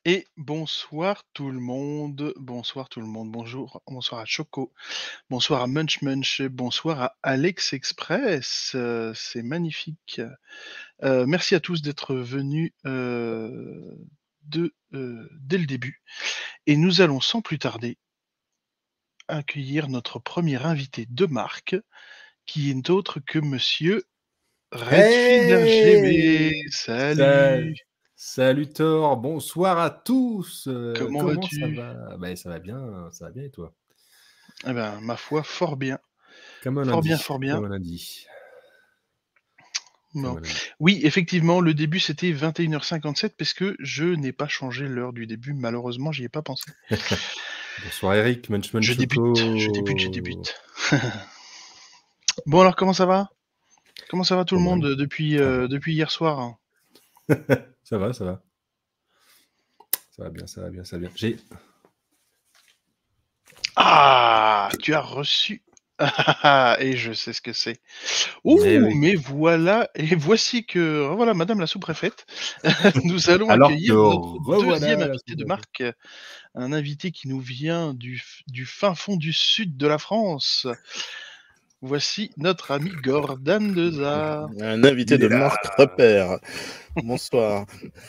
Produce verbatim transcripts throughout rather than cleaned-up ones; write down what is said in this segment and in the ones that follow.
Et bonsoir tout le monde, bonsoir tout le monde, bonjour, bonsoir à Choco, bonsoir à Munch Munch, bonsoir à Alex Express, heu, c'est magnifique. Heu, merci à tous d'être venus, heu, de heu, dès le début et nous allons sans plus tarder accueillir notre premier invité de marque, qui est autre que monsieur Redfield R G B. Hey! Sa Salut! salut Thor, bonsoir à tous, heu, Comment comment ça vas-tu? va? Beh, ça va bien, ça va bien et toi? Eh ben, ma foi, fort bien. Comme un Fort bien, lundi, fort bien. comme un lundi. Comme Bon. un lundi. Oui, effectivement, le début, c'était vingt et une heures cinquante-sept parce que je n'ai pas changé l'heure du début. Malheureusement, j'y ai pas pensé. Bonsoir Eric, Munch Munch Je débute, je débute, je Choco. débute. Bon alors, comment ça va? Comment ça va tout Pas le mal, monde, heu, depuis, ça va. heu, depuis hier soir? Ça va, ça va. Ça va bien, ça va bien, ça va bien. J'ai Ah! Tu as reçu et je sais ce que c'est. Eh Ouh! oui. Mais voilà et voici que revoilà madame la sous-préfète. Nous allons Alors que accueillir notre deuxième revoilà la invité de sous-préfète. marque, un invité qui nous vient du f du fin fond du sud de la France. Voici notre ami Gordane Deza. Un invité Il est de là! marque Repère. Bonsoir.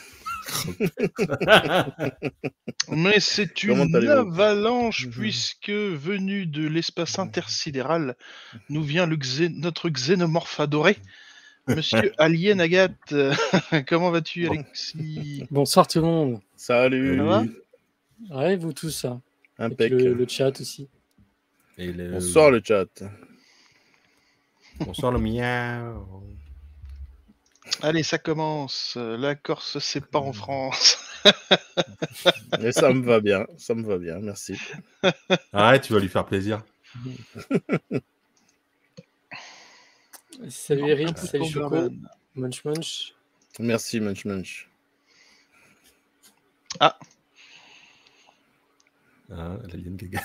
Mais c'est Comment une allez-vous? avalanche puisque venu de l'espace intersidéral, nous vient le xé notre xénomorphe adoré, monsieur Alien Agathe. Comment vas-tu, Alexis? Bonsoir tout le monde. Salut. Ça va? Salut. Ouais, vous tous, hein. Et puis Impec. le, le chat aussi. Et le Bonsoir le chat. bonsoir le miaou. Allez, ça commence. La Corse se sépare en France. Et ça me va bien, ça me va bien, merci. Arrête, tu vas lui faire plaisir. Salut Bon, Eric, un peu salut pour Choco, Gordane. Munch Munch. Merci Munch Munch. Ah! Ah, l'alien gaga.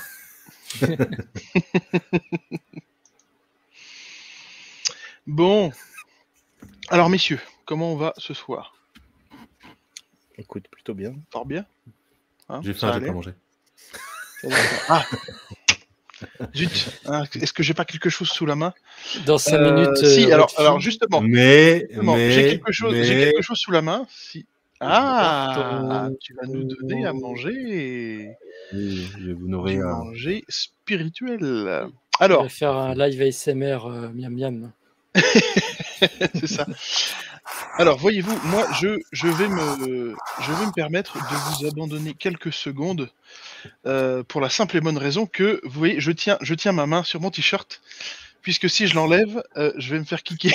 Bon. Alors messieurs, comment on va ce soir? Écoute, plutôt bien. Fort bien? Hein, J'ai faim, ça j'ai allait? pas mangé. Ça va, ça ah! Zut! Hein, est-ce que j'ai pas quelque chose sous la main? Dans cinq Heu, minutes, si, heu, alors alors Redfield. justement Mais, justement, j'ai mais, quelque chose j'ai mais quelque chose sous la main, si ah! Tu vas nous donner à manger Oui, je vais vous du nourrir. manger spirituel. Il va Alors faire un live A S M R euh, miam miam. c'est ça. Alors voyez-vous, moi je je vais me je vais me permettre de vous abandonner quelques secondes, heu, pour la simple et bonne raison que, vous voyez, je tiens je tiens ma main sur mon t-shirt, puisque si je l'enlève, heu, je vais me faire kicker.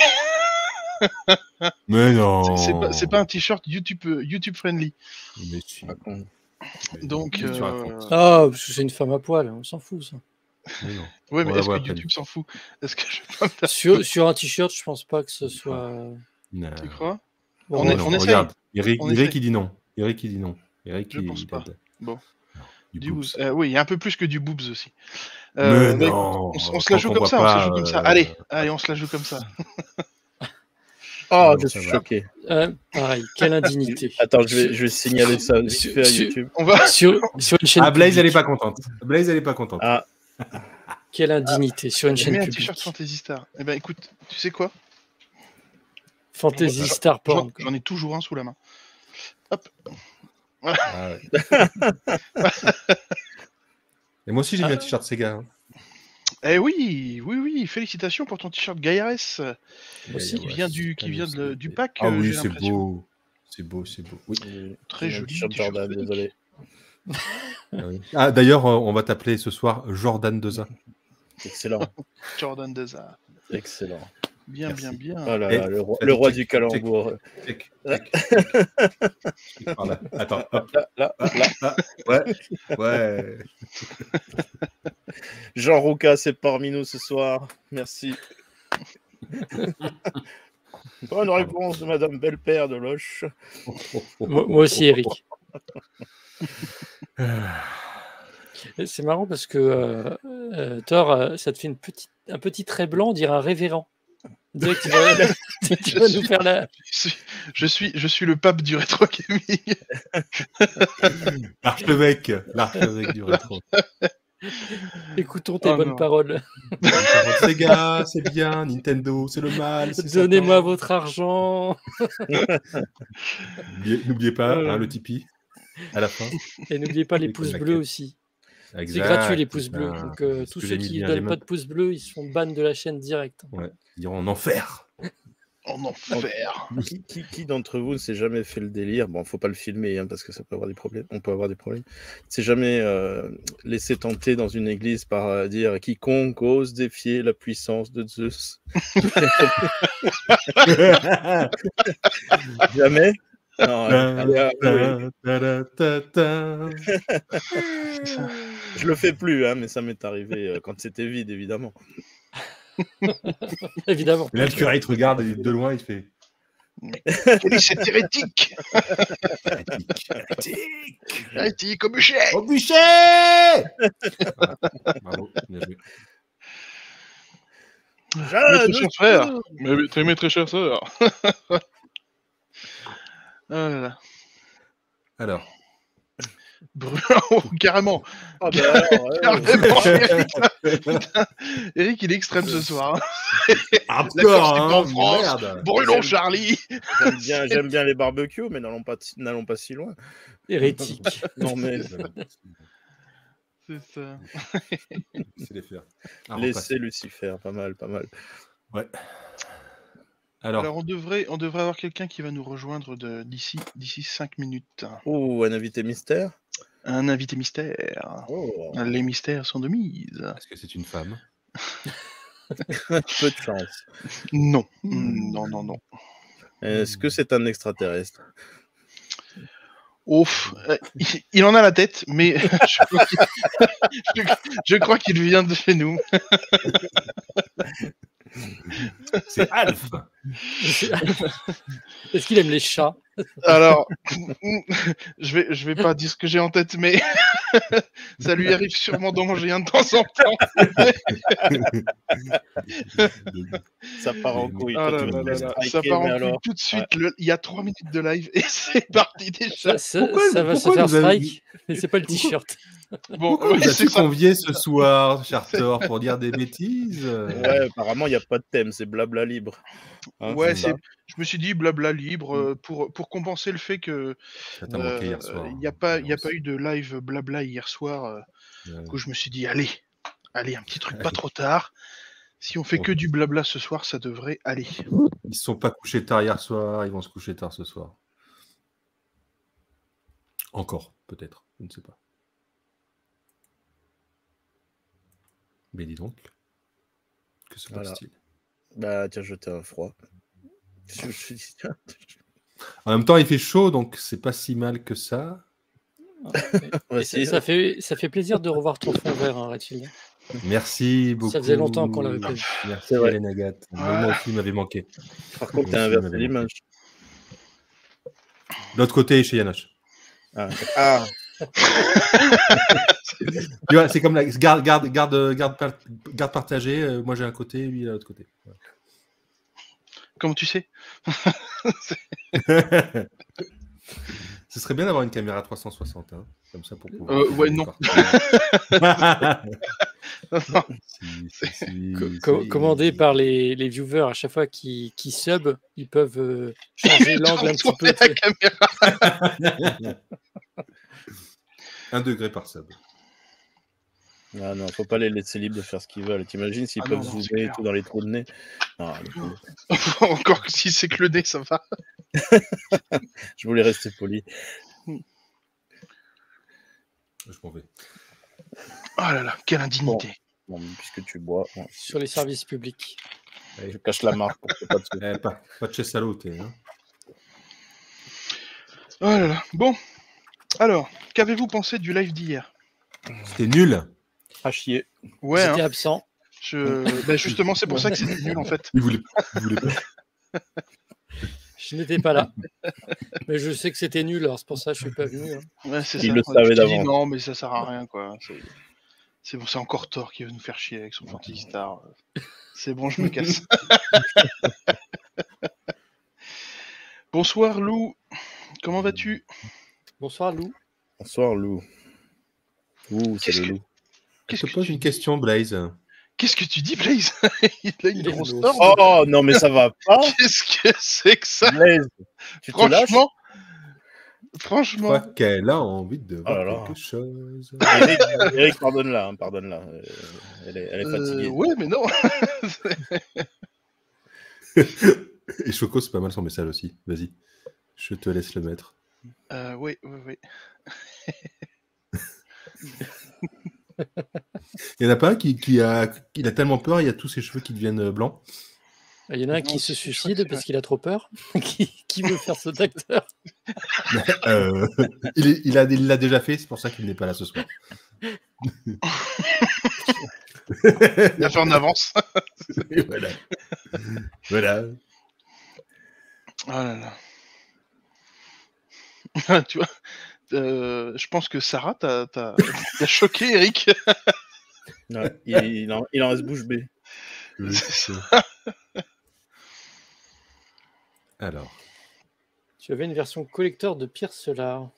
Mais C'est c'est pas c'est non! pas un t-shirt YouTube, heu, YouTube friendly. Mais si. Raconte. Mais Donc qu'est-ce que tu heu racontes? Ah, parce que c'est une femme à poil, on s'en fout ça. Mais non, ouais, on mais la est-ce voit que à peine. YouTube s'en fout? Est-ce que je peux me permettre Sur, sur un t-shirt, je pense pas que ce Ah. soit. euh, Non. tu crois? Bon, On Mais est bref. on non, essaye, regarde, Eric, on Eric essaye. il dit non. Eric il dit non. Eric Je il, pense il pas. aide. Bon, Non, du du boobs. boobs. Heu, oui, il y a un peu plus que du boobs aussi. Mais Heu, bah écoute, on s on non! se la Tant joue qu'on comme voit ça on se la pas, joue comme ça. euh... Allez, allez, on se la joue comme ça. Oh, non, je ça suis va. choqué. Euh, pareil, quelle indignité. Attends, je vais, Sur- je vais signaler ça vite sur- fait à sur- YouTube. On va Sur, sur une chaîne Ah, Blaze, elle est publique. pas contente. Blaze, elle est pas contente. Ah, Quelle indignité sur une je chaîne mets un t-shirt publique. Fantasy Star. Eh ben écoute, tu sais quoi? Fantasy J'en Star j'en Porn. quoi. j'en ai toujours un sous la main. Hop. Voilà. Ah ouais. Et moi aussi j'ai mis un t-shirt Sega. Hein. Eh oui, oui, oui, félicitations pour ton t-shirt Gaïares, Aussi. qui vient du qui vient de du pack, Ah heu, oui, j'ai c'est l'impression. beau. C'est beau, c'est beau. Oui. j'ai Très mis un joli t-shirt t-shirt Jordan, Sonic. désolé. Ah, oui. Ah, d'ailleurs, euh, on va t'appeler ce soir Jordan Deza. Excellent, Jordan Deza. excellent. Bien, bien, Merci. bien. Oh là Et là, le roi, vas-y, le roi check, du calembour. Check, check, check. Check par là. Attends, hop. Là, là, Ah, là. ah, ouais, ouais. Jean Rouca, c'est parmi nous ce soir. Merci. Bonne réponse de Madame Belle-Père de Loche. Moi, moi aussi, Eric. C'est marrant parce que euh, euh, Thor, euh, ça te fait une petite, un petit trait blanc, on dirait un révérend. Direct, il va, il va nous faire la. Je suis, je suis, je suis le pape du rétro gaming. L'archevêque, l'archevêque du rétro. Écoutons tes Oh bonnes non. paroles. Sega, c'est bien, Nintendo, c'est le mal. c'est Donnez-moi Satan. votre argent. N'oubliez, n'oubliez pas Euh. hein, le Tipeee à la fin. Et n'oubliez pas les Et pouces comme la bleus quête. aussi. C'est Exact, gratuit les c'est pouces ça. bleus. Donc euh, C'est ce tous que ceux j'ai mis qui bien, ne j'ai donnent pas même- de pouces bleus, ils se font ban de la chaîne direct. Ouais, ils iront en enfer. En enfer. Qui, qui, qui d'entre vous ne s'est jamais fait le délire? Bon, faut pas le filmer hein, parce que ça peut avoir des problèmes. On peut avoir des problèmes. S'est jamais euh, laissé tenter dans une église par euh, dire quiconque ose défier la puissance de Zeus. Jamais. Non, allez, allez, allez, Ta-da-ta-ta-ta. je le fais plus, hein, mais ça m'est arrivé euh, quand c'était vide, évidemment. Évidemment. Et là, le curé, il te regarde et de loin, il fait Quel est cet hérétique? Hérétique. Hérétique au bûcher. Au bûcher. Bravo, bien joué. Mes Jeanne, très chers frères, mes très, mes très chères sœurs. Oh là là. Alors, Brûlant, oh, carrément. Ah bah alors, ouais, Carrément, Eric, putain, Eric, il est extrême ce soir. hein. hardcore, c'est hein, pas en France. merde. Brûlons J'aime- Charlie. J'aime bien, j'aime bien les barbecues, mais n'allons pas, n'allons pas si loin. Hérétique. Non mais C'est ça. C'est les faire. Ah, laissez Lucifer, pas mal, pas mal. Ouais. Alors, Alors on devrait, on devrait avoir quelqu'un qui va nous rejoindre de- d'ici, d'ici cinq minutes. Oh, un invité mystère. Un invité mystère. Oh, Les mystères sont de mise. est-ce que c'est une femme? peu de chance. Non, non, non, non. Est-ce que c'est un extraterrestre? Ouf, euh, il, il en a la tête, mais je crois qu'il- je- je crois qu'il vient de chez nous. C'est Alf. Est-ce qu'il aime les chats? Alors, je vais, je vais pas dire ce que j'ai en tête, mais ça lui arrive sûrement d'en manger un de temps en temps. Ça part en couille. Ah Toi, là tu là me là fais là, striker, ça part mais en couille alors tout de suite. le- il y a trois minutes de live et c'est parti déjà. Ça, ça- Pourquoi- ça va se pourquoi faire vous avez- strike, mais c'est pas le t-shirt. Bon, Pourquoi ouais, vous c'est as-tu ça. convié ce soir, Charter, pour dire des bêtises? Ouais, apparemment, il n'y a pas de thème, c'est blabla libre. Hein, Ouais, c'est ça. c'est. Je me suis dit blabla libre euh, pour, pour compenser le fait que Ça t'a manqué hier euh, soir. il n'y a pas, il y a pas eu de live blabla hier soir. euh, Ouais. Du coup, je me suis dit allez, allez, un petit truc pas trop tard. Si on fait Bon. que du blabla ce soir, ça devrait aller. Ils se sont pas couchés tard hier soir, ils vont se coucher tard ce soir. Encore, peut-être, je ne sais pas. Mais dis donc, que se Voilà. passe-t-il? Bah, tiens, jeter un froid. Je me suis dit, tiens, En même temps, il fait chaud, donc c'est pas si mal que ça. on va Et ça, essayer. ça fait, ça fait plaisir de revoir ton fond vert, hein, Redfield. Merci beaucoup. Ça faisait longtemps qu'on l'avait pas vu. Merci C'est vrai. Hélène Agathe. Moi aussi, il m'avait manqué. Par contre, Moi t'as aussi, inversé il m'avait l'image. L'autre côté, chez Yanoche. Ah, ah, Tu vois, c'est comme la garde, garde, garde, garde, par- garde partagée. euh, moi, j'ai un côté, lui, il a l'autre côté. Comment tu sais? Ce serait bien d'avoir une caméra trois cent soixante, hein, comme ça pour pouvoir. Euh, filmer ouais, non. partout. Non. Si, si, si, Co- si. co- commandé par les, les viewers, à chaque fois qu'ils qu'ils sub, ils peuvent euh, changer l'angle un petit peu. Tourner la caméra. Un degré par sub. ah non, faut pas les laisser libres de faire ce qu'ils veulent. T'imagines s'ils Ah peuvent non, non, c'est zoomer et clair. tout dans les trous de nez. Ah, non, Encore que si c'est que le nez, ça va. je voulais rester poli. Je m'en vais. Oh là là, quelle indignité. Bon, puisque tu bois, bon, Sur les services publics. je cache la marque pour que pas de soucis. Eh, pas, pas de chez Saloté. Hein. Oh là là. Bon. Alors, qu'avez-vous pensé du live d'hier? C'était nul. À chier. Ouais, J'étais hein, absent. je... bah, justement, c'est pour ça que c'était nul en fait. Il voulait, il voulait pas. Je n'étais pas là. Mais je sais que c'était nul, alors c'est pour ça que je suis pas venu. hein. Ouais, c'est Il ça. le Tu savait t'es dit, d'avance. non, mais ça sert à rien quoi. C'est- C'est bon, c'est encore Thor qui va nous faire chier avec son Fantasy Star. C'est bon, je me casse. Bonsoir Lou, comment vas-tu? Bonsoir Lou. Bonsoir Lou. Ouh, c'est Qu'est-ce le que- loup. Je Qu'est-ce te que pose tu une dis question, Blaze. Qu'est-ce que tu dis, Blaze? Il a une Il est grosse lourd. torbe. Oh non, mais ça va pas. Qu'est-ce que c'est que ça? Blaze, tu te lâches? Franchement, Je franchement. crois qu'elle a envie de Oh voir là là. quelque chose. Eric, Eric, pardonne-la, hein, pardonne-la. Euh, Elle est, elle est Euh, fatiguée. ouais, mais non. Et Choco, c'est pas mal son message aussi. Vas-y, je te laisse le mettre. Euh, oui, oui, oui. Il y en a pas un qui, qui a, qui a tellement peur, il y a tous ses cheveux qui deviennent euh, blancs. Il y en a un Moi qui aussi, se je crois que suicide c'est parce qu'il a trop peur. qui, qui veut faire cet acteur? Euh, il est- il a- il l'a déjà fait, c'est pour ça qu'il n'est pas là ce soir. Il a fait en avance. Et voilà. Voilà. Oh là là. Tu vois, euh, je pense que Sarah t'a t'a- t'a choqué, Eric. Ouais, il, il en, il en reste bouche bée. Oui, c'est ça. Alors. Tu avais une version collector de Pierre Solar.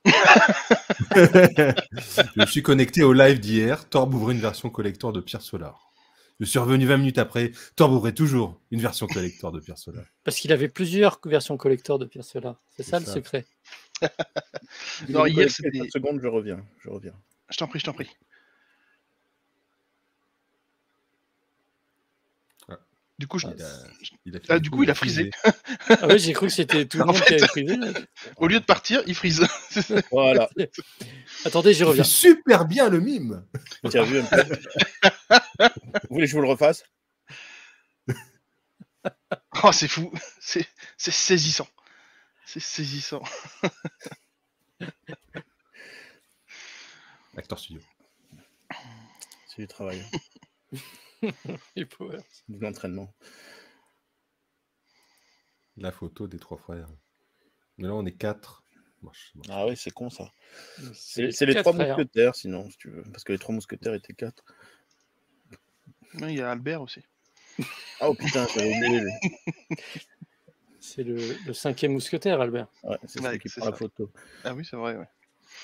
Je me suis connecté au live d'hier. Torb ouvrait une version collector de Pierre Solar. Je suis revenu vingt minutes après. Torb ouvrait toujours une version collector de Pierre Solar. Parce qu'il avait plusieurs versions collector de Pierre Solar. C'est ça C'est le ça. secret. Non, Vous hier, connectez c'était- quelques secondes, je reviens. Je reviens. Je t'en prie, je t'en prie. Ah. Du coup, je- Il a, il a Ah, du coup, il a frisé. Ah ouais, j'ai cru que c'était tout le En monde fait- qui avait frisé. Au lieu de partir, il frise. Voilà. Attendez, j'y Il fait reviens. super bien le mime. Tu as vu un peu. Vous voulez que je vous le refasse? Oh, c'est fou. C'est c'est saisissant. C'est saisissant. Acteur studio. C'est du travail, Et Power. de l'entraînement. La photo des trois frères. Mais là, on est quatre. Moi, je- moi, je- Ah oui, c'est con ça. C'est c'est les quatre trois frères. mousquetaires, sinon, si tu veux. Parce que les trois mousquetaires étaient quatre. Non, il y a Albert aussi. Ah oh putain, j'avais oublié. lui. C'est le, le cinquième mousquetaire, Albert. Ouais, c'est Ouais, celui qui c'est prend la ça. photo. Ah oui, c'est vrai, ouais.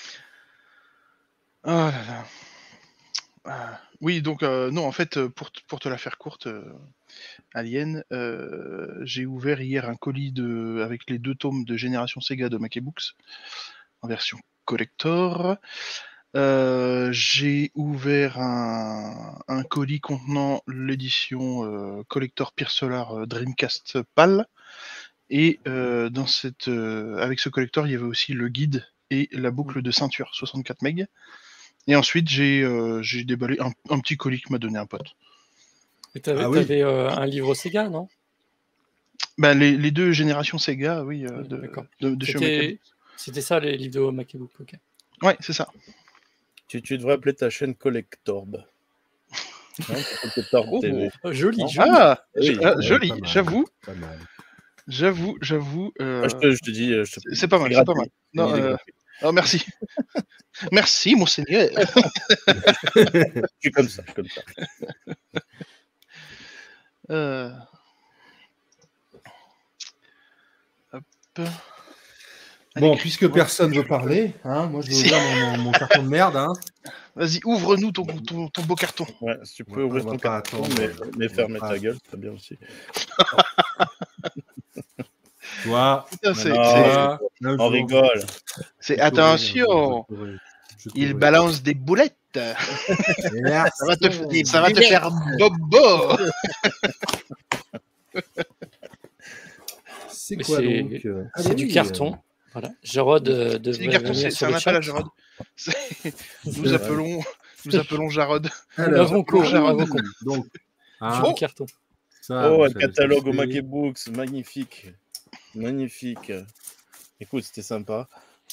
Oh là là. Ah, oui, donc, euh, non, en fait, euh, pour, t- pour te la faire courte, euh, Alien, euh, j'ai ouvert hier un colis de, avec les deux tomes de Génération Sega de Mackey Books, en version collector. Euh, j'ai ouvert un, un colis contenant l'édition euh, collector Pierre Solar euh, Dreamcast PAL. Et euh, dans cette, euh, avec ce collector, il y avait aussi le guide et la boucle de ceinture, soixante-quatre mégas. Et ensuite, j'ai euh, j'ai déballé un, un petit colis que m'a donné un pote. Et t'avais Ah oui. t'avais, euh, un livre Sega, non? Ben, les, les deux générations Sega, oui, euh, Oui, de, d'accord. de, de chez Mackey C'était c'était ça les livres de MacBook. Ok. Books. Ouais, c'est ça. Tu, tu devrais appeler ta chaîne Collectorb. Hein, Collectorb Oh, T V. Oh, joli, Non. joli. Ah, Oui, j- ah, Ouais, joli, pas mal, j'avoue, pas mal. j'avoue, j'avoue. euh, Moi, je, te, je te dis, euh, je te- c'est- c'est pas mal, c'est pas gratuit. mal. Non, Il est euh, gratuit. oh, merci. Merci, monseigneur. Je suis comme ça, je suis comme ça. Euh, Hop. Allez, Bon, Chris, puisque personne veut parler, hein, moi je vais Si. ouvrir mon, mon- mon carton de merde. Hein. Vas-y, ouvre-nous ton, ton, ton beau carton. Ouais, si tu On peux va ouvrir pas- on ton va pas carton, attendre, mais, on mais va fermer pas- ta gueule, c'est bien aussi. Toi, Putain, c'est- Non, c'est- toi, un On jour, rigole. c'est- je t'aurai, attention, je t'aurai, je il t'aurai. balance des boulettes. Merci. Ça va te, Des ça va te boulettes. faire bobo. C'est Mais quoi c'est- donc euh, C'est ah du oui, carton. Voilà. Jarod euh, C'est du devrait carton, venir c'est sur c'est un le appel chat. à Jarod. C'est- Nous Ouais. appelons, nous appelons Jarod. euh, Nous alors, l'avons co, Jarod. nous l'avons co. donc, hein, C'est Oh. du carton. ça, Oh, vous un savez catalogue ce au que c'est. Mackey Books, magnifique. Magnifique. Écoute, c'était sympa.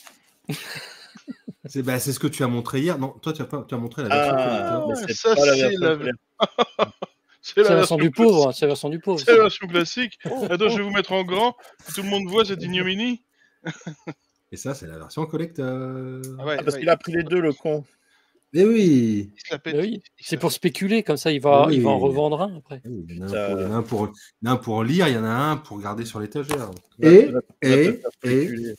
C'est bah, c'est ce que tu as montré hier. Non, toi, tu as, pas, tu as montré la version Ah, collector. mais ouais, c'est ça, pas la c'est version la- collector. C'est C'est la la version du pauvre. C'est la version du pauvre. C'est la version classique. Attends, je vais vous mettre en grand. Que tout le monde voit cette ignominie. Et ça, c'est la version collector. Ah ouais, Ah, parce ouais. qu'il a pris les deux, le con. Mais oui. Il se la pète. Bah oui, il se c'est la pour pète. spéculer, comme ça il va, Oui. il va en revendre un après. Oui, Il y en a un Ça- pour- il y en a un pour, il y en a un pour lire, il y en a un pour garder sur l'étagère. Va- Et, va- va te et, faire et, spéculer.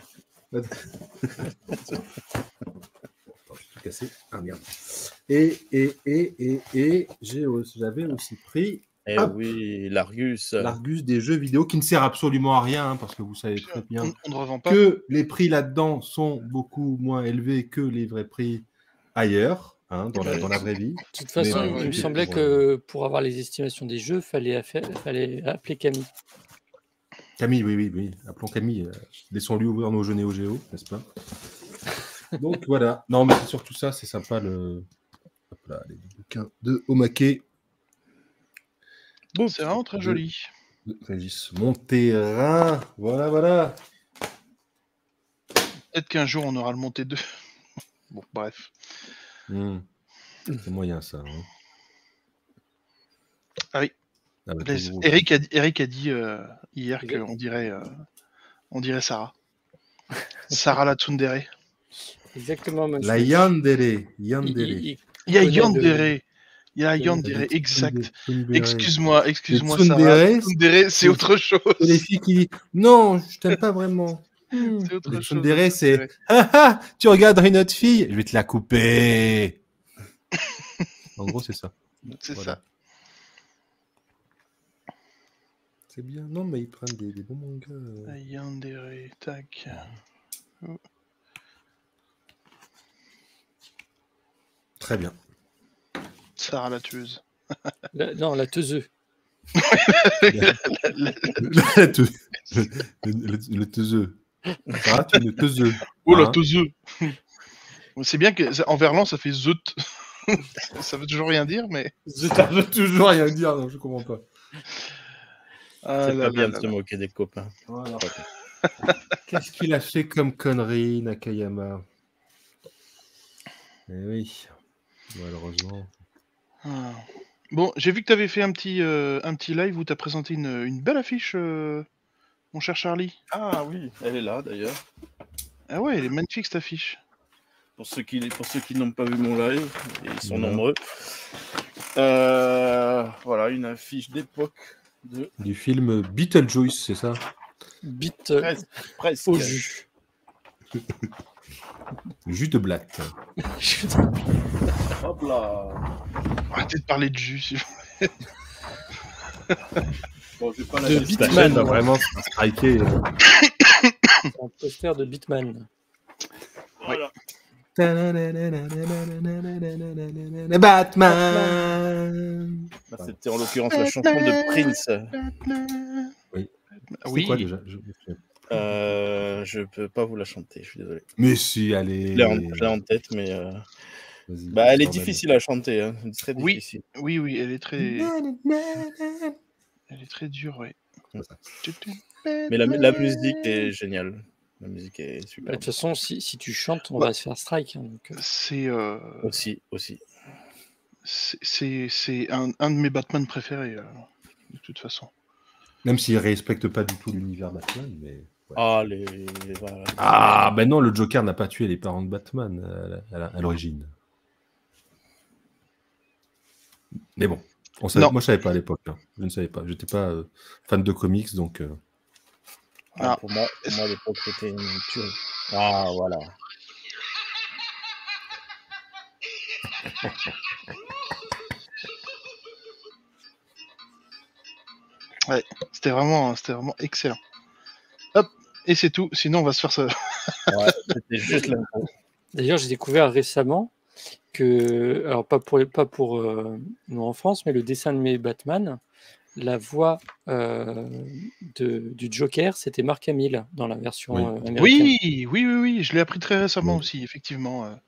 Attends, je suis tout cassé. Ah merde. Et, et, et, et, et, j'ai aussi- j'avais aussi pris Eh Hop. oui, l'Argus. l'Argus des jeux vidéo qui ne sert absolument à rien, hein, parce que vous savez très bien On, on ne revend pas. que les prix là-dedans sont beaucoup moins élevés que les vrais prix ailleurs, hein, dans, la, dans la vraie vie. De toute façon, Mais, il euh, me c'est semblait pour, que pour avoir les estimations des jeux, fallait, affaire- fallait appeler Camille. Camille, oui, oui, oui. Appelons Camille. euh, Laissons-lui ouvrir nos jeux Néo Géo, n'est-ce pas? Donc voilà. Non, mais c'est surtout ça, c'est sympa le. Hop là, les bouquins de Omake. C'est vraiment très de- joli. de Régis Monterrain. Voilà, voilà. Peut-être qu'un jour on aura le monté deux. Bon, bref. Hmm. C'est moyen ça. Hein. Ah oui. Ah, bah, Blaise, tout gros. Eric a, Eric a dit euh, hier Exact. qu'on dirait, euh, on dirait Sarah. Sarah la Tsundere. Exactement. Munch La Munch. Yandere. Il- Yandere. il- il Il y a connaît le- Yandere. Il y a connaît Yandere, le- exact. Tsundere. Excuse-moi, excuse-moi Le Sarah. tsundere, Tsundere, c'est c'est- autre chose. C'est les filles qui disent non, je t'aime pas vraiment. Hmm. C'est autre Le chose. tsundere, c'est ah ah, tu regardes une autre fille, je vais te la couper. En gros, c'est ça. C'est Voilà. ça. C'est bien. Non, mais ils prennent des, des bons mangas. euh. Yandere, tac. Très bien. Sarah la tueuse. La- non, la teuseux. Le te- le- le teuseux. Ah, tu es le teuseux. Oh la Hein. teuseux. C'est bien que ça- en verlan ça fait zeut. Ça veut toujours rien dire, mais. Ça veut toujours rien dire, non, je comprends pas. Ah C'est là pas bien là de là se là. moquer des copains. Voilà. Qu'est-ce qu'il a fait comme connerie, Nakayama? Eh oui, malheureusement. Ah. Bon, j'ai vu que tu avais fait un petit, euh, un petit live où tu as présenté une, une belle affiche, euh, mon cher Charlie. Ah oui, elle est là d'ailleurs. Ah ouais, elle est magnifique cette affiche. Pour ceux qui, pour ceux qui n'ont pas vu mon live, et ils sont Voilà. nombreux. Euh, voilà, une affiche d'époque de Du film Beetlejuice, c'est ça? Bite euh, presque. presque. au jus. Jus de black. Hop là. Arrêtez de parler de jus, s'il vous plaît. Bon, je vais pas la De laisser. Ta Bitman. chaîne doit vraiment se striker. euh. C'est un poster de Bitman. Voilà. Batman. Bah, c'était en l'occurrence la chanson de Prince. Oui. Ah C'est quoi déjà? Je- je- Euh, je peux pas vous la chanter, je suis désolé. Mais si, allez. Je l'ai en, je l'ai en tête, mais euh, Vas-y, bah, elle est sors ma difficile à chanter. Hein. Très Oui. difficile. Oui, oui, elle est très, liste. elle est très dure, ouais. Mais la, la musique est géniale. La musique est Bah, super. De toute façon, si, si tu chantes, on Bah. va se faire strike. hein, donc, euh, C'est, euh, Aussi, aussi. c'est, c'est, c'est un, un de mes Batman préférés, euh, de toute façon. Même s'il ne respecte pas du tout l'univers Batman, mais. ouais. Ah, les, les- voilà. Ah, ben non, le Joker n'a pas tué les parents de Batman euh, à, la- à l'origine. Mais bon, on savait, Non. moi je savais pas à l'époque. hein. Je ne savais pas. J'étais pas euh, fan de comics, donc. euh, Ah, Ah. pour moi, pour moi, à l'époque, c'était une tuerie. Ah, voilà. C'était vraiment, c'était vraiment excellent. Hop, et c'est tout. Sinon, on va se faire ça. Ouais, c'était juste l'info. D'ailleurs, j'ai découvert récemment que, alors pas pour, les- pas pour euh, nous en France, mais le dessin animé Batman, la voix euh, de, du Joker, c'était Mark Hamill dans la version Oui. euh, américaine. Oui, oui, oui, oui. Je l'ai appris très récemment Oui. aussi, effectivement. euh.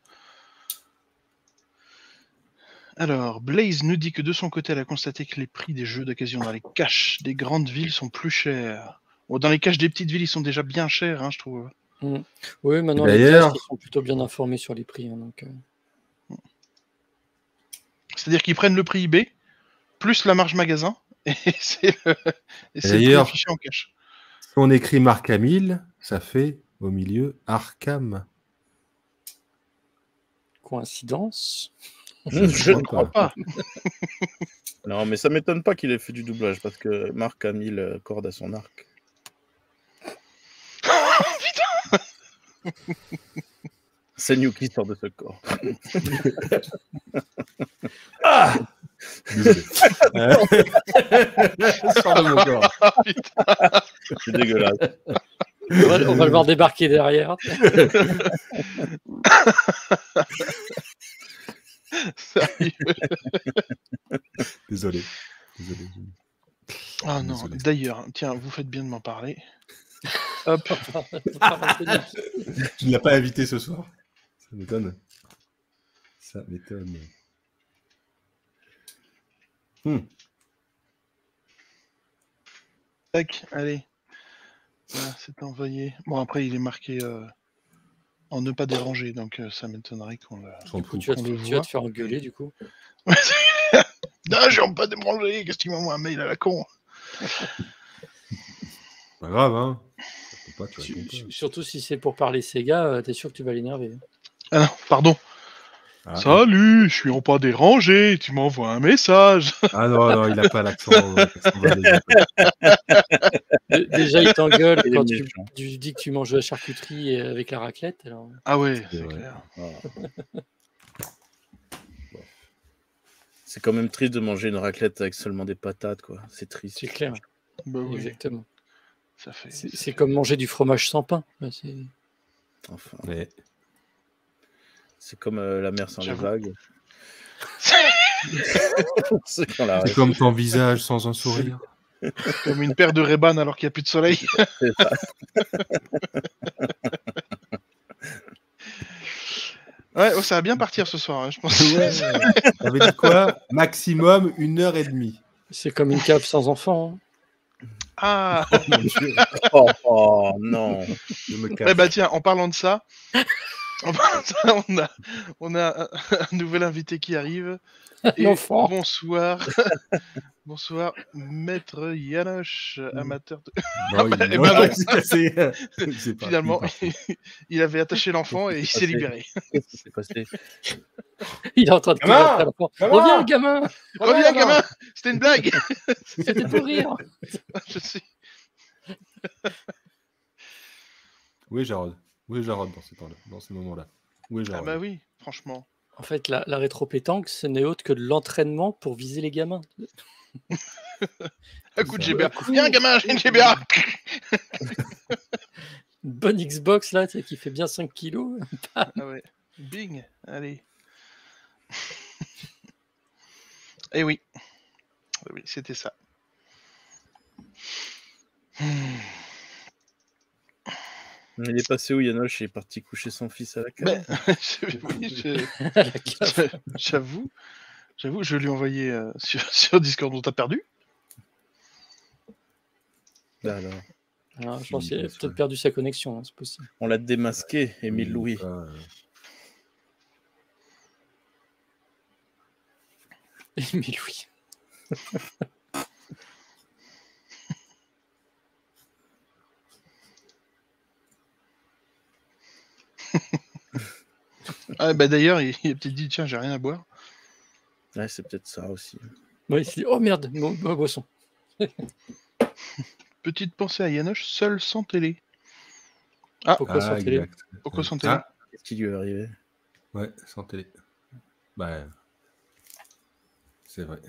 Alors, Blaze nous dit que de son côté, elle a constaté que les prix des jeux d'occasion dans les caches des grandes villes sont plus chers. Bon, dans les caches des petites villes, ils sont déjà bien chers, hein, je trouve. Oui, maintenant les D'ailleurs- caches, ils sont plutôt bien informés sur les prix. hein, donc, euh, C'est-à-dire qu'ils prennent le prix eBay, plus la marge magasin, et c'est le, et c'est le prix D'ailleurs- affiché en cache. Si on écrit Mark Hamill, ça fait au milieu Arkham. coïncidence. Je ne crois crois pas. Non, mais ça m'étonne pas qu'il ait fait du doublage parce que Marc a mis la corde à son arc. C'est New qui sort de ce corps. Ah Désolé. Sors de mon corps. C'est dégueulasse. On va, on va le voir débarquer derrière. Désolé. Désolé. Ah non, Désolé. d'ailleurs, tiens, vous faites bien de m'en parler. Hop. Tu ne l'as pas invité ce soir. Ça m'étonne. Ça m'étonne. Hmm. Tac, allez. Voilà, c'est envoyé. Bon, après, il est marqué euh, en ne pas déranger, donc euh, ça m'étonnerait qu'on le, Je m'en fous. Tu vas, te, qu'on le tu vas voit. te faire engueuler du coup. Non, j'ai envie pas déranger. Qu'est-ce qu'il m'envoie un mail à la con? Pas grave, hein. Ça peut pas, tu Su- réponds su- pas. surtout si c'est pour parler Sega, euh, t'es sûr que tu vas l'énerver. Ah non, pardon. Ah, Salut, je suis en pas dérangé. Tu m'envoies un message. ah non, non, il n'a pas l'accent. euh, l'accent valaisan. Dé- Déjà, il t'engueule Il est quand tu, méchant. tu dis que tu manges de la charcuterie et- avec la raclette. Alors... Ah ouais, C'est c'est vrai. clair. Ah. C'est quand même triste de manger une raclette avec seulement des patates, quoi. C'est triste. C'est clair, Bah oui, exactement. ça fait. C'est ça c'est fait- comme manger du fromage sans pain. Bah, c'est- Enfin, Mais c'est comme euh, la mer sans les J'avoue. vagues. C'est quand la c'est comme ton visage sans un sourire. Comme une paire de Ray-Ban alors qu'il n'y a plus de soleil. C'est ça. Ouais, oh, ça va bien partir ce soir, hein, je pense. Ouais. T'avais dit quoi? Maximum une heure et demie. c'est comme une cave sans enfant. hein. Ah, Oh mon Dieu, Oh, oh, non. je me eh cache. bah tiens, en parlant de ça, en parlant de ça, on a, on a un, un nouvel invité qui arrive. Et L'enfant. bonsoir, bonsoir, maître Janosch, amateur de... Non, bah, il- eh non, ben non. c'est cassé. C'est pas- Finalement, il est parti. il avait attaché l'enfant et il s'est libéré. Qu'est-ce qui s'est passé? Il est en train de courir Gamin après l'enfant. Gamin Reviens, gamin. Reviens, gamin, c'était une blague. C'était pour rire. Je sais. Où est Jarod? Où est Jarod dans ces temps-là, dans ces moments-là? Où est Ah Jarod? bah oui, franchement. En fait, la, la rétro-pétanque, ce n'est autre que de l'entraînement pour viser les gamins. Un coup de ça. G B A. Viens, gamin, j'ai une G B A. Une bonne Xbox, là, tu sais, qui fait bien cinq kilos. Ah ouais. Bing, allez. Eh oui. Eh oui, c'était ça. Il est passé où, Yanoche? Il est parti coucher son fils à la cave. Ben, je- oui, je- La cave. j'avoue, j'avoue, je lui ai envoyé euh, sur, sur Discord, on t'a perdu. Là, alors. Alors, je pense qu'il a Ouais. peut-être perdu sa connexion, hein, c'est possible. On l'a démasqué, Émile Louis. Ah, euh, Mais oui. Ah, bah d'ailleurs, il, il a peut-être dit tiens, j'ai rien à boire. Ouais, c'est peut-être ça aussi. Ouais, il s'est dit, oh merde, ma, ma boisson. Petite pensée à Yanoche, seul sans télé. Pourquoi ah, sans télé? exact. Pourquoi sans télé? Ah, Qu'est-ce qui lui est arrivé? ouais, sans télé. Bah, c'est vrai.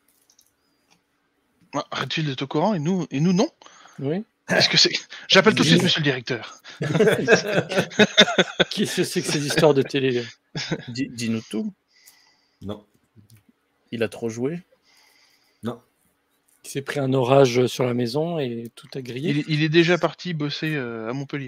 Ah, Arrête-t-il d'être au courant et nous, et nous non? Oui. Qu'est-ce que c'est? J'appelle tout de suite monsieur le directeur. Qu'est-ce que c'est que ces histoires de télé là? Dis- Dis-nous tout. Non, Il a trop joué? non. Il s'est pris un orage sur la maison et tout a grillé. Il, est- il est déjà parti bosser euh, à Montpellier.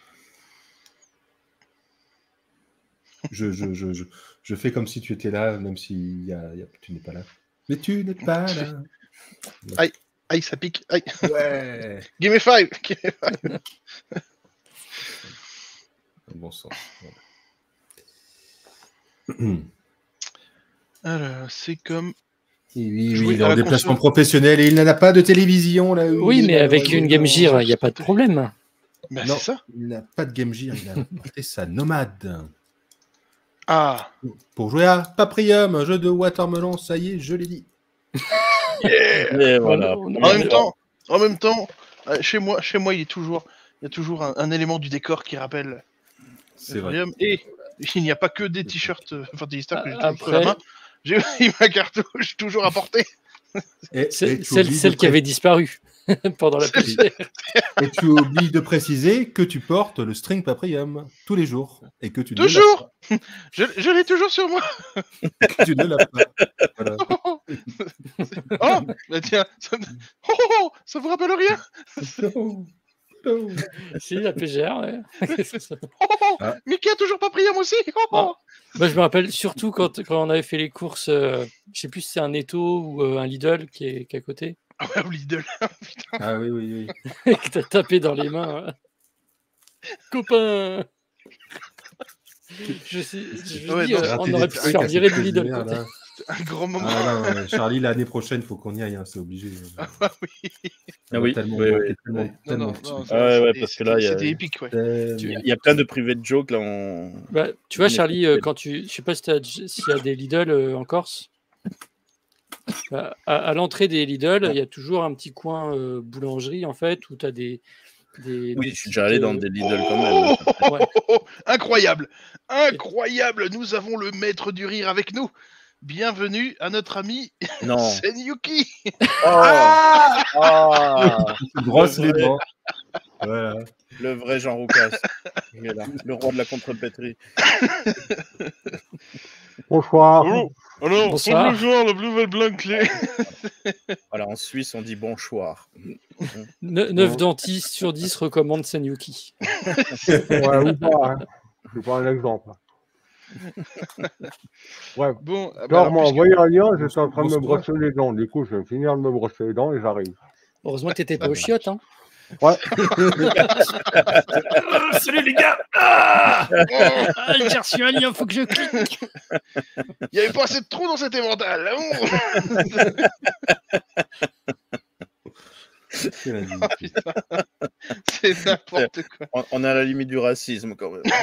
Je, je, je, je, je fais comme si tu étais là, même si y a, y a- tu n'es pas là. Mais tu n'es pas là. Aïe, ça pique. Aïe. Ouais. Give me five. Give me five. Bon sens. Voilà. Alors, c'est comme. Oui, oui, Jouer il est à en la déplacement console. professionnel et il n'a pas de télévision là. où Oui, il est mais dans- avec dans- une dans- Game Gear, il n'y a pas de problème. Bah, Non. c'est ça. Il n'a pas de Game Gear, il a porté sa nomade. Ah. Pour jouer à Paprium, un jeu de watermelon, ça y est, je l'ai dit. Yeah. Et voilà. On- on- En on- même temps, en même temps, euh, chez moi, chez moi, il y a toujours, il y a toujours un, un élément du décor qui rappelle C'est le vrai. Paprium. Et il n'y a pas que des t-shirts euh, Fantasy Star que j'ai toujours sous la Après- main. J'ai aussi ma cartouche toujours à portée. Et, et C'est- tu Celle, oublies celle de qui avait disparu pendant la C'est- poussière. Et tu oublies de préciser que tu portes le string Paprium tous les jours. Et que tu ne Toujours Je, je l'ai toujours sur moi. laves pas. Que tu ne laves pas. Voilà. Oh, bah tiens, ça, me- oh, oh, oh, ça vous rappelle rien? Si, la P G R, ouais. Oh, oh, oh, Ah. Mickey a toujours pas pris moi aussi. Oh, oh. Moi, je me rappelle surtout quand, quand on avait fait les courses, euh, je sais plus si c'est un Netto ou euh, un Lidl qui est, qui est à côté, Ah ouais, Lidl. Ah oui, oui, oui. et que t'as tapé dans les mains. hein. Copain Je sais, je Ouais, dis, non, euh, Ah, on t'es aurait des pu se trucs faire à virer cette du Lidl. cuisinière, quoi. là. Un grand moment. Ah non, ouais, Charlie, l'année prochaine, faut qu'on y aille, hein, c'est obligé. Ah oui. Ça Ah va oui, tellement oui, manquer, oui, tellement- oui. Non, tellement non, de non, trucs. ça, Ouais, ouais, c'était- parce que là, il y a- c'était épique, ouais. Tellement- Il y a plein de private jokes là. On... Bah, tu vois, Mais Charlie, c'est- euh, quand tu, je sais pas si t'as- s'il y a des Lidl euh, en Corse. Bah, à à l'entrée des Lidl, il y a toujours un petit coin euh, boulangerie en fait où tu as des, des. Oui, des je suis déjà allé dans petites, des euh, Lidl quand même. Oh, oh, Ouais. oh, oh, incroyable, incroyable. Nous avons le maître du rire avec nous. Bienvenue à notre ami Non. Senyuki. Oh, ah, Il se brosse Le les vrai. dents. Voilà. le vrai Jean Roucas. Il est là, le roi de la contrepétrie. Bonsoir. Alors, Bonsoir. le joueur le plus blanc clé. Voilà, en Suisse, on dit bonsoir. neuf dentistes sur dix recommandent Senyuki. Ouais, ou pas. Hein. C'est pas un exemple. Bref. Bon, ah bah Genre, alors, m'a puisque- envoyé un lien, j'étais en train de me Bonsoir. brosser les dents. Du coup, je vais finir de me brosser les dents et j'arrive. Heureusement que t'étais pas au chiottes. Hein. Ouais. Salut les gars ah Ah, j'ai reçu un lien, faut que je clique. il n'y avait pas assez de trous dans cet évental. Oh. C'est la vie. Oh, putain. C'est n'importe quoi. On, on est à la limite du racisme quand même.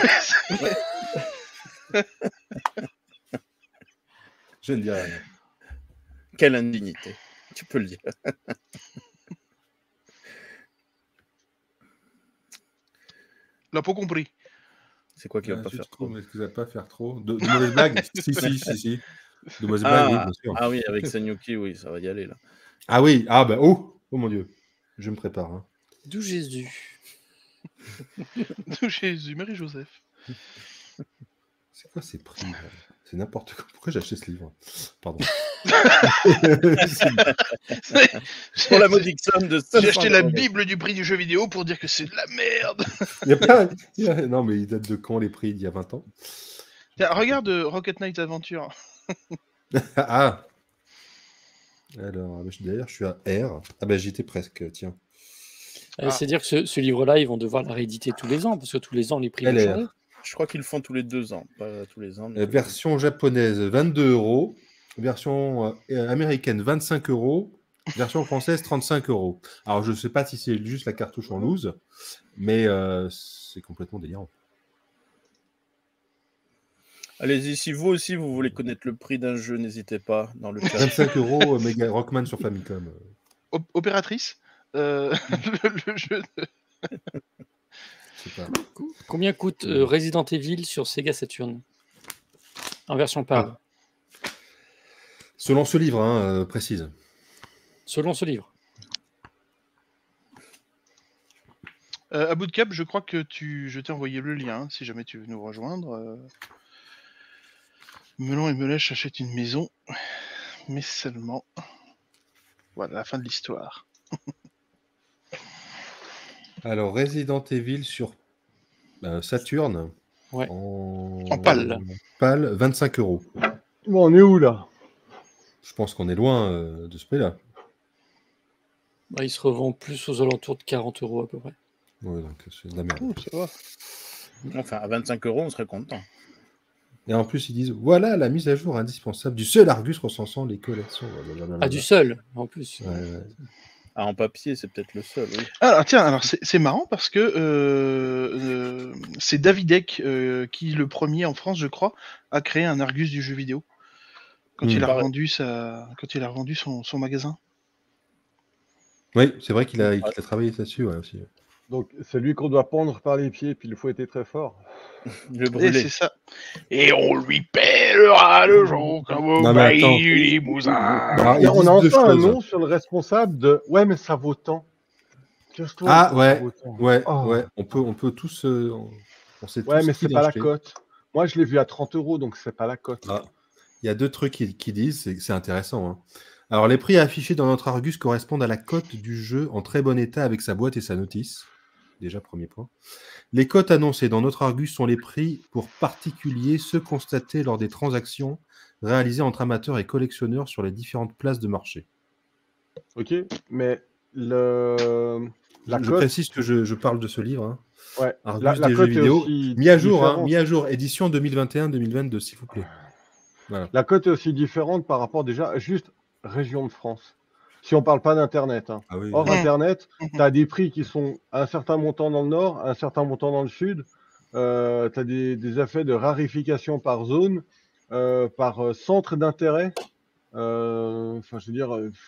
Je ne dis rien. Quelle indignité. Tu peux le dire. L'a pas compris. C'est quoi qui va Ah, pas je faire trouve, trop mais excusez pas faire trop. De, de mauvaises blagues Si, si, si, si. De mauvaises ah, blagues, oui, bien sûr. ah oui, avec Senyuki, oui, ça va y aller là. Ah oui, ah bah, oh, oh mon Dieu. Je me prépare. Hein. D'où Jésus. Jésus, Marie-Joseph. C'est quoi ces prix là C'est n'importe quoi. Pourquoi j'ai acheté ce livre Pardon. C'est- Pour la modique somme de J'ai acheté la euros. Bible du prix du jeu vidéo pour dire que c'est de la merde. Il y a pas... il y a- Non, mais il date de quand les prix? Il y a vingt ans. Tiens, regarde euh, Rocket Knight Adventure. Ah Alors, d'ailleurs, je suis à R. Ah bah, j'y étais presque, tiens. Euh, C'est dire que ce, ce livre-là, ils vont devoir la rééditer tous les ans, parce que tous les ans, les prix vont L R. changer. Je crois qu'ils le font tous les deux ans, pas tous les ans. mais- Euh, version japonaise, vingt-deux euros. Version euh, américaine, vingt-cinq euros. Version française, trente-cinq euros. Alors, je ne sais pas si c'est juste la cartouche en loose, mais euh, c'est complètement délirant. Allez-y, si vous aussi vous voulez connaître le prix d'un jeu, n'hésitez pas dans le chat. vingt-cinq euros, euh, Mega Rockman sur Famicom. Op- Opératrice. Euh, le, le jeu. de- Je sais pas. Combien coûte euh, Resident Evil sur Sega Saturn en version PAL, Ah. Selon ce livre, hein, euh, précise. selon ce livre? Euh, à bout de cap, je crois que tu, je t'ai envoyé le lien, hein, si jamais tu veux nous rejoindre. euh. Melon et Melèche achètent une maison, mais seulement. Voilà, la fin de l'histoire. Alors, Resident Evil sur euh, Saturn. Ouais. En... En PAL. PAL, vingt-cinq euros. Bon, on est où là? Je pense qu'on est loin euh, de ce prix-là. Bah, il se revend plus aux alentours de quarante euros à peu près. Ouais, donc c'est de la merde. Ouh, ça va. Enfin, à vingt-cinq euros, on serait content. Et en plus, ils disent voilà la mise à jour indispensable du seul Argus recensant les collections. Blablabla. Ah, du seul, en plus. Ouais, ouais. Ah, en papier, c'est peut-être le seul, oui. Ah, tiens, alors c'est c'est marrant parce que euh, euh, c'est Davidec euh, qui, le premier en France, je crois, a créé un Argus du jeu vidéo quand Hmm. il a Pareil. revendu sa, quand il a revendu son, son magasin. Oui, c'est vrai qu'il a, qu'il a travaillé là-dessus ouais, aussi. Donc, c'est lui qu'on doit pendre par les pieds, puis il faut être très fort. Le Et brûler. c'est ça. Et on lui paiera le jour comme au Non, mais bailli attends. du Limousin. Ah, Et ils on disent a deux enfin un choses. nom sur le responsable de. Ouais, mais ça vaut tant. Cache-toi, Ah ça ouais, vaut tant. ouais, Oh. ouais. On peut, on peut tous, euh, on- on sait Ouais, tous mais qui c'est l'a pas la acheté. cote. Moi, je l'ai vu à trente euros, donc c'est pas la cote. Ah, il y a deux trucs qui, qui disent, c'est c'est intéressant. Hein. Alors, les prix affichés dans notre Argus correspondent à la cote du jeu en très bon état avec sa boîte et sa notice. Déjà, premier point. Les cotes annoncées dans notre Argus sont les prix pour particuliers, ceux constatés lors des transactions réalisées entre amateurs et collectionneurs sur les différentes places de marché. Ok, mais le. La Je, je cote. précise que je, je parle de ce livre, hein. Ouais, Argus la, la des jeux cote est vidéo, aussi mis à jour, hein, différente. mis à jour, édition deux mille vingt et un deux mille vingt-deux, s'il vous plaît. Voilà. La cote est aussi différente par rapport déjà juste région de France. Si on parle pas d'Internet. Hein. Ah oui, Hors Mmh. Internet, Mmh. tu as des prix qui sont à un certain montant dans le nord, à un certain montant dans le sud. Euh, tu as des, des effets de rarification par zone, euh, par euh, centre d'intérêt. Euh, Enfin, je veux dire. euh,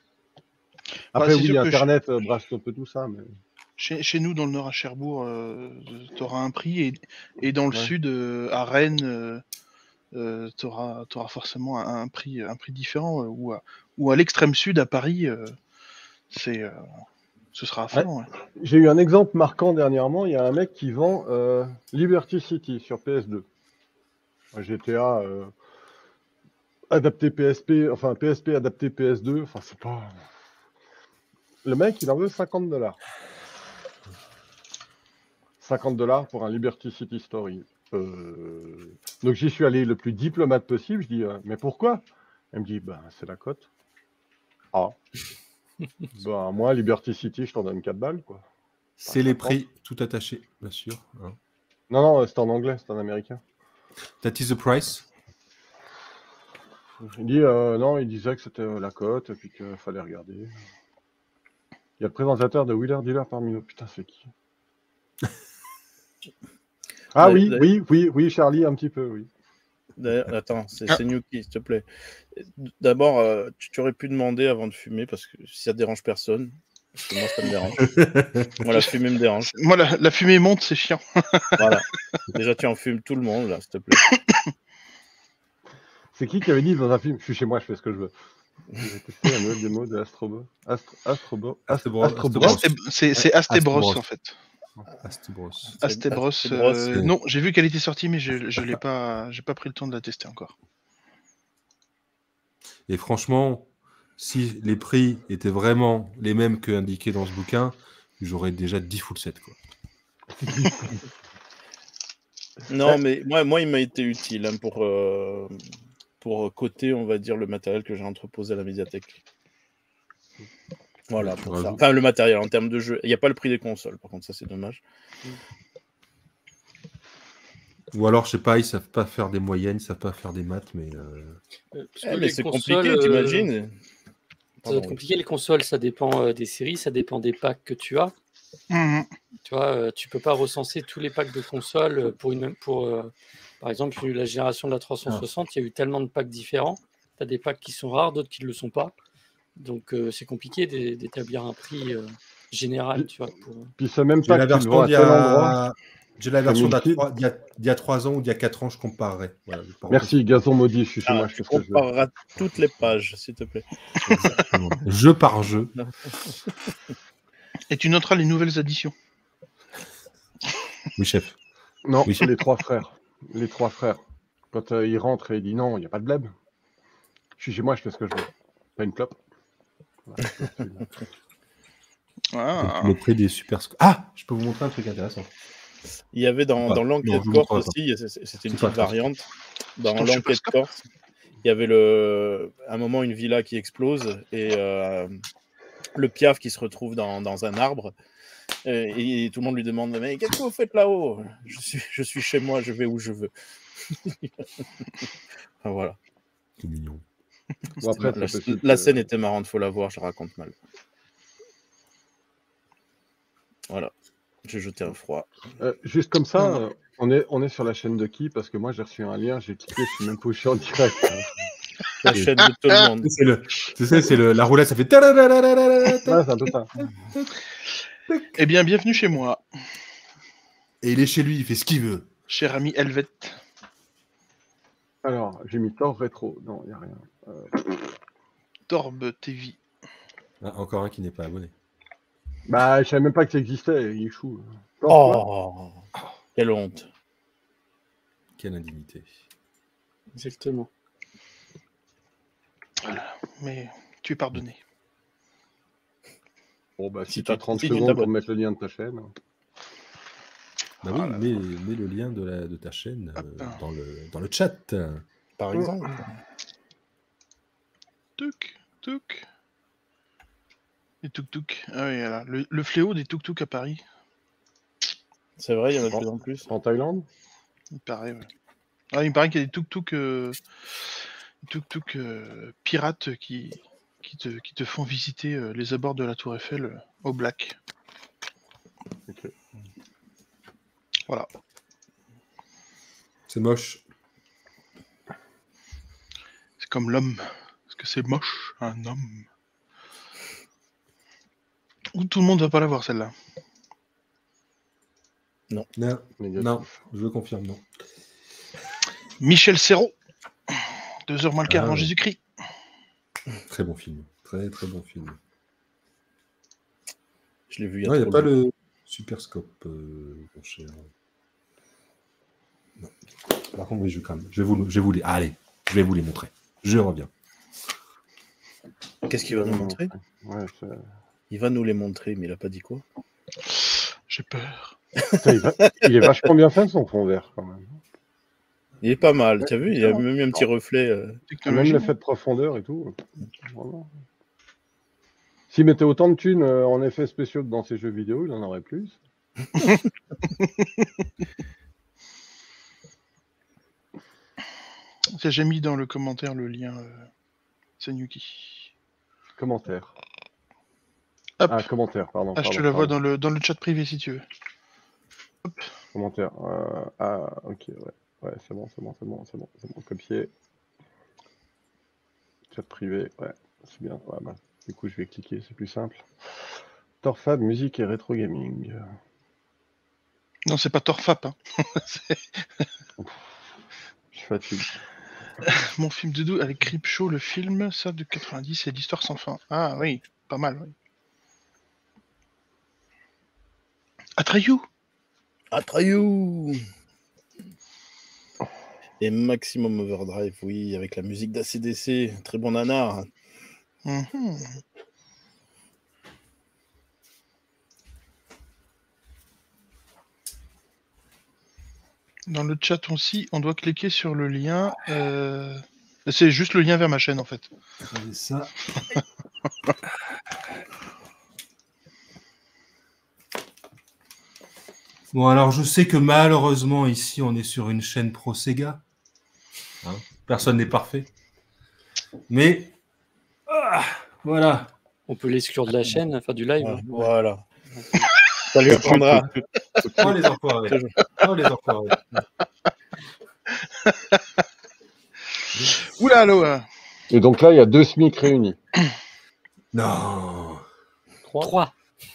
Après, c'est oui, sûr que chez, Internet euh, brasse un peu tout ça. Mais... chez- chez nous, dans le Nord à Cherbourg, euh, tu auras un prix et, et dans le Ouais. Sud, euh, à Rennes, euh, euh, tu auras forcément un, un prix, un prix différent. euh, ou, à, ou à l'extrême Sud, à Paris, euh, c'est, euh, ce sera affolant. Ouais. J'ai eu un exemple marquant dernièrement. Il y a un mec qui vend euh, Liberty City sur P S deux. Un G T A euh, adapté P S P, enfin P S P adapté P S deux. Enfin, c'est pas. Le mec, il en veut cinquante dollars. cinquante dollars pour un Liberty City Story. Euh... Donc j'y suis allé le plus diplomate possible. Je dis, euh, mais pourquoi? Elle me dit, ben c'est la cote. Ah. Ben moi, Liberty City, je t'en donne quatre balles, quoi. C'est les cinquante. prix, tout attaché, bien sûr. Hein. Non, non, c'est en anglais, c'est en américain. That is the price. Il dit, euh, non, il disait que c'était euh, la cote et puis qu'il fallait regarder. Il y a le présentateur de Wheeler Dealer parmi nous. Putain, c'est qui? Ah oui, D'ailleurs- oui, oui, oui, Charlie, un petit peu, oui. D'ailleurs, attends, c'est Ah. c'est Nuki, s'il te plaît. D'abord, euh, tu, tu aurais pu demander avant de fumer, parce que si ça te dérange personne, parce que moi, ça me dérange. Moi, la fumée me dérange. Moi, la, la fumée monte, c'est chiant. Voilà. Déjà, tu en fumes tout le monde, là, s'il te plaît. C'est qui qui avait dit dans un film, je suis chez moi, je fais ce que je veux. J'ai testé la nouvelle démo de Astrobo. Astro, Astrobo. Astebro- Astrobros. Astebros. Asté- C'est c'est Astébros, Astébros. en fait. Astebros. Astébros. Astébros, euh, c'est- non, j'ai vu qu'elle était sortie, mais je, je l'ai pas, j'ai pas pris le temps de la tester encore. Et franchement, si les prix étaient vraiment les mêmes que indiqués dans ce bouquin, j'aurais déjà dix full sets. Quoi. Non, mais moi, moi il m'a été utile hein, pour, euh, pour coter, on va dire, le matériel que j'ai entreposé à la médiathèque. Voilà, Tu pour rajoutes. ça. Enfin, le matériel en termes de jeu. Il n'y a pas le prix des consoles, par contre, ça, c'est dommage. Ou alors, je sais pas, ils savent pas faire des moyennes, ils savent pas faire des maths, mais... euh, Euh, parce Eh, que mais les c'est consoles, compliqué, euh, t'imagines Ça va Pardon, être compliqué, les consoles, ça dépend euh, des séries, ça dépend des packs que tu as. Mhm. Tu vois, euh, tu peux pas recenser tous les packs de consoles euh, pour une même pour euh, par exemple la génération de la trois cent soixante, il y a eu tellement de packs différents. Tu as des packs qui sont rares, d'autres qui ne le sont pas. Donc euh, c'est compliqué d'é- d'établir un prix euh, général, tu vois. Pour... Puis c'est même J'ai pas la que tu le version vends à d'il y tel endroit. a... J'ai la T'as version mis le d'il y a fil. trois- d'il y a- d'il y a trois ans ou d'il y a quatre ans, je comparerais. Voilà, je vais pas Merci, gazon maudit, je suis chez Ah, moi, je tu fais ce que je veux. compareras toutes les pages, s'il te plaît. rentrer. Exactement. Jeu par jeu. Et tu noteras les nouvelles additions. Oui, chef. Non, Oui. les trois frères. Les trois frères. Quand euh, il rentre et il dit non, il n'y a pas de bled. Je suis chez moi, je fais ce que je veux. Pas une clope. Voilà, Ah. Le prix des super... sc- Ah, je peux vous montrer un truc intéressant. Il y avait dans, Ah, dans non, l'enquête je vous corse montrerai pas. aussi, c'est- c'était une C'est pas petite grave. variante. Dans C'est ton l'enquête Superscope corse, il y avait le, à un moment une villa qui explose et euh, le piaf qui se retrouve dans, dans un arbre. Et, et tout le monde lui demande mais qu'est-ce que vous faites là-haut? Je suis, je suis chez moi, je vais où je veux. Enfin, voilà. C'est mignon. Bon, après, C'était- la, c'est possible la que- scène était marrante, faut la voir, je raconte mal. Voilà. J'ai jeté un froid. Euh, juste comme ça, Non. euh, on, est, on est sur la chaîne de qui? Parce que moi, j'ai reçu un lien, j'ai cliqué, je suis même pas où je suis en direct. La Et- chaîne de tout le monde. C'est le, tu sais, c'est le, la roulette, ça fait. tarararararara. Ouais, c'est un peu ça. Eh bien, bienvenue chez moi, Et il est chez lui, il fait ce qu'il veut. cher ami Helvet. Alors, j'ai mis Thor rétro. Non, il n'y a rien. Euh, Torb T V. Ah, encore un qui n'est pas abonné. Bah, je savais même pas que ça existait, il est fou. Thor, quoi Oh, quelle honte. Quelle indignité. Exactement. Mais tu es pardonné. Bon, bah, si Si tu as tu- trente si tu secondes pour t'abonnes. mettre le lien de ta chaîne. Bah oui, mets, mets le lien de, la, de ta chaîne euh, Hop. dans, le, dans le chat. Par exemple. Touc, touc. Les tuk-tuk. Ah oui, voilà. Le, le fléau des tuk-tuk à Paris, C'est vrai, il y en a de plus en plus. En Thaïlande? il paraît. Ouais. Ah, il paraît qu'il y a des tuk-tuk, euh, des tuk-tuk euh, pirates qui, qui, te, qui te font visiter euh, les abords de la Tour Eiffel euh, au black. Ok. Voilà. C'est moche. C'est comme l'homme. Parce que c'est moche, un homme. Ou tout le monde va pas la voir celle-là. Non, Négatif. non, je confirme, non. Michel Serrault. Deux heures moins le quart Ah avant ouais. Jésus-Christ. Très bon film. Très, très bon film. Je l'ai vu il y a Non, il n'y a trop pas longtemps. le Super Scope, euh, mon cher. Non. Par contre, oui, je vais quand même. Je vais vous, je vais vous les. Ah, allez, je vais vous les montrer. Je reviens. Qu'est-ce qu'il va nous montrer? Ouais, c'est- Il va nous les montrer, mais il a pas dit quoi. J'ai peur. Putain, il, va- il est vachement bien fait son fond vert quand même. Il est pas mal, t'as vu? Il a même eu un petit reflet. euh, Même Technologie. l'effet de profondeur et tout. Vraiment. S'il mettait autant de thunes euh, en effets spéciaux dans ses jeux vidéo, il en aurait plus. Tiens, j'ai mis dans le commentaire le lien euh, Senyuki. Commentaire. Hop. Ah, commentaire, pardon. Ah, je te pardon, la vois pardon. dans le, dans le chat privé si tu veux. Commentaire. Euh, ah, ok, ouais. Ouais, c'est bon, c'est bon, c'est bon, c'est bon, c'est bon. Copier. Chat privé, ouais, c'est bien. Ouais, bah, du coup, je vais cliquer, c'est plus simple. Torfab, musique et rétro gaming. Non, c'est pas Torfap. Hein. C'est Je fatigue. mon film de doux avec Creepshow, le film, ça de quatre-vingt-dix, et l'histoire sans fin. Ah oui, pas mal, oui. Atreyu. Atreyu! Et Maximum Overdrive, oui, avec la musique d'A C D C. Très bon nanar. Mhm. Dans le chat aussi, on doit cliquer sur le lien. euh, C'est juste le lien vers ma chaîne en fait. Regardez ça. Bon, alors je sais que malheureusement, ici, on est sur une chaîne pro Sega. Hein, personne n'est parfait. Mais, ah, voilà. On peut l'exclure de la chaîne, enfin du live. Ouais, hein. voilà. Ça lui apprendra. Oh les enfoirés. Oh les enfoirés. Oula, allô euh, Et donc là, il y a deux SMIC réunis. Non. Trois.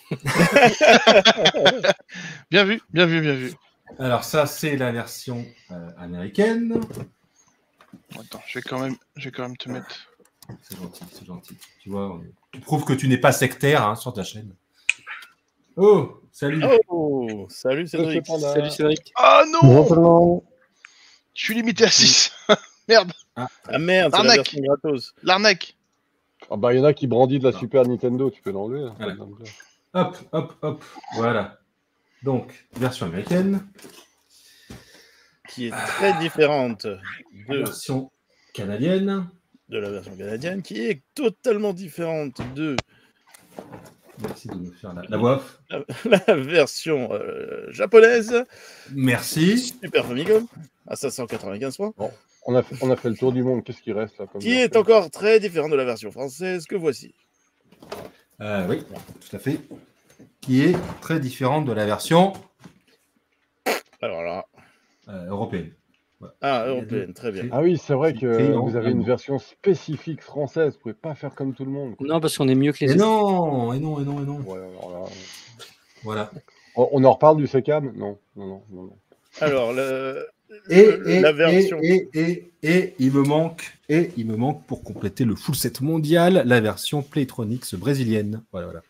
Bien vu, bien vu, bien vu. Alors ça, c'est la version euh, américaine. Attends, je vais quand même, je vais quand même te mettre. C'est gentil, c'est gentil. Tu vois, on- tu prouves que tu n'es pas sectaire hein, sur ta chaîne. Oh, salut. Oh, salut Cédric. Salut Cédric. Ah non, Bonjour. je suis limité à six. Merde, Ah merde, c'est la Arnaque. version gratos. l'arnaque. Ah bah, il y en a qui brandissent de la Super Nintendo, tu peux l'enlever. hein, Voilà. par exemple. Hop, hop, hop. Voilà. Donc, version américaine, Qui est très différente de, version canadienne. de la version canadienne, qui est totalement différente de Merci de me faire la, la voix off. la, la version euh, japonaise, Merci. Super Famicom, à cinq cent quatre-vingt-quinze points, On a, fait, on a fait le tour du monde, qu'est-ce qui reste là comme qui est version encore très différente de la version française que voici. Euh, oui, tout à fait. qui est très différente de la version Alors là. euh, européenne. Voilà. Ah, Il y a européenne, deux- très bien. c'est- Ah oui, c'est vrai c'est que écrit en vous avez une allemand. version spécifique française. Vous pouvez pas faire comme tout le monde. quoi. Non, parce qu'on est mieux que les Et autres. non, et non, et non, et non. Ouais, alors là, Voilà. on, on en reparle du C C A M? Non, non, non, non. non. Alors, le, Et, le- et, la version. et, et, et, et il me manque, et il me manque pour compléter le full set mondial, la version Playtronics brésilienne. Voilà, voilà.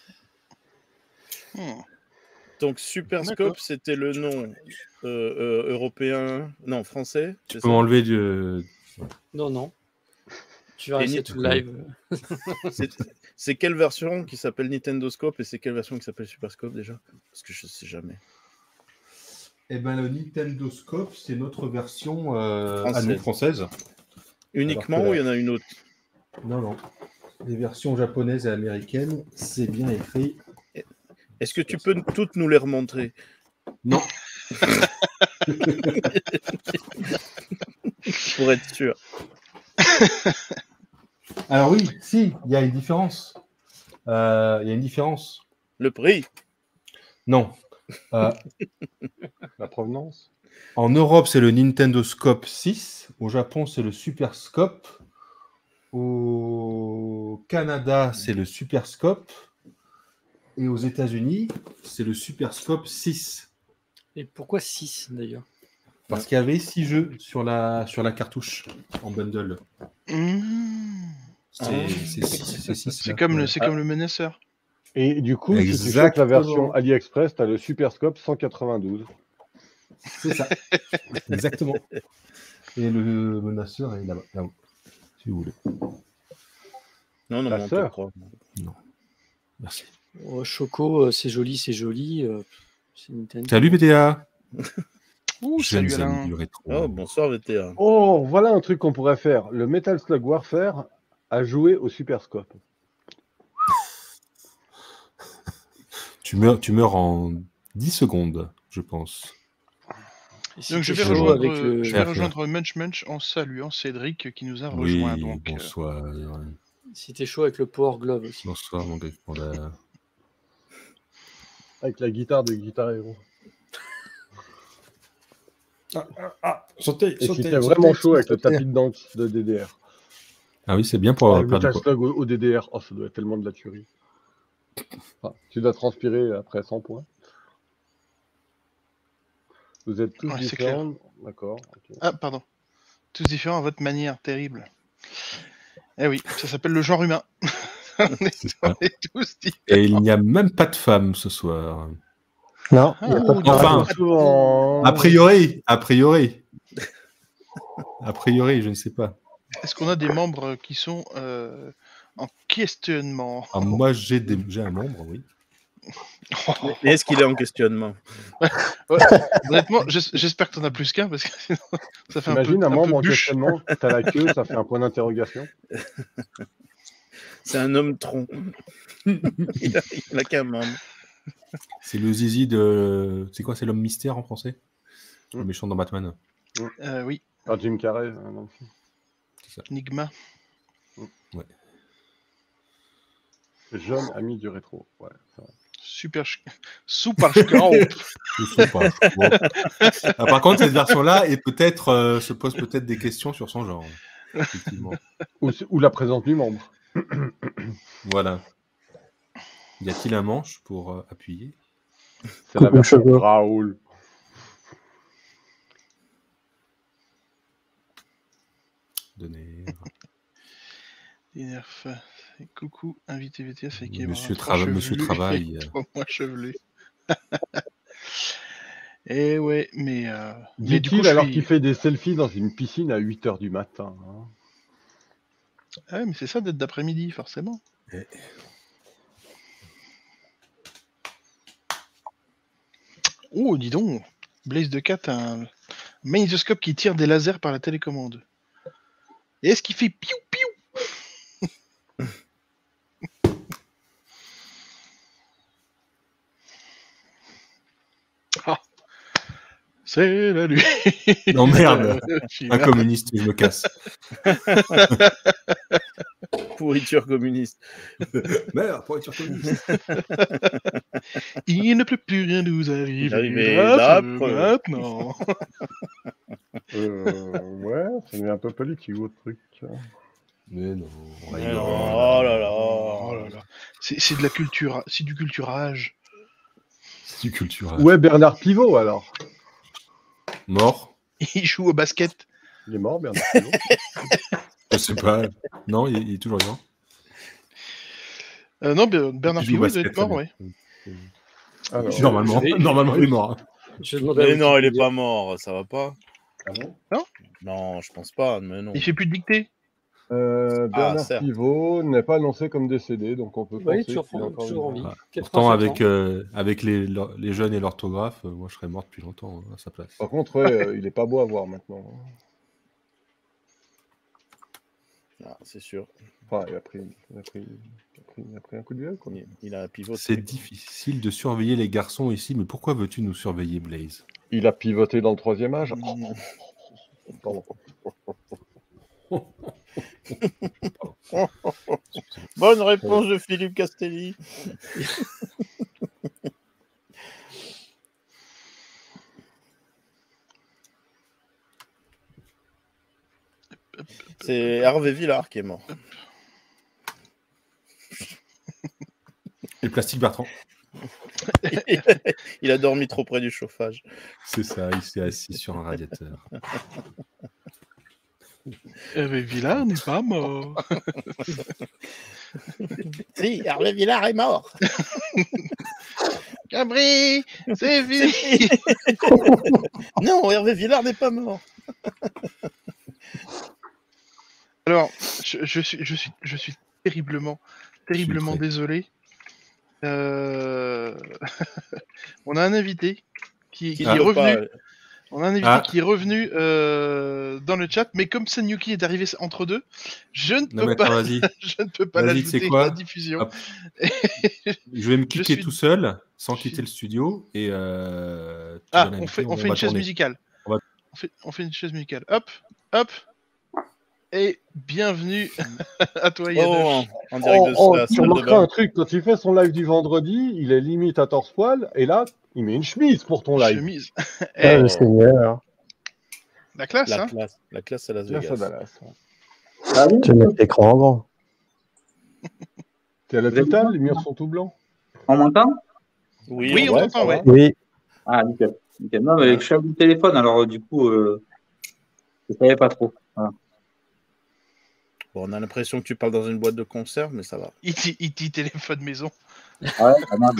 Hmm. Donc, Super D'accord. Scope, c'était le nom euh, euh, européen, non, français. Tu c'est peux ça m'enlever du. Non, non. Tu vas Et rester ni- tout le live. C'est c'est quelle version qui s'appelle Nintendo Scope et c'est quelle version qui s'appelle Super Scope déjà? Parce que je sais jamais. Eh ben, le Nintendo Scope, c'est notre version euh, à Française. nous, française. Uniquement Alors que ou il y en a une autre? Non, non. Les versions japonaises et américaines, c'est bien écrit. Est-ce que tu peux toutes nous les remontrer? Non. Pour être sûr. Alors oui, si, il y a une différence. Euh, Il y a une différence. Le prix? Non. Euh, La provenance? en Europe, c'est le Nintendo Scope six. Au Japon, c'est le Super Scope. Au Canada, c'est le Super Scope. Et aux États-Unis, c'est le Super Scope six. Et pourquoi six d'ailleurs? Parce qu'il y avait six jeux sur la, sur la cartouche en bundle. Hmm. C'est Ah. c'est six, c'est six, C'est là. comme, Ouais. le- c'est Ah. comme le Menaceur. Et du coup, si tu chopes Exactement. la version AliExpress, tu as le Super Scope cent quatre-vingt-douze. C'est ça. Exactement. Et le menaceur est là-bas, là-haut, si vous voulez. Non, non, La non, on te sœur. croit. Merci. Oh, Choco, euh, c'est joli, c'est joli. euh, c'est Nintendo. Salut B T A. Ouh, Jeunes salut amis Alain. du rétro. Oh, bonsoir V T A. Oh, voilà un truc qu'on pourrait faire. Le Metal Slug Warfare a joué au Super Scope. Tu meurs, tu meurs en dix secondes, je pense. Et si Donc je t'es vais chaud rejoindre, avec le- je vais Faire, rejoindre Munch Munch en saluant Cédric qui nous a Oui, rejoint. Donc, euh, bonsoir. Si t'es chaud avec le Power Glove aussi. Bonsoir, mon gars. Panda. Avec la guitare de Guitar Hero. Ah, ah, ah, sautez, Et si t'es vraiment chaud avec le tapis de danse de D D R. Ah oui, c'est bien pour Ah, avoir le plein de Metal quoi. Slug au, au D D R, oh, ça doit être tellement de la tuerie. Enfin, tu dois transpirer après cent points. Vous êtes tous Ouais, c'est différents. D'accord. ok. Ah, pardon. Tous différents à votre manière, terrible. Eh oui, ça s'appelle le genre humain. on, est, C'est on ça. est tous différents. Et il n'y a même pas de femme ce soir. Non, Ah, il y a pas de oh, dis donc. Enfin, souvent. A priori, a priori. A priori, je ne sais pas. Est-ce qu'on a des membres qui sont euh, en questionnement? Ah, moi, j'ai des... j'ai un membre, oui. Mais mais est-ce qu'il est en questionnement? Ouais, honnêtement, j'es- j'espère que t'en as plus qu'un parce que sinon, ça fait un peu, T'imagines un un membre peu en bûche. questionnement, t'as la queue, ça fait un point d'interrogation. C'est un homme tronc. il a, il a qu'un membre. C'est le zizi de... C'est quoi, c'est l'homme mystère en français? Le Mm. méchant dans Batman. Euh, oui, Alors Jim Carrey, hein, dans le film. Enigma. Ouais. Jeune ami du rétro. Ouais, c'est vrai. Super, ch- super scope. Je sais pas. Bon. Ah, par contre, cette version-là est peut-être euh, se pose peut-être des questions sur son genre. Effectivement. Ou, ou la présence du membre. Voilà. Y a-t-il un manche pour euh, appuyer? C'est la Coucou, version Choco. Raoul. Donner. Des nerfs. Coucou, invité V T S avec Monsieur, trois Trava- Monsieur chevelus Travail. et euh, trois mois chevelus. Eh ouais, mais, euh, mais du coup, Dit-il je alors suis... qu'il fait des selfies dans une piscine à huit heures du matin. hein. Ah ouais, mais c'est ça d'être d'après-midi, forcément. Eh. Oh, dis donc, Blaze de Cat a un magnétoscope qui tire des lasers par la télécommande. Et est-ce qu'il fait piou piou? Ah. c'est la nuit. Non, merde. Euh, Un communiste, je me casse. Pourriture communiste. Merde, pourriture communiste. Il ne peut plus rien nous arriver. Arrivé là, d'après. maintenant. Euh, ouais, ça devient un peu politique, votre truc. Mais non. Mais rigole. non, oh là là. Oh là là. C'est c'est de la culture, c'est du culturage. C'est du culturel. Où est Bernard Pivot alors? Mort? Il joue au basket. Il est mort, Bernard Pivot. Je sais pas. Non, il est, il est toujours vivant. Euh, non, Ber- Bernard Il joue au Pivot il doit basket, être mort, très ouais. Alors, Normalement, je vais- normalement, il est mort. Je vais demander à Mais non, il est Wikipédia. pas mort, ça va pas. ah bon Non, je pense pas, mais non. Il fait plus de dictée. Euh, Bernard certes. Pivot n'est pas annoncé comme décédé, donc on peut Oui, penser toujours, qu'il est encore toujours en vie. vivant. Pourtant, quatre-vingt-sept avec, ans. euh, avec les, les jeunes et l'orthographe, euh, moi, je serais mort depuis longtemps hein, à sa place. Par contre, ouais, euh, il est pas beau à voir maintenant. Ah, c'est sûr. Enfin, il a pris, il a pris, il a pris, il a pris un coup de vieux, quoi. Il, il a pivoté. C'est difficile de surveiller les garçons ici, mais pourquoi veux-tu nous surveiller, Blaze? Il a pivoté dans le troisième âge. Mm. Pardon. Bonne réponse de Philippe Castelli. C'est Hervé Villard qui est mort. Et Plastique Bertrand. Il a dormi trop près du chauffage. C'est ça, il s'est assis sur un radiateur. Hervé Villard n'est pas mort. Si, Hervé Villard est mort. Cabri, c'est fini. Non, Hervé Villard n'est pas mort. Alors, je, je suis, je suis, je suis terriblement, terriblement prêt. désolé. Euh... On a un invité qui, qui Ah. est revenu. Pas- On a un invité Ah. qui est revenu euh, dans le chat, mais comme Senyuki est arrivé entre deux, je ne Non, peux mais pas, attends, vas-y. je ne peux pas Vas-y, l'ajouter tu sais quoi à la diffusion. Hop. Je vais me cliquer suis- tout seul, sans je quitter suis- le studio, et euh, tu Ah, vas on l'inviter, fait, on fait va une chaise tourner. musicale. On va- On fait, on fait une chaise musicale. Hop, hop. Et bienvenue à toi, Yann. Oh, en, en direct de Oh, oh, sa tu salle de remarqueras bain. un truc, quand il fait son live du vendredi, il est limite à torse-poil, et là, il met une chemise pour ton live. Chemise. Oh. Eh, le Seigneur. la classe, La hein. classe, la classe à Las Là, ça Vegas. Dallas. Ah oui Je vais mettre l'écran en grand. T'es à la Vous êtes totale, bien les murs sont tout blancs. On m'entend? Oui, Oui, on Ouais, t'entend, ça ouais. va. Oui. Ah, nickel. nickel. Non, mais je suis à mon téléphone, alors euh, du coup, euh, je savais pas trop. Voilà. Bon, on a l'impression que tu parles dans une boîte de conserve, mais ça va. Il dit, il dit téléphone maison. Ouais, ça marche.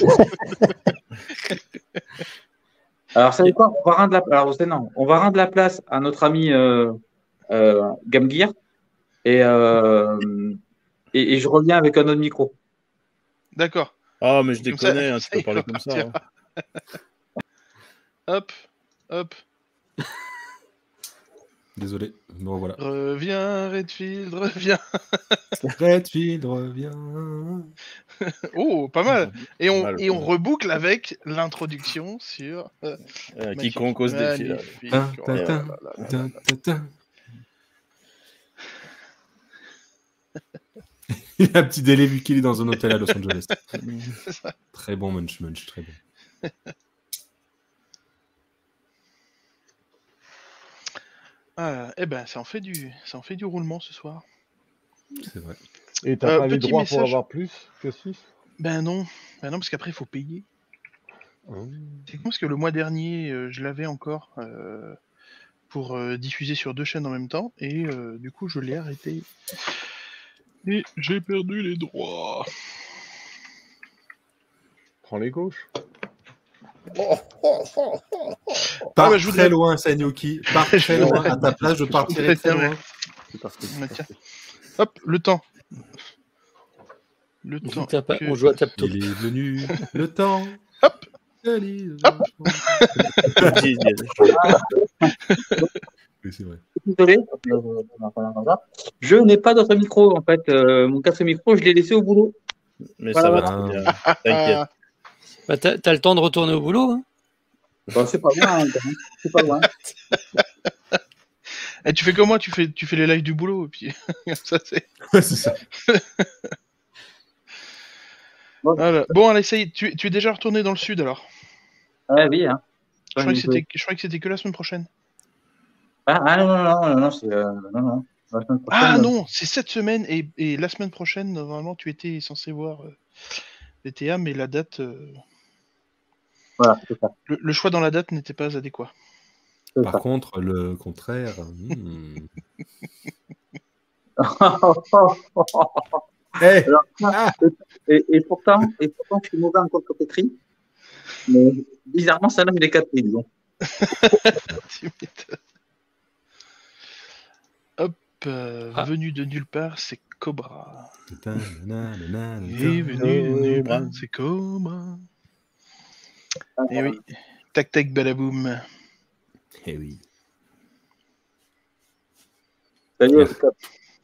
Alors, ça veut quoi? On va rendre la... Alors, c'est non. On va rendre la place à notre ami euh, euh, Gamgear et, euh, et, et je reviens avec un autre micro. D'accord. Ah, mais je Comme ça- déconne, hein, tu ça, peux il parler comme ça. repartira. hein. Hop, hop. Désolé, me revoilà. Reviens, Redfield, reviens. Redfield revient. Oh, pas mal. Et on, Pas mal, et pas on mal. reboucle avec l'introduction sur. euh, Euh, magnifique, quiconque ose défier. là. magnifique. Tin, Oh tin, là tin, là là là. tin, tin, tin. Il a un petit délai vu qu'il est dans un hôtel à Los Angeles. C'est ça. Très bon Munch Munch, très bon. Ah, eh ben, ça en fait du, ça en fait du roulement ce soir. C'est vrai. Et t'as Euh, pas les petit droits pour message. avoir plus que six? Ben non, ben non, parce qu'après il faut payer. C'est con parce que le mois dernier, euh, je l'avais encore euh, pour euh, diffuser sur deux chaînes en même temps, et euh, du coup je l'ai arrêté. Et j'ai perdu les droits. Prends les gauches. Pars bah, je très voudrais- loin, Sanyoki. Pars très loin. À ta place, je partirai très loin. C'est parti. Ah, tiens. Hop, le temps. Le temps. Tiens, pas- que- On joue à tap top. Il est venu le temps. Hop. Allez, Hop. Dis- dis- Oui, c'est vrai. Désolé. Je n'ai pas d'autre micro, en fait. Euh, mon casque micro, je l'ai laissé au boulot. Mais Voilà, ça va voilà. très bien. T'inquiète. Ah, Bah, t'as, t'as le temps de retourner au boulot, hein? Bon, c'est pas loin, hein, quand même. C'est pas loin. Et tu fais comme moi, tu fais, tu fais les lives du boulot, et puis ça c'est. Ouais, c'est ça. Bon, Voilà. Bon, allez, ça y est, tu, tu es déjà retourné dans le sud alors. ouais, oui, hein. Je croyais que c'était, je croyais que c'était que la semaine prochaine. Ah, ah, non, non, non, non, non, c'est. Euh, non, non. La semaine prochaine, Ah euh, non, c'est cette semaine et, et la semaine prochaine, normalement, tu étais censé voir euh, B T A, mais la date, euh, Voilà, c'est ça. le, le choix dans la date n'était pas adéquat. c'est Par ça. contre, le contraire. hmm. Eh, Alors, ah, et, et, pourtant, et pourtant, je suis mauvais en coquetterie, mais bizarrement, ça là, il est capté, disons. Tu m'étonnes. Hop, euh, Ah. venu de nulle part, c'est Cobra. nanana, Et venu de nulle Cobra. part, c'est Cobra. Eh oui, tac tac balaboum. Eh oui. Ça y est, c'est top.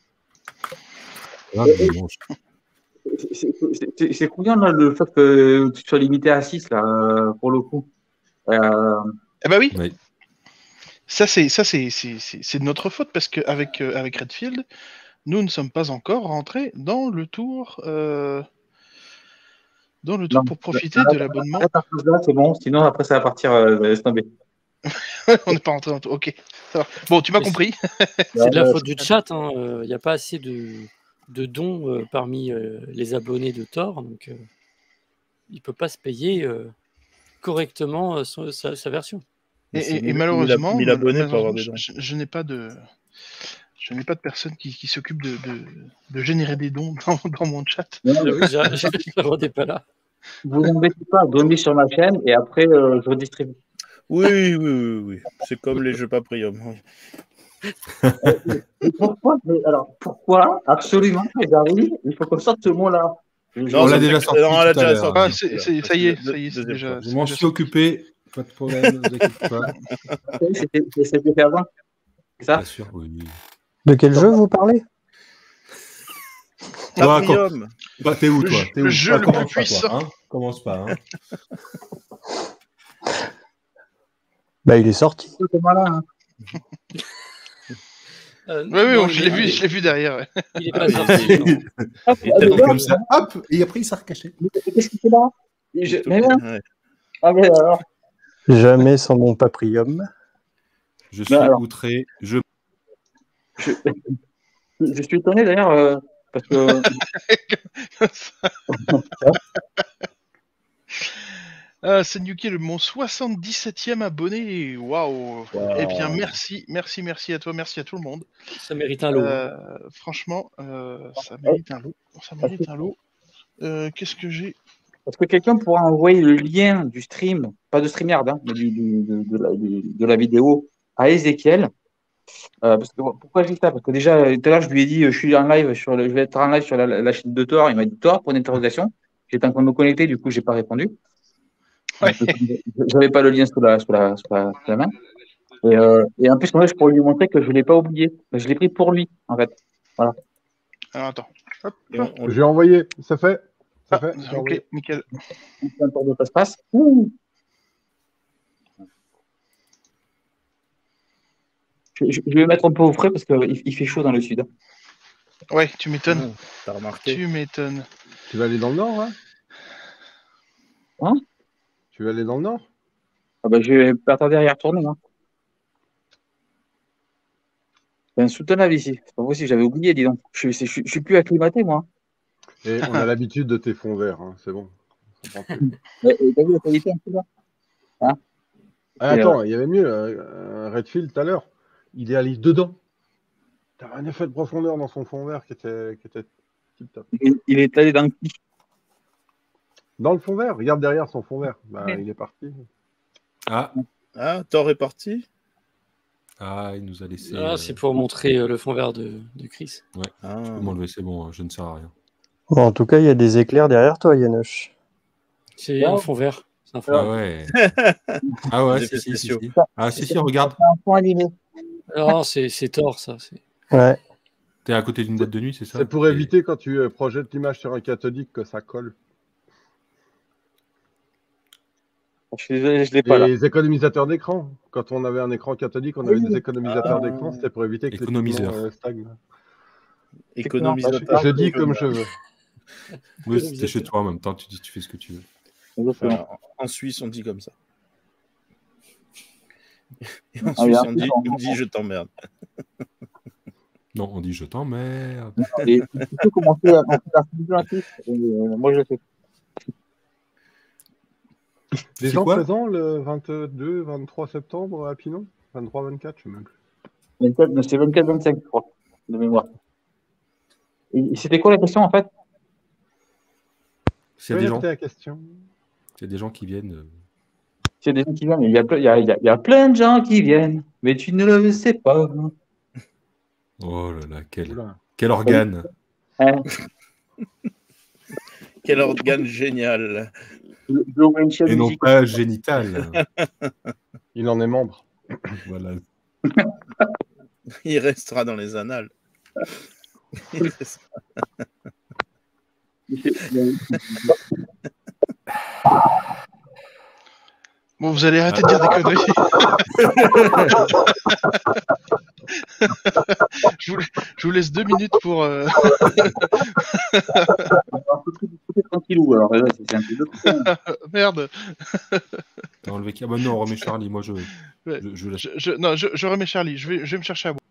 Ah, bon, je- C'est- c'est- c'est- C'est couillant, là, le fait que tu sois limité à six, là, euh, pour le coup. Euh, Eh bah oui, oui. ça c'est ça c'est c'est c'est c'est de notre faute parce que avec euh, avec Redfield, nous ne sommes pas encore rentrés dans le tour euh, dans le tour Non. pour profiter Arrête, de l'abonnement. arrête à cause de là, c'est bon, sinon après ça va partir, euh, laisse tomber. On n'est pas rentré dans le tour. Ok, ça va. Bon, tu m'as Mais c'est- compris. C'est de la Ouais, faute du chat. Il n'y a pas assez de, de dons euh, parmi euh, les abonnés de Thor. Donc, euh, il ne peut pas se payer euh, correctement euh, son- sa, sa version. Et, Mais c'est et- et mille- malheureusement, mille abonnés mal- pour avoir malheureusement, des je, dons. je- je n'ai pas de je n'ai pas de personne qui, qui s'occupe de, de, de générer des dons dans, dans mon chat. Non, Ah mais oui, j'ai- j'ai- la voix n'est pas là. vous embêtez pas, donnez sur ma chaîne et après euh, je redistribue. Oui, oui, oui, oui. C'est comme les jeux Paprium. Mais pourquoi mais alors pourquoi absolument les amis, il faut qu'on sorte ce mot-là. Je- je- On l'a ça déjà fait- sorti non, on l'a tout à déjà l'heure. sorti. Ah, hein. c'est, Voilà. c'est- ça y est, ça y est, c'est Deuxième déjà. fois. c'est Je m'en déjà suis sorti. occupé. Pas de problème, ne vous inquiétez pas. C'était c'était fait avant. C'est ça Bien sûr, oui. De quel jeu vous parlez? Toi, quand- Paprium. toi, t'es où, Le toi jeu- T'es le où jeu Toi, le commence plus pas, toi, hein Commence pas. Hein Bah, il est sorti. Comment là, hein. Euh, Oui, oui, non, bon, je il l'ai est- vu, je l'ai vu derrière. ouais. Il n'est pas Ah, sorti. il- non. il- Hop, il ah, mais tape là, comme ça, hop, et après il s'est recaché. mais qu'est-ce qu'il fait là Je- mais non. Ouais. Ah mais alors, Jamais sans mon paprium. Je suis alors. outré. Je... je, je suis étonné d'ailleurs euh, parce que Ah, c'est Nuki, le mon soixante-dix-septième abonné. Waouh. Eh bien, merci, merci, merci à toi, merci à tout le monde. Ça mérite un lot. hein. Euh, franchement, euh, ça mérite un lot. Ça mérite un lot. Euh, Qu'est-ce que j'ai? Est-ce que quelqu'un pourra envoyer le lien du stream, pas de StreamYard, hein, mais du, du- de, de la, du- de la vidéo à Ezekiel? Euh, parce que, pourquoi je dis ça? Parce que déjà, tout à l'heure, je lui ai dit, je suis en live sur le, je vais être en live sur la, la chaîne de Thor. Il m'a dit Thor, point d'interrogation. J'étais en train de me connecter, du coup, j'ai pas répondu. Ouais. J'avais pas le lien sous la, sous la, sous la, sous la main. Et, euh, et en plus, moi, je pourrais lui montrer que je l'ai pas oublié. Je l'ai pris pour lui, en fait. Alors attends. Hop. Et on- on- J'ai envoyé, ça fait Ça Ah, fait J'ai ok, envoyé. nickel. Un tour de passe-passe. Ouh. Je, je- je vais mettre un peu au frais parce qu'il il fait chaud dans le sud. Ouais, tu m'étonnes. Oh, T'as remarqué. Tu m'étonnes. Tu vas aller dans le nord, là Hein? Tu vas aller dans le nord Ah bah, je vais pas tarder à y retourner. Hein. C'est insoutenable ici. C'est pas possible, j'avais oublié, dis donc. Je, je, je, je suis plus acclimaté, moi. Et on a l'habitude de tes fonds verts, hein, c'est bon. Ça prend plus. Et- et T'as vu la qualité un peu là? Ah, Et, attends, il y avait mieux. euh, Redfield, tout à l'heure, il est allé dedans. T'avais un effet de profondeur dans son fond vert qui était, qui était tip-top. il, il est allé dans le petit. Dans le fond vert, regarde derrière son fond vert. Bah, Ouais. il est parti. Ah, Ah, Thor est parti. ah, il nous a laissé. Ah, euh, c'est pour montrer euh, le fond vert de, de Chris. Ah. Je peux m'enlever, c'est bon, hein, je ne sers à rien. Bon, en tout cas, il y a des éclairs derrière toi, Yanoche. C'est Ouais. un fond vert. C'est un fond Ah vert. ouais. Ah ouais, Des si, si, si, spéciaux. si. Ah si, si, regarde. C'est un fond animé. Non, c'est c'est Thor, ça. c'est- Ouais. T'es à côté d'une boîte de nuit, c'est ça C'est pour Et- éviter quand tu euh, projettes l'image sur un cathodique que ça colle. Je suis désolé, je l'ai pas là. Les économisateurs d'écran. Quand on avait un écran cathodique, on avait Oui. des économisateurs Ah. d'écran. C'était pour éviter que Économiseur. les pigments, euh, stagnent. Économisateur. Je dis comme je veux. Oui, c'était chez toi en même temps, tu dis tu fais ce que tu veux. Enfin, en Suisse, on dit comme ça. Et en Ah, Suisse, oui, on dit, en- on dit je t'emmerde. Non, on dit je t'emmerde. Et tu peux commencer à à faire plus actif. Euh, Moi, je le fais. Des C'est gens quoi présents le vingt-deux vingt-trois septembre à Pinon vingt-trois vingt-quatre, je sais même plus. vingt-quatre, non, c'est vingt-quatre vingt-cinq, je crois, de mémoire. Et c'était quoi la question en fait? S'il y a des gens, Répétez la question. s'il y a des gens qui viennent. euh, S'il y a des gens qui viennent, il y a, ple- il y a, il y a- il y a plein de gens qui viennent, mais tu ne le sais pas. Oh là là, quel, Oula. quel organe. Hein? Quel organe génial. Je- je vois une chaîne Et non musicale. pas génital. Il en est membre. Voilà. Il restera dans les annales. Il restera- Bon, vous allez arrêter de dire des conneries. je, vous, je vous laisse deux minutes pour. euh, Un peu plus discuter tranquillou, alors là, c'est c'est un peu de Merde. T'as enlevé qui? Ah bah non, on remet Charlie. Moi, je, Ouais. je, je laisse. Je, je- non, je, je remets Charlie. Je vais, je vais me chercher à boire.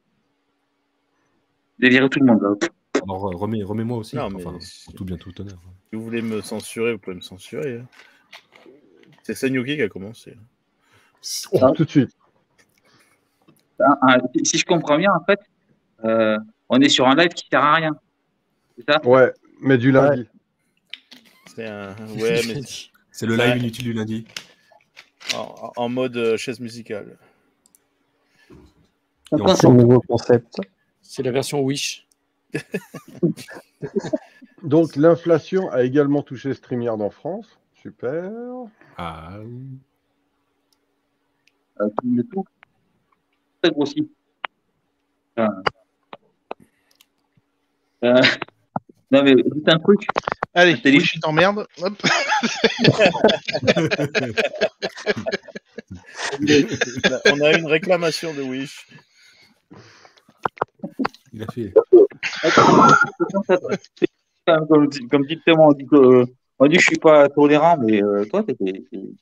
délirer tout le monde. Là. Alors, euh, remets, remets-moi aussi. Non, mais Enfin, si- pour tout bien, tout honneur. Si vous voulez me censurer, vous pouvez me censurer. hein. C'est Senyuki qui a commencé. Oh, Ah. tout de suite. Un- un- si je comprends bien, en fait, euh, on est sur un live qui sert à rien. C'est ça? Ouais, mais du lundi. C'est un. Ouais, mais C'est le live Ouais. inutile du lundi. en, en mode euh, chaise musicale. Et on D'accord. C'est le nouveau concept. C'est la version Wish. Donc l'inflation a également touché StreamYard en France. Super. Ah, Euh, le tout. Très grossi. Euh, euh, non, mais dites un truc. Allez, Télé- oui, je t'emmerde. Hop. On a une réclamation de Wish. il a fait. Comme, dit- comme dit Thomas, on dit que, on dit que je suis pas tolérant, mais euh, toi, t'es. t'es- t'es-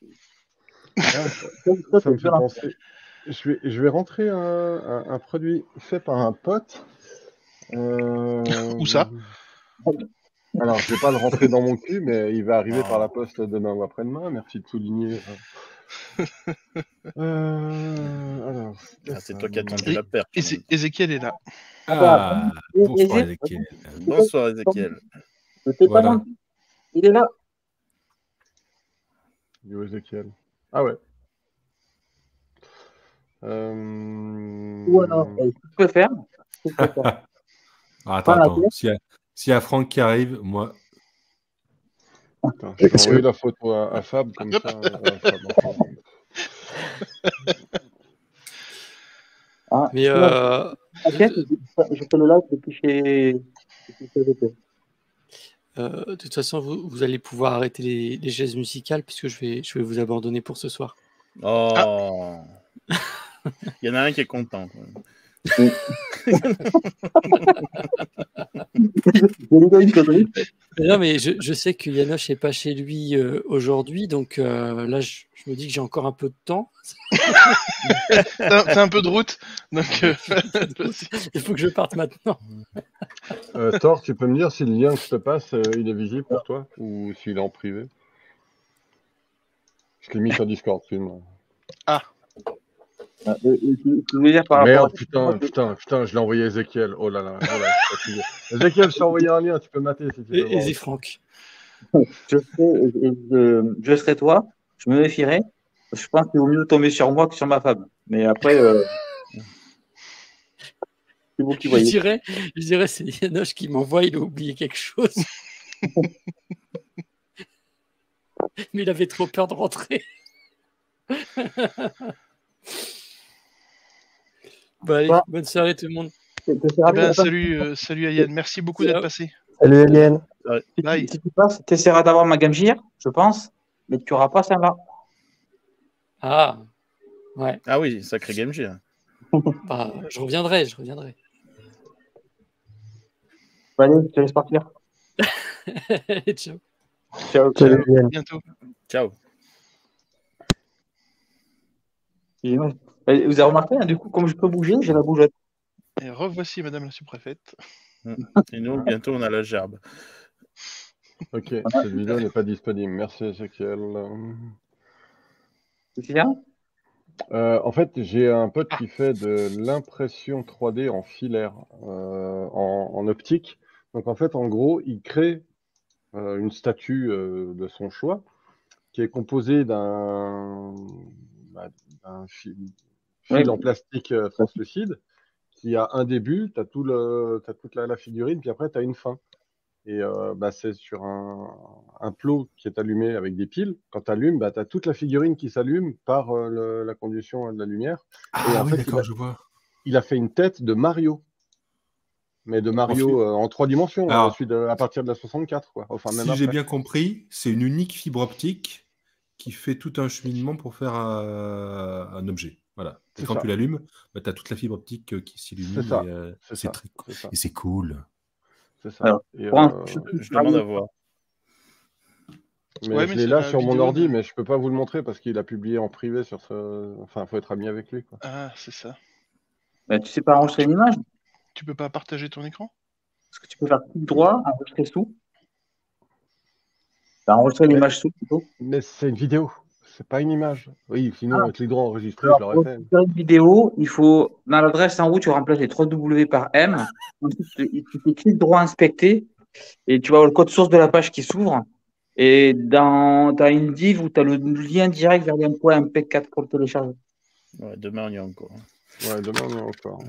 toi, Ça me t'es fait violent. penser. Je vais, je vais rentrer un, un- un produit fait par un pote. Euh, Où ça? Alors, je vais pas le rentrer dans mon cul, mais il va arriver Ah. par la poste demain ou après-demain. Merci de souligner. Euh, alors, Ah, c'est toi qui as tendu Et- la perche. Ézé- Ézéchiel est là. Ah, Et- bonsoir et- Ezekiel. Bonsoir Ezekiel. Je t'ai pas Voilà. menti. Il est là. Yo, Ezekiel. Ah ouais. Euh... Ou alors, euh, ce que tu peux faire, ce que tu peux faire. Ah, attends, Voilà. attends. S'il y, a- s'il y a Franck qui arrive, moi. Attends, je vais Parce que- envoyer la photo à, à Fab comme ça. euh, Fab, enfin, Ah, Mais euh, t'inquiète, je je fais le live depuis chez. depuis chez Ezekiel. euh, de toute façon, vous, vous allez pouvoir arrêter les, les chaises musicales puisque je vais, je vais vous abandonner pour ce soir. Oh. Il y en a un qui est content. quoi. J'ai lu une connerie. Non, mais je, je sais que Yanoche n'est pas chez lui euh, aujourd'hui, donc euh, là, je, je me dis que j'ai encore un peu de temps. T'as t'as un peu de route. Donc, euh, Il faut que je parte maintenant. Euh, Thor, tu peux me dire si le lien que je te passe, euh, il est visible pour toi ou s'il est en privé? Je l'ai mis sur Discord, excuse-moi. ah, Euh, euh, Je je voulais dire par rapport Merde, à. putain, putain, putain, je l'ai envoyé à Ezekiel. Oh là là, oh là, je suis fatigué. Ezekiel, je t'ai envoyé un lien, tu peux mater si tu veux. Et, voir. et c'est Franck. Je, sais, je, je, je serais toi, je me méfierais. Je pense qu'il vaut mieux tomber sur moi que sur ma femme. Mais après, euh, c'est vous qui Je voyez. dirais, je dirais c'est Yanoche qui m'envoie, il a oublié quelque chose. Mais il avait trop peur de rentrer. Bon, allez, Bon. bonne soirée tout le monde. Te- te eh sera- ben, salut, euh, salut Ayane. Merci beaucoup d'être passé. Salut Alien. Si tu- Bye. Si tu passes, tu essaieras d'avoir ma Game Gear, je pense, mais tu n'auras pas celle-là. Ah, ouais. Ah oui, sacré Game G. Hein. Bah, je reviendrai, je reviendrai. Allez, je te laisse partir. Allez, ciao. Ciao. Salut, À Yann. bientôt. Ciao. Et ouais. Et vous avez remarqué, hein, du coup, comme je peux bouger, j'ai la bougeotte. Et revoici Madame la sous-préfète. Et nous, bientôt, on a la gerbe. Ok, cette vidéo n'est pas disponible. Merci Ezekiel. C'est bien. Euh, en fait, j'ai un pote qui fait de l'impression trois D en filaire, euh, en, en optique. Donc en fait, en gros, il crée euh, une statue euh, de son choix qui est composée d'un bah, d'un fil, Ouais. fil en plastique euh, translucide qui a un début, tu as tout le, t'as toute la, la figurine, puis après tu as une fin. Et euh, bah, c'est sur un, un plot qui est allumé avec des piles. Quand tu allumes, bah, tu as toute la figurine qui s'allume par euh, le- la conduction de la lumière. Et Ah en oui, fait, il d'accord, a, je vois. il a fait une tête de Mario, mais de En Mario fi- euh, en trois dimensions, euh, Alors, celui de, à partir de la soixante-quatre, quoi. Enfin, même si j'ai après. bien compris, c'est une unique fibre optique qui fait tout un cheminement pour faire euh, un objet. Voilà. Et C'est quand ça. tu l'allumes, bah, tu as toute la fibre optique euh, qui C'est s'illumine ça. et euh, C'est c'est ça. très C'est ça. et c'est cool. C'est ça. Alors, Et, pour un- euh, Je, je demande à voir. mais Ouais, je mais l'ai c'est là la sur mon vidéo ordi, de- mais je peux pas vous le montrer parce qu'il a publié en privé sur ce. Enfin, faut être ami avec lui, quoi. Ah, c'est ça. Bah, tu sais pas enregistrer une image, Tu peux pas partager ton écran? parce que tu peux faire clic droit, enregistrer sous. T'as enregistré Mais, l'image sous plutôt. mais c'est une vidéo, c'est pas une image. Oui, sinon, Ah, avec les droits enregistrés, je alors, l'aurais pour fait. faire une vidéo, il faut, dans l'adresse en haut, tu remplaces les trois W par M. Ensuite, tu tu fais clic droit inspecter et tu vas avoir le code source de la page qui s'ouvre. Et dans, tu as une div où tu as le lien direct vers l'emploi M P quatre pour le télécharger. Ouais, demain, on y est encore. Ouais, demain, on y est encore.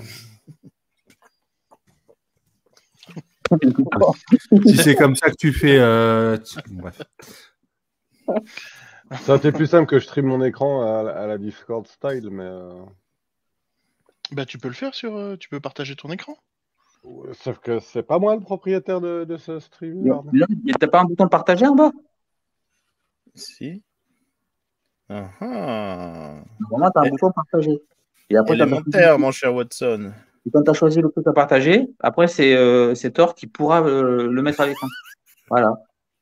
Si c'est comme ça que tu fais. euh, tu- Bref. Ça aurait été plus simple que je stream mon écran à, la- à la Discord style, mais euh, Bah, tu peux le faire sur. euh, Tu peux partager ton écran. ouais, sauf que c'est pas moi le propriétaire de, de ce stream. Là, t'as pas un bouton partager en bas? Si. Ah ah. Normalement, tu as un Eh, bouton partager. Et après, t'as- Élémentaire, mon cher Watson. et quand tu as choisi le truc à partager, après, c'est euh, c'est Thor qui pourra euh, le mettre à l'écran. Voilà.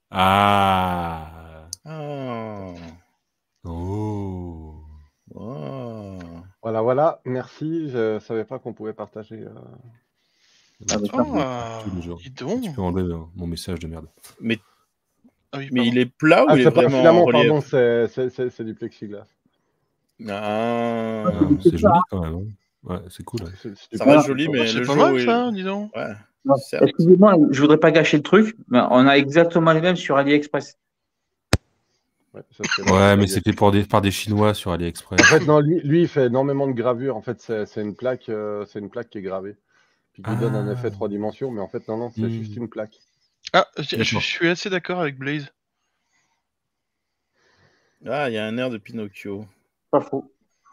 Ah. Ah. Oh. Oh. Voilà, voilà, merci. Je savais pas qu'on pouvait partager. euh. Ah, bah, Oh, ça. Tous les jours. dis donc. Tu peux enlever euh, mon message de merde. Mais, Ah oui, mais pardon. il est plat ou Ah, il est c'est pas un vraiment en filament, relief? pardon, c'est c'est- c'est- c'est du plexiglas. Ah. Ah, c'est joli quand même. hein. Ouais, c'est cool. hein. C'est- c'est du Ça Voilà. reste joli, plexiglas. mais C'est le pas jour mal où ça, il- dis donc. Ouais, Non, certes. excusez-moi, je voudrais pas gâcher le truc, mais on a exactement les mêmes sur AliExpress. Ouais, ça, c'est la- Ouais, la mais gueule. c'est fait pour des, par des Chinois sur AliExpress. En fait, non, lui, lui, il fait énormément de gravures. En fait, c'est c'est une plaque, euh, c'est une plaque qui est gravée, puis qui donne un Ah. effet trois dimensions. Mais en fait, non, non, c'est Hmm. juste une plaque. Ah, je, je- D'accord. je suis assez d'accord avec Blaze. Ah, il y a un air de Pinocchio. Pas faux.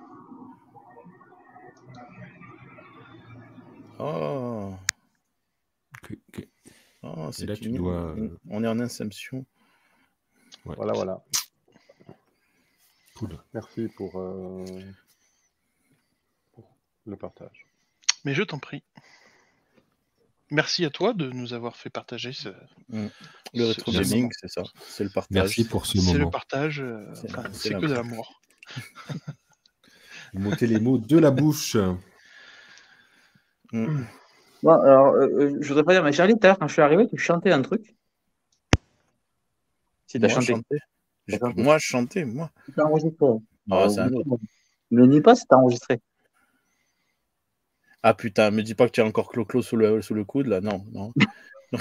Oh. Ok, ok. Oh, c'est là, tu mignon. dois, euh, On est en Inception. Ouais, Voilà, voilà. cool. Merci pour, euh, pour le partage. Mais je t'en prie. Merci à toi de nous avoir fait partager ce. Le ce- rétro ce gaming, moment. c'est ça. C'est le partage. Merci pour ce C'est le moment. partage. euh, C'est- enfin, c'est c'est la- que de l'amour. Vous m'ôtez les mots de la bouche. Mm. Bon, alors, euh, euh, je voudrais pas dire, mais Charlie, tout à l'heure, quand je suis arrivé, tu chantais un truc. Si, t'as Moi, chanté. chanter. J'ai- T'as chanté. Moi, chanter, moi. Tu t'as enregistré. Ah, Euh, c'est un autre. Ne nie pas si t'as enregistré. Ah putain, me dis pas que tu as encore Clo-Clo sous le, sous le coude, là. Non, non. Non.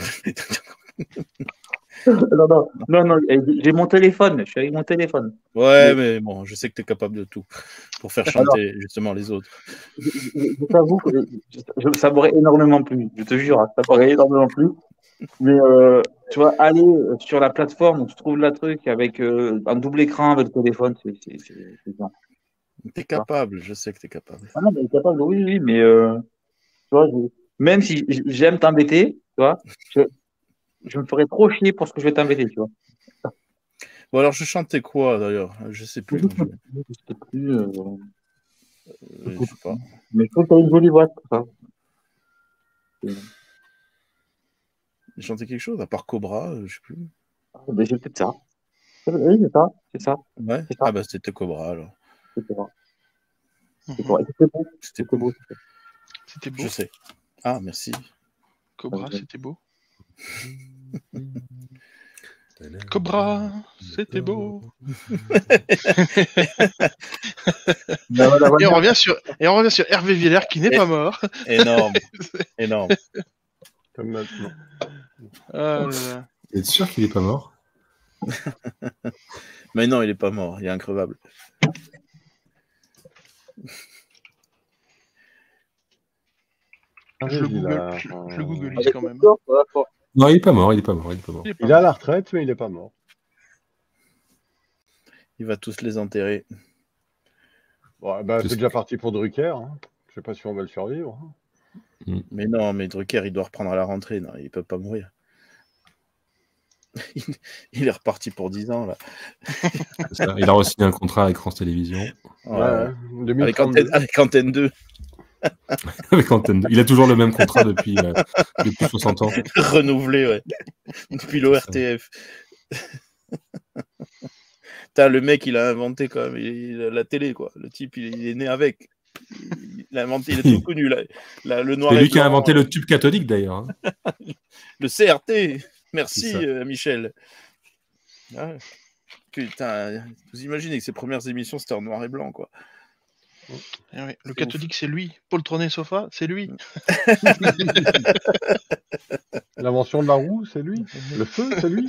non, non, non, non, eh, j'ai mon téléphone, je suis avec mon téléphone. Ouais, Mais- mais bon, je sais que tu es capable de tout pour faire chanter justement les autres. Je, je- je t'avoue que je- je- ça m'aurait énormément plu, je te jure, hein, ça m'aurait énormément plu. Mais euh, tu vois, aller euh, sur la plateforme où tu trouves la truc avec euh, un double écran avec le téléphone, c'est c'est- c'est- c'est bien. Tu es capable, je sais que tu es capable. Ah non, mais capable, oui, oui, mais euh, tu vois, je- même si j- j'aime t'embêter, tu vois, je, je me ferais trop chier pour ce que je vais t'embêter, tu vois. Bon, alors, je chantais quoi, d'ailleurs? Je sais plus. Je... Je sais plus. Euh... Euh, je sais pas. Mais je trouve que t'as une jolie voix, pour ça. J'ai chanté quelque chose, à part Cobra, euh, je sais plus. Ah, ben, c'est peut-être ça. Oui, c'est ça. C'est ça. Ouais. C'est ça. Ah, bah, c'était Cobra, alors. C'était ça. Mhm. C'était beau. C'était beau. C'était C'était beau. C'était beau. Je sais. Ah, merci. Cobra, Ok. c'était beau. Cobra, c'était beau. Ben, voilà, Et on voilà. revient sur, et on revient sur Hervé Villers qui n'est Et- pas mort. Énorme. Énorme. Comme maintenant. Ah là là. Vous êtes sûr qu'il est pas mort? Mais non, il est pas mort. Il est increvable. Je le Il google, a- je, je le googlise Avec quand le même. corps, voilà, quoi. Non, il est pas mort, il est pas mort, il est pas mort. Il est pas Il est à mort. la retraite, mais il n'est pas mort. Il va tous les enterrer. Bon, ben, C'est c'est ce déjà parti pour Drucker. Hein. Je sais pas si on va le survivre. hein. Mais non, mais Drucker, il doit reprendre à la rentrée. Non, il peut pas mourir. Il, il est reparti pour dix ans, là. C'est ça. Il a re-signé un contrat avec France Télévisions. Ouais, Ouais, ouais. ouais. Avec, deux mille trente-deux. Antenne, avec Antenne deux. avec Antenne deux. Il a toujours le même contrat depuis, euh, depuis soixante ans. Renouvelé, ouais. Depuis l'O R T F. Putain, le mec, il a inventé quand même il, il- la télé, quoi. Le type, il, il est né avec. Il a inventé, il est tout connu, là. Là, le noir C'est et lui qui a blanc, inventé euh, le tube cathodique d'ailleurs. hein. le C R T. Merci, C'est ça. euh, Michel. Ouais. Putain, vous imaginez que ses premières émissions, c'était en noir et blanc, quoi. Eh oui, le catholique, c'est lui. Paul Tronet-Sofa, c'est lui. L'invention de la roue, c'est lui. Le feu, c'est lui.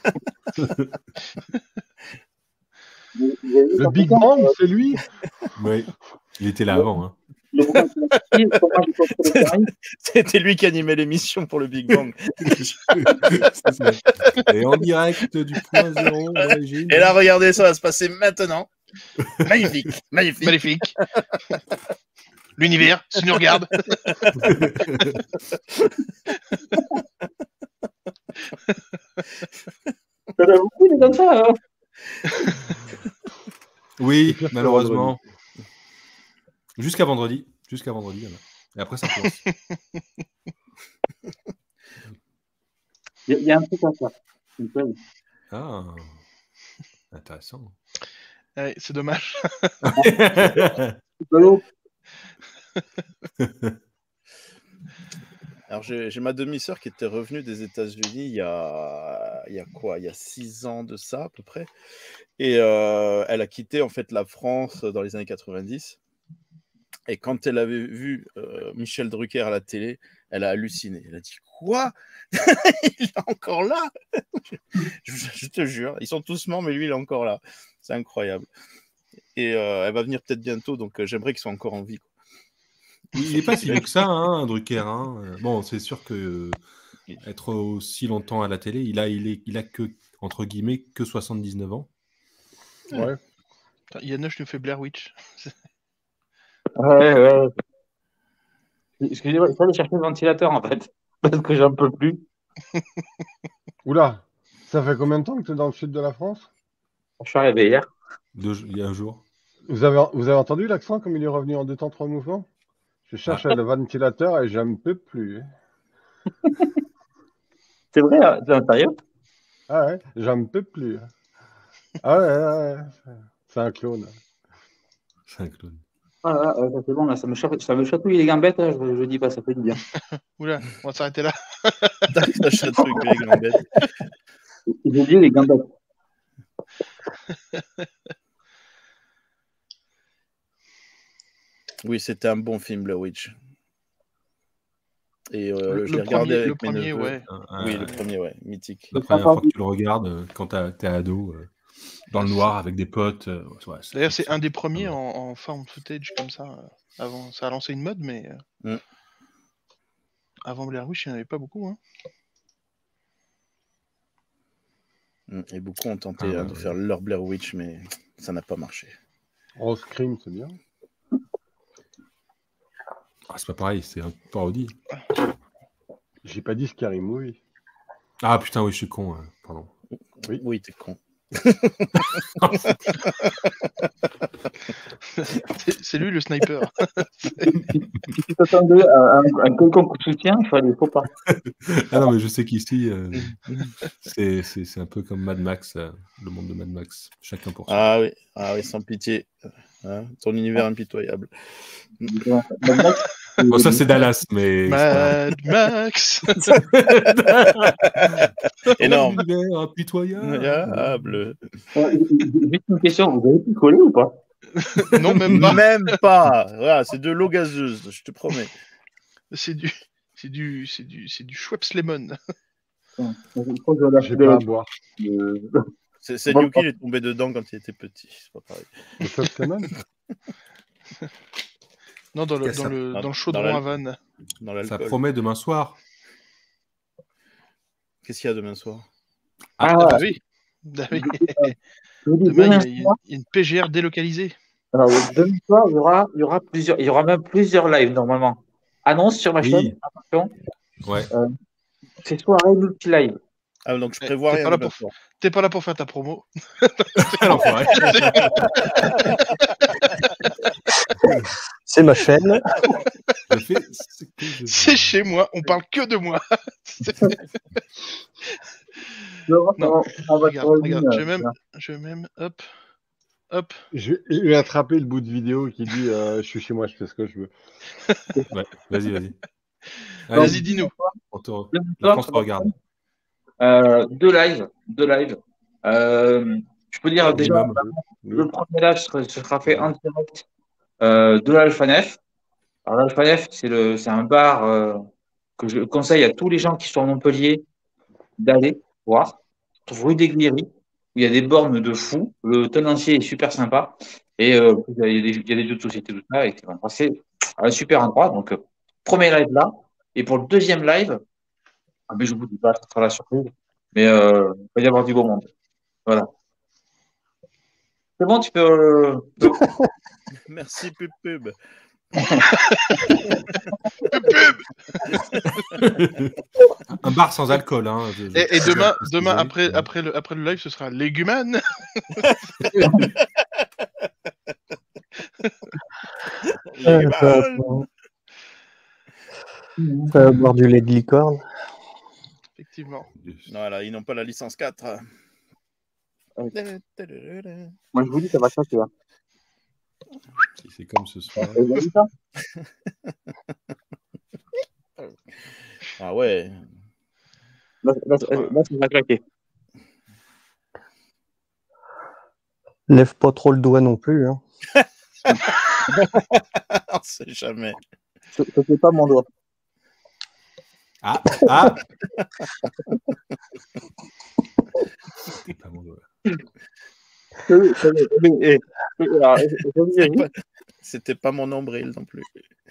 Vous- vous avez vu Le ça, Big putain, Bang, euh, c'est lui. Oui, il était là avant. Hein. le bouquin qu'il a écrit, Comment j'ai construit le Paris. C'était lui qui animait l'émission pour le Big Bang. C'est ça. Et en direct du point zéro d'origine. Et là, regardez, ça va se passer maintenant. Magnifique, magnifique. Magnifique. L'univers, s'il nous regarde. Ça doit beaucoup, des comme ça. Hein. Oui, C'est pire que malheureusement. Jusqu'à vendredi. Jusqu'à vendredi. il y en a. Et après, ça commence. Il y, a- il y a un truc à ça. Une chose. Ah, intéressant. Ouais, c'est dommage. Rigolo. Alors, j'ai j'ai ma demi-sœur qui était revenue des États-Unis il y a, il y a quoi? Il y a six ans de ça, à peu près. Et euh, elle a quitté, en fait, la France dans les années quatre-vingt-dix. Et quand elle avait vu euh, Michel Drucker à la télé, elle a halluciné. Elle a dit, quoi? Il est encore là? je, je te jure, ils sont tous morts, mais lui, il est encore là. C'est incroyable. Et euh, elle va venir peut-être bientôt, donc euh, j'aimerais qu'il soit encore en vie, quoi. Il n'est pas si vieux que ça, hein, Drucker. Hein. Euh, Bon, c'est sûr que euh, être aussi longtemps à la télé, il a, il est, il a que, entre guillemets, que soixante-dix-neuf ans. Ouais. Attends, Yanoche nous fait Blair Witch. Ouais, ouais. Excusez-moi, il fallait chercher le ventilateur en fait. Parce que j'en peux plus. Oula, ça fait combien de temps que tu es dans le sud de la France? Je suis arrivé hier. Deux- il y a un jour. Vous avez, vous avez entendu l'accent comme il est revenu en deux temps, trois mouvements? Je cherche le ventilateur et j'en peux plus. C'est vrai, hein, c'est sérieux? Ah ouais, j'en peux plus. Ah ouais, ouais, ouais. C'est un clone. C'est un clone. Ah, ah, ah, c'est bon, là, ça me, cha- ça me chatouille les gambettes, là, je, je dis pas, ça fait du bien. Oula, on va s'arrêter là. Ça chatouille que les gambettes. J'ai dit les gambettes. Oui, c'était un bon film, Blair Witch. Et euh, Le, je le l'ai regardé premier, avec le mes premier, neveux. ouais. Un- Oui, un- le premier, ouais, mythique. La première fois que tu le regardes, euh, quand t'as- t'es ado, euh, dans le noir, avec des potes. euh, ouais, ça- D'ailleurs, c'est ça- un des premiers ça- en, en forme footage comme ça. euh, Avant, ça a lancé une mode, mais euh, Mm. avant Blair Witch, il n'y en avait pas beaucoup. Hein. Mm. Et beaucoup ont tenté Ah, hein, ouais, de ouais. faire leur Blair Witch, mais ça n'a pas marché. Rose Cream, c'est bien. Ah, c'est pas pareil, c'est un parodie. J'ai pas dit Scary Movie. Ah putain, oui, je suis con. euh, pardon. Oui. Oui, t'es con. C'est- C'est lui le sniper. Si tu t'attendais à un, un quelconque soutien, il fallait, faut pas. Ah non, mais je sais qu'ici, euh, c'est c'est- c'est un peu comme Mad Max, euh, le monde de Mad Max. Chacun pour soi. Ah oui, ah oui, sans pitié. Hein, ton univers impitoyable. Bon, ça, c'est Dallas, mais. Mad Max. Énorme. Univers impitoyable. Impitoyable. Juste une question, vous avez picolé ou pas? Non, même pas. Même pas. Voilà, c'est de l'eau gazeuse, je te promets. C'est du, c'est du, c'est du, c'est du Schweppes Lemon. Je crois que je vais J'ai lâcher pas à le- boire. le- C'est c'est Bon. Yuki, il est tombé dedans quand il était petit. C'est pas pareil. Le Schweppes Lemon. Non, dans le, Qu'est-ce dans que le, ça- dans le dans chaudron la- à vanne. Dans Ça l'alcool. promet demain soir. Qu'est-ce qu'il y a demain soir? Ah, Ah ouais. bah oui. Bah oui. Je vous dis, Demain, il y demain a- il y, a soir- une P G R délocalisée. alors, demain soir, il y aura, il y aura plusieurs, il y aura même plusieurs lives normalement. Annonce sur ma Oui. chaîne, attention, Ouais. c'est soirée multi-live. Ah, donc je Ouais, prévois t'es rien pas là demain pour- soir. T'es pas là pour faire ta promo. L'enfoiré. C'est ma chaîne. Je fais ce que je veux. C'est chez moi, on parle que de moi. Non, Non, on va regarde, sur une, regarde, je vais euh, même, je vais même, hop, hop. Je vais- je vais attraper le bout de vidéo qui dit euh, je suis chez moi, je fais ce que je veux. Ouais, vas-y, vas-y. Non, Vas-y, dis-nous. On te... demain La soir, France ça te va regarde. Euh, deux lives, deux lives. Euh, je peux dire déjà, Minimum. le premier live sera, sera fait en direct euh, de l'Alpha Nef. Alors l'Alpha Nef, c'est le, c'est un bar euh, que je conseille à tous les gens qui sont à Montpellier d'aller voir. Se trouve rue des Gliéry, où il y a des bornes de fou. Le tenancier est super sympa et euh, il y a des, il y a des jeux de société tout ça. Et c'est un super endroit. Donc euh, premier live là. Et pour le deuxième live, ah, mais je vous dis pas, ça sera la surprise. Mais euh, il va y avoir du beau monde. Voilà. C'est bon, tu peux. euh, tu peux- Merci, pub pub. Un bar sans alcool. Hein. Je- je- Et, et demain, je- demain je- après, Ouais. après, le, après le live, ce sera Légumane. Euh, Les ça, va balles. boire- ça va boire du lait de licorne. Effectivement. Voilà, ils n'ont pas la licence quatre. Moi, je vous dis, ça va chatter. Hein. Si c'est comme ce soir. Vous avez vu ça? Ah ouais. Là, là, là, ça va claquer. Lève pas trop le doigt non plus. Hein. On sait jamais. Ce n'est pas mon doigt. Ah, ah. C'est pas mon doigt. Oui, ça va. Oui, eh, oui, alors, je- je vous dis, C'était pas... C'était pas mon nombril non plus.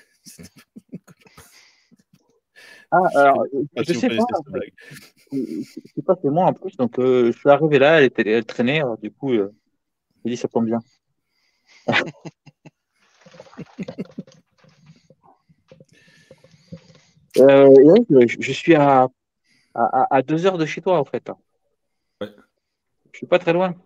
Ah, alors, Ah, je si vous sais connaissez pas. cette blague. Je sais pas, c'est moi en plus. Donc, euh, je suis arrivé là, elle, était, elle traînait. Alors, du coup, euh, j'ai dit, ça tombe bien. euh, Eric, je, je suis à, à, à deux heures de chez toi, en fait. Ouais. Je suis pas très loin.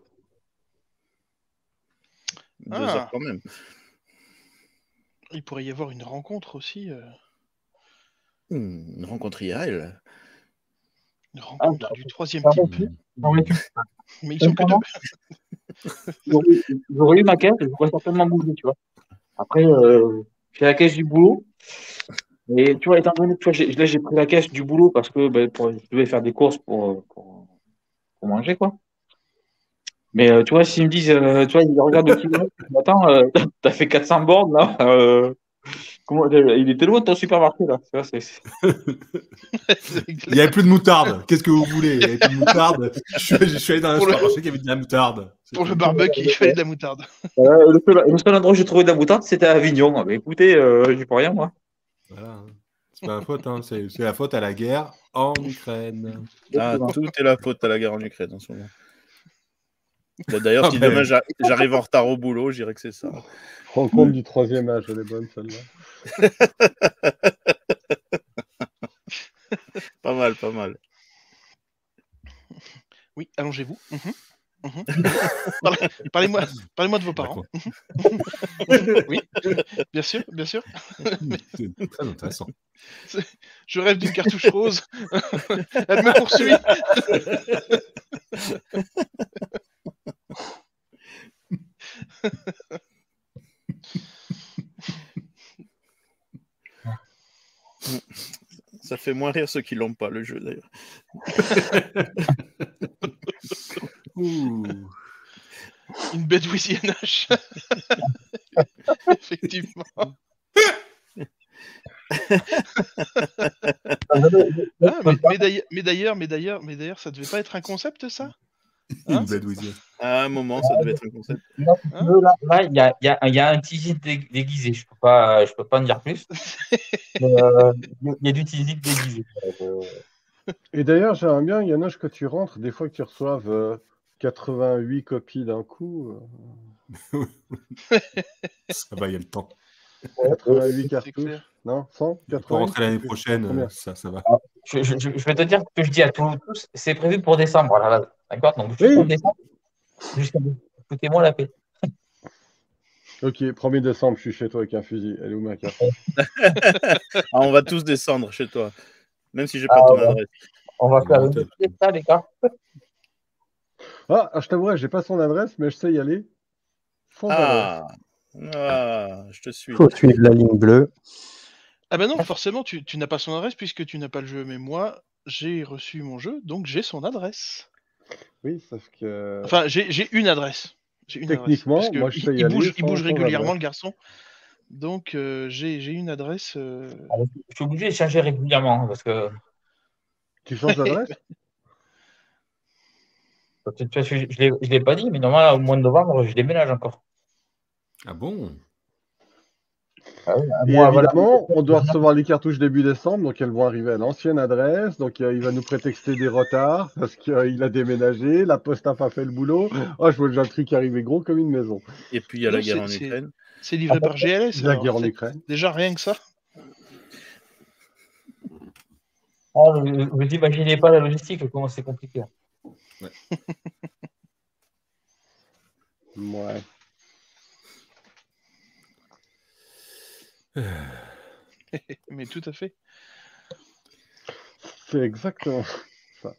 Deux Ah. heures quand même. Il pourrait y avoir une rencontre aussi. euh, Hmm, une rencontre I R L. Une rencontre Ah, du troisième ah, type. Mmh. Non, mais Mais ils sont que deux. J'aurais j'aurais eu ma caisse, je pourrais certainement bouger, tu vois. Après, euh, j'ai la caisse du boulot. Et tu vois, étant donné que tu vois, j'ai- là, j'ai pris la caisse du boulot parce que ben, pour- je devais faire des courses pour, pour, pour manger, quoi. Mais euh, tu vois, s'ils me disent, euh, tu vois, ils regardent le kilomètre, ils disent, attends, euh, t'as fait quatre cents bornes, là. euh, comment, il était loin de ton supermarché, là. Tu vois, c'est- c'est- Il n'y avait plus de moutarde. Qu'est-ce que vous voulez? Il n'y avait plus de moutarde. Je suis, je suis allé dans un Pour le- supermarché qui avait de la moutarde. C'est Pour tout. le barbecue, il fallait de la moutarde. Euh, le, seul, le seul endroit où j'ai trouvé de la moutarde, c'était à Avignon. Ah, mais écoutez, euh, j'y peux rien, moi. Voilà. hein. C'est pas la faute, hein. c'est c'est la faute à la guerre en Ukraine. Ah, Exactement. tout est la faute à la guerre en Ukraine en ce moment. Bah, D'ailleurs, Ah, si ben. demain j'a- j'arrive en retard au boulot, je dirais que c'est ça. Rencontre du troisième âge, elle est bonne celle-là. Pas mal, pas mal. Oui, allongez-vous. Mhm. Mhm. Parlez- Parlez-moi parlez-moi de vos parents. Oui, bien sûr, bien sûr. C'est très intéressant. Je rêve d'une cartouche rose. Elle me poursuit. Ça fait moins rire ceux qui l'ont pas, le jeu, d'ailleurs. Ouh. Une bête Louisianache. Effectivement. Ah, mais, mais d'ailleurs, mais d'ailleurs, mais d'ailleurs, mais d'ailleurs, ça devait pas être un concept, ça? Hein Une bad Louisiane. À un moment, ça devait être un concept. Là, si tu Hein veux, là, là, il y a, il y a- il y a un Tizik dé- déguisé. Je peux pas, je peux pas en dire plus. Mais, euh, il y a du Tizik déguisé. Euh, Et d'ailleurs, j'aimerais bien, Yanoche, que tu rentres, des fois que tu reçoives euh, quatre-vingt-huit copies d'un coup. euh, Ça va, il y a le temps. quatre-vingt-huit C'est cartouches. clair. Non, cent Pour quatre-vingts rentrer l'année prochaine, euh, Combien ça, ça va. je, je- je- je vais te dire ce que je dis à tous, tous, c'est prévu pour décembre à la base. D'accord? Donc, Oui. jusqu'en décembre, jusqu'à foutez-moi la paix. Ok, premier décembre, je suis chez toi avec un fusil. Elle est où ma carte? Ah, on va tous descendre chez toi, même si j'ai Ah, pas ton ouais. adresse. On va Ah, faire bah, une top. petite ça, les gars. Ah, je t'avouerai, j'ai pas son adresse, mais je sais y aller. Sans adresse. Ah, ah, je te suis. Faut suivre la ligne bleue. Ah bah non, forcément, tu, tu n'as pas son adresse puisque tu n'as pas le jeu. Mais moi, j'ai reçu mon jeu, donc j'ai son adresse. Oui, sauf que. Enfin, j'ai j'ai une adresse. J'ai une Techniquement, adresse, parce que moi, je il- sais y il, aller bouge, il sans bouge son régulièrement, adresse. le garçon. Donc, euh, j'ai j'ai une adresse. euh, Alors, je suis obligé de changer régulièrement parce que Tu changes d'adresse? tu- tu vois, je ne l'ai je l'ai pas dit, mais normalement, au mois de novembre, je déménage encore. Ah bon? Ah oui, un Et mois avant la- évidemment, on doit recevoir les cartouches début décembre, donc elles vont arriver à l'ancienne adresse. Donc euh, il va nous prétexter des retards parce qu'il a déménagé, la poste n'a pas fait le boulot. Oh, je vois déjà le truc arriver gros comme une maison. Et puis il y a Non, la guerre c'est- en c'est- Ukraine. C'est livré par G L S. La alors, guerre en c'est- Ukraine. Déjà, rien que ça. Ah, vous vous imaginez pas la logistique, comment c'est compliqué. Ouais. Mais tout à fait. C'est exactement ça.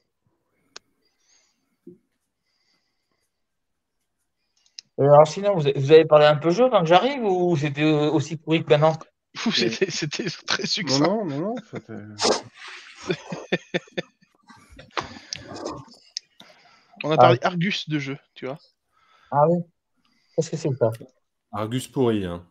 Euh, Alors sinon, vous, vous avez parlé un peu jeu avant que j'arrive ou c'était euh, aussi pourri que maintenant? Fou, C'était c'était très Non, succinct. non, non, non. c'était- On a Ah. parlé Argus de jeu, tu vois. Ah oui? Qu'est-ce que c'est que ça? Argus pourri. Hein.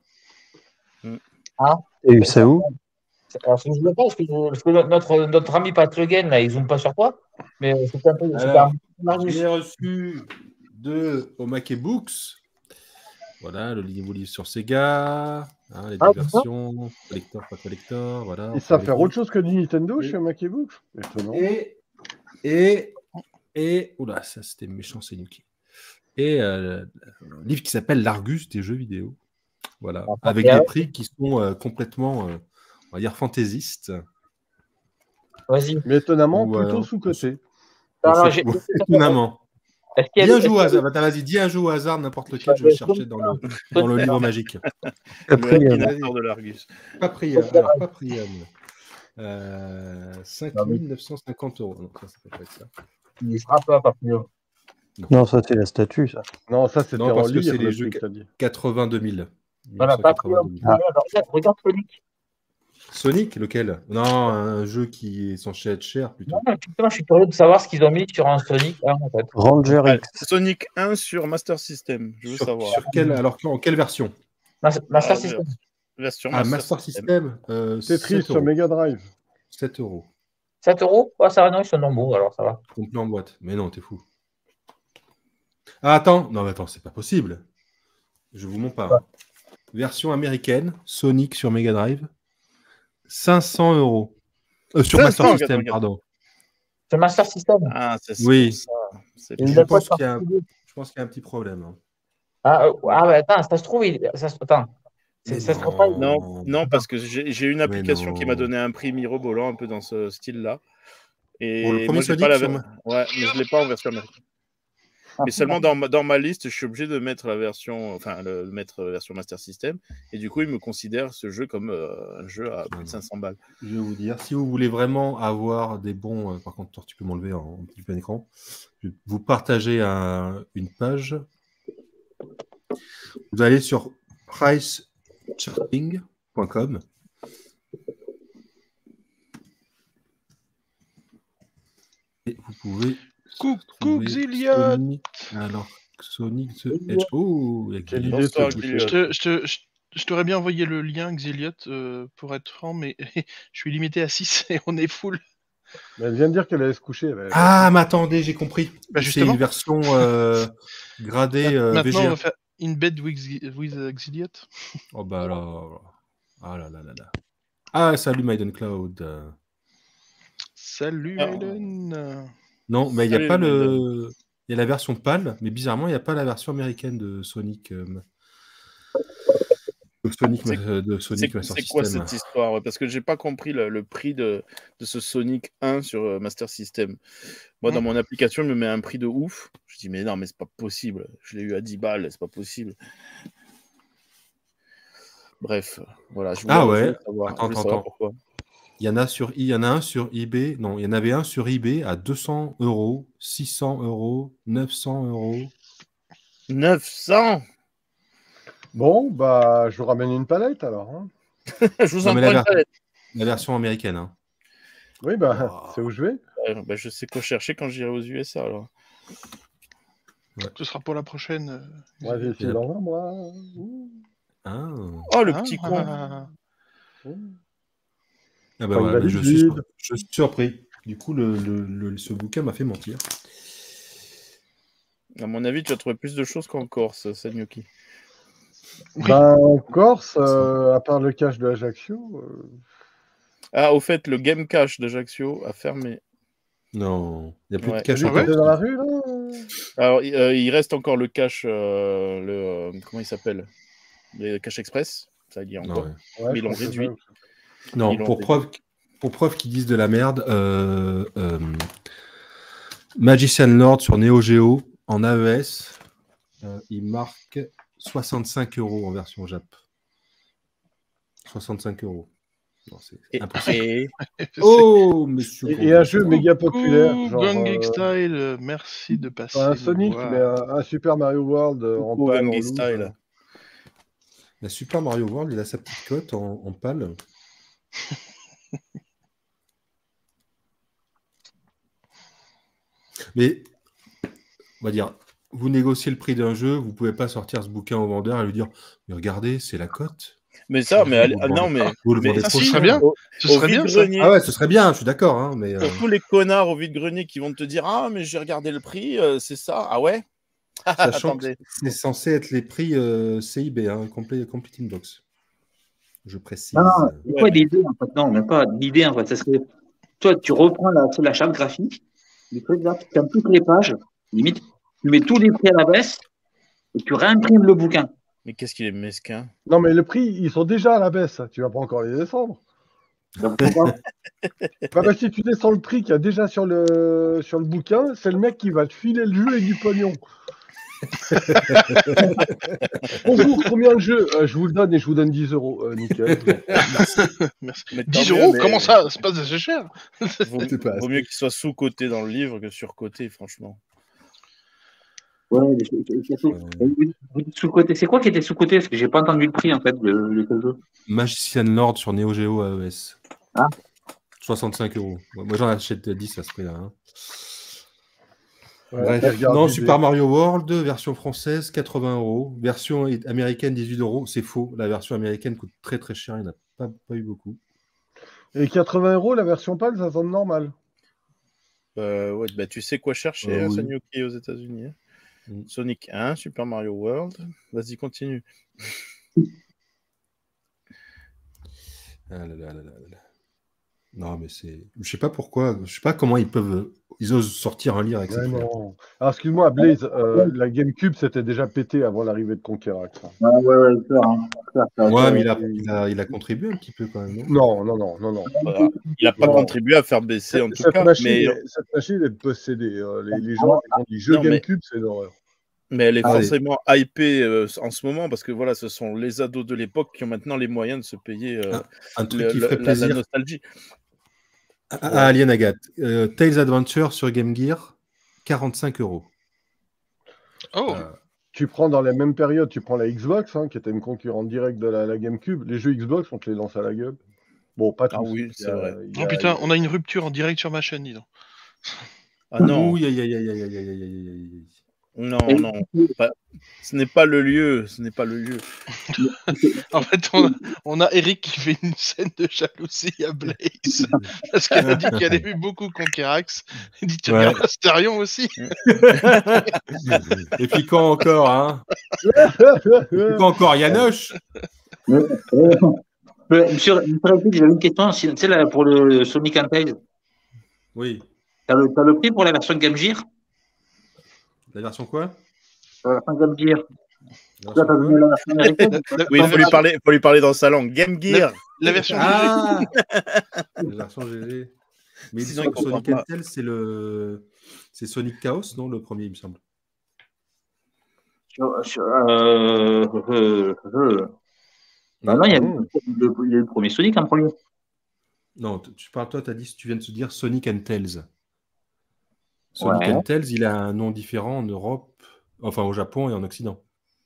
Et eu ça où? Alors, je ne sais pas, parce que, parce que notre, notre ami Pat Le Guen, là, ils zooment pas sur toi, mais c'était un peu. c'était Alors, un peu Je l'ai reçu de Omake Books. Voilà, le livre livre sur Sega. Hein, les deux Ah, versions. Collector, pas collector. Voilà. Ils savent on faire les autre chose que du Nintendo Oui. chez Makebook. Étonnant. Et, et, et, oula, ça c'était méchant, c'est Nuki. Et euh, un livre qui s'appelle L'Argus des jeux vidéo. Voilà, Ah, avec et des alors prix qui sont euh, complètement, euh, on va dire, fantaisistes. Vas-y. Mais étonnamment, Ou, plutôt euh, sous-coté. Alors, Ouais, j'ai- étonnamment. Est-ce qu'il y a Dis un est-ce jeu au qu'il y a- hasard, bah, vas-y, dis un jeu au hasard, n'importe lequel, je vais chercher dans le, dans le livre magique. Le Après, Akinator de l'Argus. Paprium, alors Paprium. Euh, cinq mille neuf cent cinquante euros. Non, ça, ça peut pas être ça. Il sera pas, pas plus. non, ça c'est la statue, ça. Non, ça c'était Non, en parce que lire, c'est les le jeux prix que t'as dit. quatre-vingt-deux mille. Voilà, pas plus. mille. Ah. Regarde, regarde Sonic. Sonic, lequel? Non, un jeu qui est censé être cher plutôt. Non, non, justement, je suis curieux de savoir ce qu'ils ont mis sur un Sonic. hein, en fait. Ranger Ah, X. Sonic un sur Master System, je veux Sur, savoir. sur quelle, alors en quelle version? Mas- Master Ah, System. Version Ah, Master System, euh, Tetris sept sur euros. Mega Drive. sept euros. sept euros? Ouais, ça va, non, ils sont normaux, alors ça va. Complet en boîte. Mais non, t'es fou. Ah, attends. Non, mais attends, c'est pas possible. Je vous mens pas. hein. Version américaine, Sonic sur Mega Drive, cinq cents euros. Euh, sur Master cinq cents, System, regarde. pardon. C'est Master System. Ah, c'est Oui. pour ça. C'est Et une Je belle pense boîte qu'il y a- particulière. Je pense qu'il y a un petit problème. hein. Ah, euh, ah ouais, attends, ça se trouve, il... ça se... attends. C'est- Mais Ça se trouve pas. Non, non, parce que j'ai j'ai une Mais application qui m'a non. donné un prix mirobolant un peu dans ce style-là. Et Pour le premier moi, j'ai Sonic pas la sur ver- Ouais, mais je l'ai pas en version américaine. Mais seulement dans ma, dans ma liste, je suis obligé de mettre la version, enfin, le, le mettre la version Master System. Et du coup, il me considère ce jeu comme euh, un jeu à plus de cinq cents balles. Je vais vous dire, si vous voulez vraiment avoir des bons... Euh, par contre, toi, tu peux m'enlever en, en petit plein écran. Je vais vous partager un, une page. Vous allez sur price charting point com. Et vous pouvez... Coucou Xiliot. Sonic... Alors, Sonic the Hedge... Oh, il y a Quelle Xiliot. idée de Bonsoir, se Xiliot. Je coucher. te, je te, je- je t'aurais bien envoyé le lien, Xiliot, euh, pour être franc, mais je suis limité à six et on est full. Mais elle vient de dire qu'elle allait se coucher. elle- Ah, mais attendez, j'ai compris. Bah, C'est justement. une version euh, gradée euh, Maintenant, on V G A. va faire In Bed with, Xi- with uh, Xiliot. Oh bah là, ah là là là là. Ah, salut Maiden Cloud. Euh, Salut, Ah. Maiden. Non, mais il n'y a Salut, pas Maiden. le... Il y a la version PAL, mais bizarrement, il n'y a pas la version américaine de Sonic. euh, de Sonic, C'est- euh, de Sonic C'est Master c'est quoi System. cette histoire ouais, parce que j'ai pas compris le, le prix de, de ce Sonic un sur euh, Master System. Moi, dans Hmm. mon application, il me met un prix de ouf. Je dis, mais non, mais c'est pas possible. Je l'ai eu à dix balles, c'est pas possible. Bref, voilà. Je voulais, Ah je ouais. voulais savoir, je Attends, voulais attends, savoir attends. pourquoi. Il y en a sur, il y en a un sur eBay. Non, il y en avait un sur eBay à deux cents euros, six cents euros, neuf cents euros. neuf cents. Bon, bah, je vous ramène une palette alors. hein. Je vous Non, en mais prends la, une palette. la version américaine. Hein. Oui, bah, Wow. c'est où je vais. Ouais, bah, je sais quoi chercher quand j'irai aux U S A. Alors. Ce sera pour la prochaine. euh, Moi, j'ai Xiliot. essayé dans un mois. Ouh, Ah. Oh, le Ah, petit ah, con. ah, ouh. Ah bah Pas une voilà, mais valise je, suis sur- vide. je suis surpris. Du coup, le, le- le- ce bouquin m'a fait mentir. À mon avis, tu as trouvé plus de choses qu'en Corse, Sanyoki. Oui. Ben, en Corse, euh, à part le cache de Ajaccio, euh, Ah, au fait, le Game Cache d'Ajaccio a fermé. Non, il n'y a plus Ouais. de cache celui en qui ouais était Corse. dans la rue, là. Alors, il euh, il reste encore le cache, euh, le euh, comment il s'appelle, le cache express, ça il y a Non, encore, ouais. Ouais, mais je ils l'ont pense que réduit. ça- Non, Ils l'ont pour réduit. preuve, pour preuve qu'ils disent de la merde, euh, euh, Magician Lord sur Neo Geo en A E S, euh, il marque soixante-cinq euros en version Jap. soixante-cinq euros. Non, c'est Et, impossible. et- Oh, monsieur Et, et un jeu Gondor. méga populaire, Coucou, genre Gang euh, Style, euh, merci de passer pas un nous Sonic, voir. mais un, un Super Mario World euh, en Coucou, pâle, en Gangi loose. Style. euh. La Super Mario World, il a sa petite cote en, en pâle. Mais, on va dire, vous négociez le prix d'un jeu, vous pouvez pas sortir ce bouquin au vendeur et lui dire mais regardez, c'est la cote. Mais ça, mais Vous allez- le ah, non, vendez mais, pas. Vous le mais vendez Ah trop si, cher. très bien. au, Ce au serait bien ça. vide-grenier, Ah ouais, ce serait bien, je suis d'accord. Hein, mais, euh, pour tous les connards au vide-grenier qui vont te dire ah mais j'ai regardé le prix, euh, c'est ça, ah ouais. sachant Attendez. que c'est censé être les prix euh, C I B, hein, complete, complete inbox. Je précise. Non, non, c'est Ouais, quoi mais- l'idée en fait? Non, même pas l'idée en fait. Ça serait, toi, tu reprends la, la charte graphique, du truc là, tu fermes toutes les pages, limite, tu mets tous les prix à la baisse et tu réimprimes le bouquin. Mais qu'est-ce qu'il est mesquin. Non, mais le prix, ils sont déjà à la baisse. Tu vas pas encore les descendre. Donc, pourquoi Bah, bah, si tu descends le prix qu'il y a déjà sur le, sur le bouquin, c'est le mec qui va te filer le jeu et du pognon. Bonjour, combien le jeu Euh, Je vous le donne et je vous donne dix euros. Euh, nickel. Merci. Mais tant dix mieux, euros, mais- comment ça C'est pas assez cher. Vaut, C'est pas vaut assez. mieux qu'il soit sous-coté dans le livre que sur-coté, franchement. Ouais, mais c'est- c'est- c'est- vous- vous dites sous-côté. C'est quoi qui était sous-côté? Parce que j'ai pas entendu le prix en fait de, de quel jeu. Magician Lord sur Neo Geo A E S. Ah. soixante-cinq euros. Ouais, moi, j'en achète dix à ce prix-là. Hein. Ouais, Bref, et regarde non, l'idée. Super Mario World, version française, quatre-vingts euros. Version américaine, dix-huit euros. C'est faux. La version américaine coûte très très cher. Il n'y en a pas, pas eu beaucoup. Et quatre-vingts euros, la version pâle, ça semble normal. Euh, ouais, bah, tu sais quoi chercher, Euh, hein, oui. Sanyoki, aux États-Unis. hein. Mm. Sonic un, Super Mario World. Vas-y, continue. Ah là là là là là là. Non, mais c'est. Je sais pas pourquoi. Je sais pas comment ils peuvent. Ils osent sortir un livre avec Ouais, cette couverture. non. Alors, excuse-moi, Blaze, euh, la GameCube s'était déjà pété avant l'arrivée de Conquerax. hein. Ah, ouais, ouais, clair, hein. Clair, clair, Ouais, clair. mais il a, il a, il a contribué un petit peu quand même, non? Non, non, non, non, non. Voilà. Il n'a pas Non. contribué à faire baisser en tout Cette cas, machine, mais, est, cette machine est possédée. euh, les, les gens, ils ont dit jeu non, mais- GameCube, c'est une horreur. mais elle est Ah, forcément hypée euh, en ce moment parce que voilà, ce sont les ados de l'époque qui ont maintenant les moyens de se payer euh, Un truc le- qui le- ferait la, la plaisir nostalgie. à, à Alien Agathe. Euh, Tales Adventure sur Game Gear, quarante-cinq euros. Oh, Euh, Tu prends dans la même période, tu prends la Xbox, hein, qui était une concurrente directe de la, la GameCube. Les jeux Xbox, on te les lance à la gueule. Bon, pas tous. Ah oui, Il y c'est a- vrai. il y oh a- putain, il y a- on a une rupture en direct sur ma chaîne, dis donc. Ah non, ouh, aïe, aïe, aïe, aïe, aïe, aïe, aïe, aïe, aïe, aïe. non, non. Pas- ce n'est pas le lieu. Ce n'est pas le lieu. En fait, on a, on a Eric qui fait une scène de jalousie à Blaze parce qu'elle a dit qu'elle avait vu beaucoup Conquerax. Il dit tu Ouais. regardes Asterion aussi. Et puis quand encore, hein? Et puis quand encore, Yanoche? Euh, euh, Monsieur, monsieur Rapide, j'avais une question. Si- Tu sais, là, pour le Sonic and Tails, Oui. t'as le, t'as le prix pour la version Game Gear? La version quoi? La version Game Gear. La Là, version t'as quoi donné la version américaine? La, la- Oui, la il faut lui version- parler, faut lui parler dans sa langue. Game Gear. la version Ah La version G G. Mais Sinon, Son- il comprend Sonic pas. and Tails, c'est le... C'est Sonic Chaos, non? Le premier, il me semble. Sur- sur- euh, euh, euh. Bah non, il y a Mmh. le, il y a le premier Sonic en premier. Non, t- tu parles, toi, tu as dit, tu viens de se dire Sonic and Tails. Sonic Ouais. and Tails, il a un nom différent en Europe, enfin au Japon et en Occident.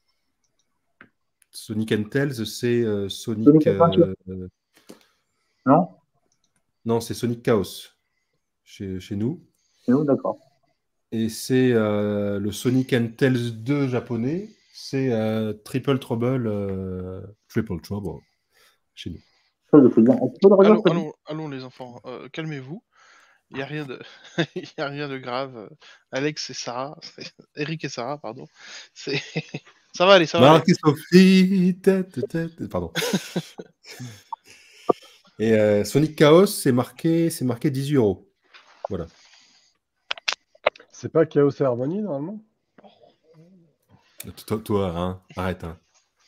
Sonic and Tails, c'est euh, Sonic. Sonic Adventure. euh, Non? non, c'est Sonic Chaos chez, chez nous. C'est où? D'accord. Et c'est euh, le Sonic and Tails deux japonais, c'est euh, Triple Trouble, euh, Triple Trouble chez nous. Ça, je peux dire. On peut le regarder, Allons, ça. allons, allons les enfants, euh, calmez-vous. Il n'y a rien de, il y a rien de grave. Alex et Sarah, Eric et Sarah, pardon. C'est, ça va aller, ça va aller. Marc et Sophie, tête, tête, pardon. Et euh, Sonic Chaos, c'est marqué, c'est marqué dix-huit euros. Voilà. C'est pas Chaos et Harmony, normalement? Toi, toi, hein, arrête. Hein.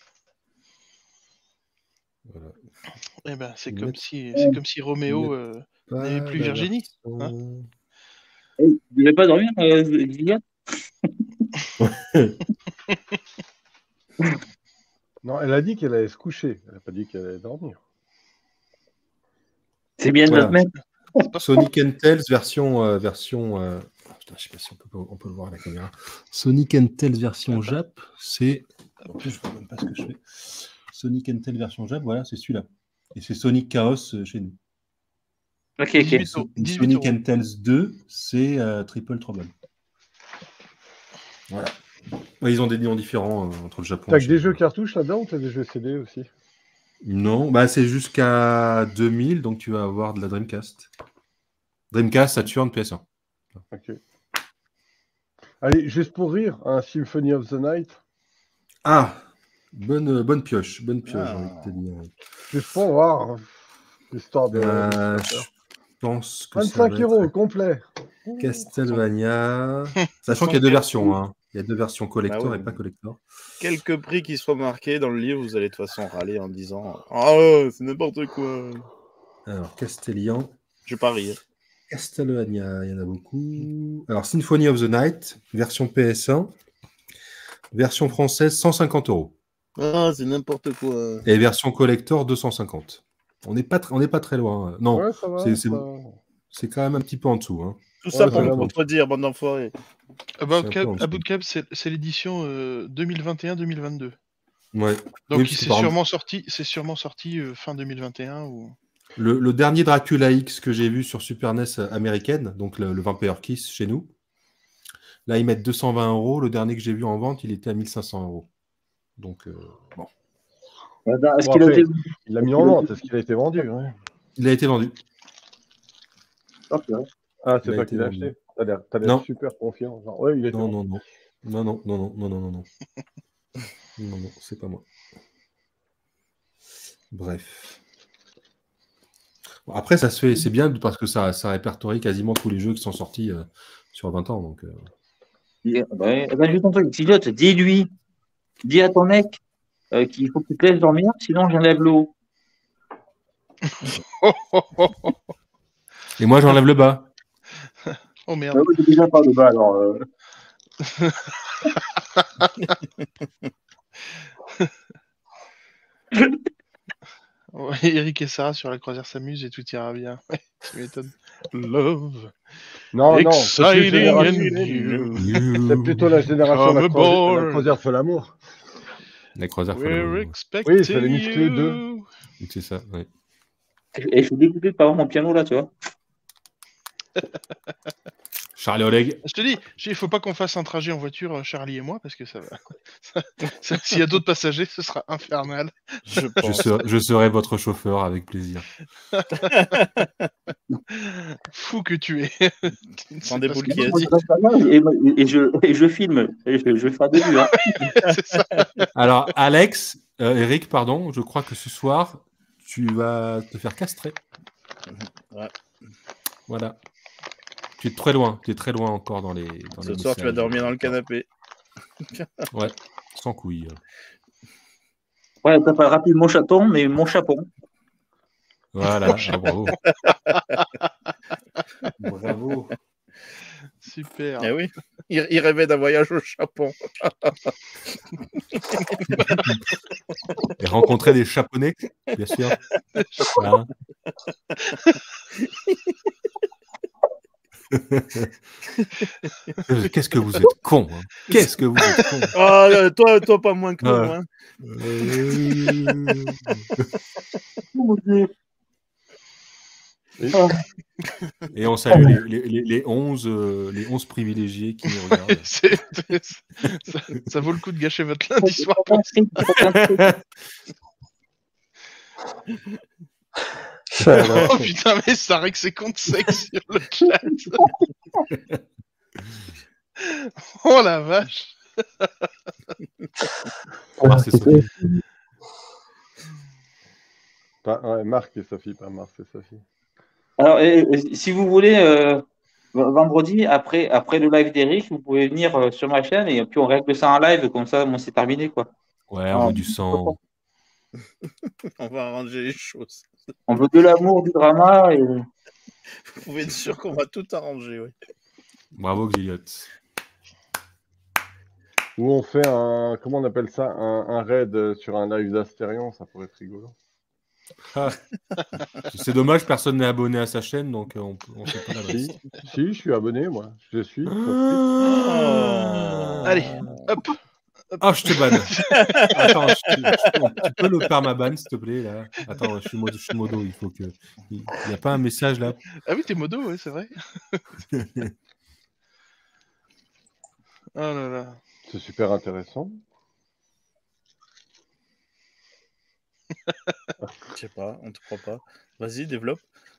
Voilà. Eh ben, c'est Ils comme mettent- si, c'est comme si Roméo mettent euh, Pas n'avait plus la Virginie. version- hein. Hey, vous devez pas dormir, euh, Liliane? Non, elle a dit qu'elle allait se coucher. Elle a pas dit qu'elle allait dormir. C'est bien Voilà. notre mec. Sonic and Tails version euh, version. euh, ah, putain, je sais pas si on peut, on peut le voir à la caméra. Sonic and Tails version Jap, c'est. En plus, je vois même pas ce que je fais. Sonic and Tails version Jap, voilà, c'est celui-là. Et c'est Sonic Chaos euh, chez nous. Ok, ok. dix-huit euros. Et dix-huit Sonic euros. and Tails deux, c'est euh, Triple Trouble. Voilà. Ouais, ils ont des noms différents euh, entre le Japon. T'as et que chez des nous. jeux cartouches là-dedans ou t'as des jeux C D aussi? Non, bah c'est jusqu'à deux mille, donc tu vas avoir de la Dreamcast. Dreamcast, Saturn, P S un. Ok. Allez, juste pour rire, un Symphony of the Night. Ah, bonne, bonne pioche, bonne pioche, Ah. j'ai envie de te dire. Juste pour voir. hein. Histoire de. Euh, de- je pense que ça vingt-cinq va euros être complet. Castlevania. Sachant qu'il y a deux versions. Hein. Il y a deux versions collector Ah ouais. et pas collector. Quelques prix qui soient marqués dans le livre, vous allez de toute façon râler en disant oh, c'est n'importe quoi. Alors, Castellian. Je vais pas rire. Castlevania, il y en a beaucoup. Alors, Symphony of the Night, version P S un. Version française, cent cinquante euros. Ah, c'est n'importe quoi. Et version collector, deux cent cinquante. On n'est pas, tr- on n'est pas très loin. Non, Ouais, ça va. c'est- c'est- ça- c'est quand même un petit peu en dessous. Hein. Tout ça Ouais, pour c'est me vraiment- contredire, bande d'enfoirés. About C'est un Cap, peu en dessous. About Cap, c'est c'est l'édition euh, deux mille vingt et un deux mille vingt-deux. Ouais. Donc Oui, il parce que c'est par exemple, sûrement sorti, c'est sûrement sorti euh, fin deux mille vingt et un ou. Le, le dernier Dracula X que j'ai vu sur Super N E S américaine, donc le, le Vampire Kiss chez nous, là ils mettent deux cent vingt euros. Le dernier que j'ai vu en vente, il était à mille cinq cents euros. Donc, euh, bon. Attends, Est-ce Bon, qu'il a après, été. Il l'a mis en vente. Est-ce qu'il a été vendu? ouais. Il a été vendu. Ok. Ah, Il c'est a toi été qui l'as vendu. acheté. T'as l'air t'as l'air Non. super confiant. Genre, ouais, il a été Non, vendu. non, non. Non, non, non, non, non, non, non, non. Non, non, c'est pas moi. Bref. Après, ça se fait, c'est bien parce que ça, ça répertorie quasiment tous les jeux qui sont sortis euh, sur vingt ans. Donc, euh... Et, ben, ben, juste un truc, Pilote, dis-lui, dis à ton mec euh, qu'il faut que tu te laisses dormir, sinon j'enlève le haut. Et moi, j'enlève le bas. Oh merde. Ben, oui, j'ai déjà pas de bas, alors. Euh... Ouais, Eric et Sarah sur la croisière s'amusent et tout ira bien. Ouais, tu m'étonnes. Love. Non, non, c'est plus Exciting génération- and new. c'est plutôt la génération de la, Come croisière- la aboard. croisière fait l'amour. La croisière fait We're l'amour. expecting Oui, c'est les musclés deux. you. C'est ça, ouais. Et je suis dégoûté de pas avoir mon piano là, tu vois. Charlie Oleg. Je te dis, il faut pas qu'on fasse un trajet en voiture, Charlie et moi, parce que ça va. ça- ça- S'il y a d'autres passagers, ce sera infernal. Je Je, pense. serai, je serai votre chauffeur avec plaisir. Fou que tu es. Tu ne sais Prends des pas ce boules que qui tu- Moi, je reste là, et, et, je, et je filme. Et je, je vais faire des vues. Hein. C'est ça. Alors, Alex, euh, Eric, pardon, je crois que ce soir, tu vas te faire castrer. Ouais. Voilà. Tu es très loin, tu es très loin encore dans les. Dans Ce les soir, tu vas messages. dormir dans le canapé. Ouais, sans couilles. Ouais, t'as pas rapide mon chaton, mais mon chapon. Voilà, Mon ah, bravo. Bravo. Super. Eh oui, il, il rêvait d'un voyage au Japon. Et rencontrer des Japonais, bien sûr. Hein. Qu'est-ce que vous êtes con, hein. Qu'est-ce que vous êtes con. Ah, euh, toi, toi, pas moins que nous. Ouais. Hein. Euh, Et on salue les, les, les, les, onze, euh, les onze privilégiés qui nous regardent. C'est- c'est- ça, ça vaut le coup de gâcher votre lundi soir pour Ça, Oh putain, mais ça règle ses comptes sexe sur le chat. Oh la vache. Mars et Sophie. Pas, ouais, Marc et Sophie, pas Mars et Sophie. Alors, et, et, si vous voulez, euh, vendredi, après, après le live d'Eric, vous pouvez venir euh, sur ma chaîne et puis on règle ça en live, comme ça, bon, c'est terminé, quoi. Ouais, on Ah, veut du sang. On va arranger les choses. On veut de l'amour, du drama. Et... Vous pouvez être sûr qu'on va tout arranger. Oui. Bravo, Xiliot. Ou on fait un, comment on appelle ça, un, un raid sur un live d'Astérion, ça pourrait être rigolo. Ah. C'est dommage, personne n'est abonné à sa chaîne, donc euh, on ne sait pas l'adresse. Si, si, je suis abonné, moi. Je suis. Ah. Allez, hop. Ah, je te banne. Attends, je te- je- tu peux le permaban, s'il te plaît, là. Attends, je suis modo, je suis modo, il faut que... Il n'y a pas un message, là. Ah oui, t'es modo, ouais, c'est vrai. Oh là là. C'est super intéressant. Je sais pas, on te croit pas. Vas-y, développe.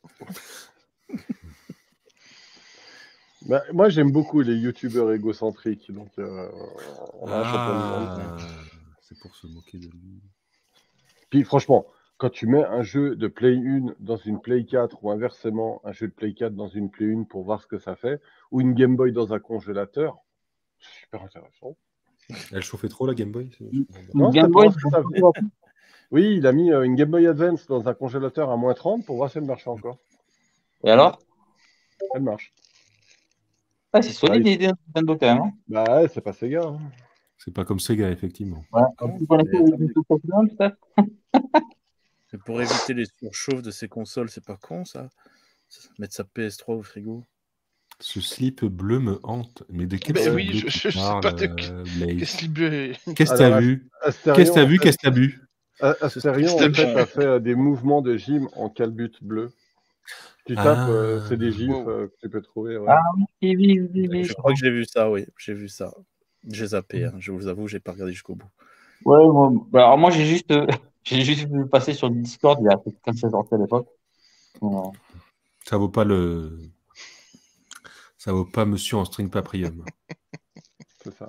Bah, moi, j'aime beaucoup les youtubeurs égocentriques, donc euh, on a un champion du monde. Ah, c'est pour se moquer de lui. Puis franchement, quand tu mets un jeu de Play un dans une Play quatre ou inversement, un jeu de Play quatre dans une Play un pour voir ce que ça fait, ou une Game Boy dans un congélateur, c'est super intéressant. Elle chauffait trop, la Game Boy c'est- Non, Game c'est Boy, pour voir si ça fait. Oui, il a mis euh, une Game Boy Advance dans un congélateur à moins trente pour voir si elle marchait encore. Et alors? Elle marche. Ah, c'est solide Ah, il- l'idée de Nintendo quand même. Hein. Bah ouais, c'est pas Sega. Hein. C'est pas comme Sega, effectivement. Ouais. Vous connaissez mais les attendez. jeux précédents, peut-être? Mais pour éviter les surchauffes de ces consoles, c'est pas con ça. Mettre sa P S trois au frigo. Ce slip bleu me hante. Mais de quel Ben slip oui, bleu je- tu je sais parles, pas de- euh, Blaze Qu'est-ce qu'il veut Qu'est-ce que Alors, t'as vu Astérion, Qu'est-ce que t'as vu en fait- Qu'est-ce que t'as bu A- Astérion, en C'était fait, bon. a fait euh, des mouvements de gym en calbut bleu. Tu Ah. tapes, euh, c'est des gifs Wow. euh, que tu peux trouver. Ouais. Ah oui, oui, oui, oui. Je crois que j'ai vu ça, oui. J'ai vu ça. J'ai zappé, hein. Je vous avoue, j'ai pas regardé jusqu'au bout. Ouais, moi, bah, alors moi j'ai juste, euh, j'ai juste vu passer sur le Discord il y a quand c'est sorti à l'époque. Voilà. Ça vaut pas le. Ça vaut pas Monsieur en string paprium. C'est ça.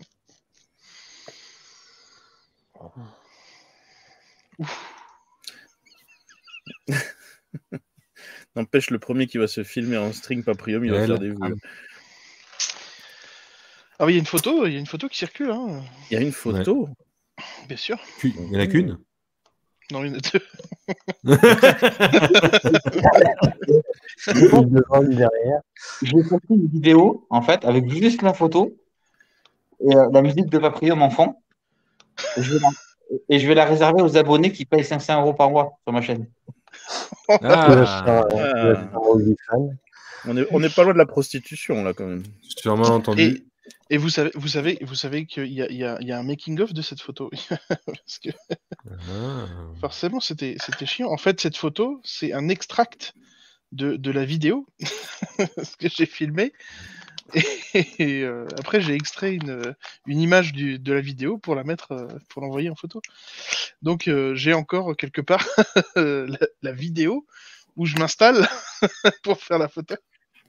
N'empêche, le premier qui va se filmer en string Paprium, il va Elle, faire des vues. ah, Ah oui, il y a une photo, il y a une photo qui circule, hein. Il y a une photo. Bien sûr. Cu- Il n'y en a qu'une. Non, il y en a deux. Une devant, une derrière. J'ai fait une vidéo, en fait, avec juste la photo et euh, la musique de Paprium en fond. Et je, vais la, et je vais la réserver aux abonnés qui payent cinq cents euros par mois sur ma chaîne. Ah, Ah. On n'est on est pas loin de la prostitution, là, quand même. sûrement entendu. Et, et vous savez, vous savez, vous savez qu'il y a, il y a- il y a un making-of de cette photo. Parce que Ah. forcément, c'était c'était chiant. En fait, cette photo, c'est un extract de, de la vidéo ce que j'ai filmé. Et, et, euh, après, j'ai extrait une, une image du, de la vidéo pour la mettre, euh, pour l'envoyer en photo. Donc, euh, j'ai encore quelque part la, la vidéo où je m'installe pour faire la photo.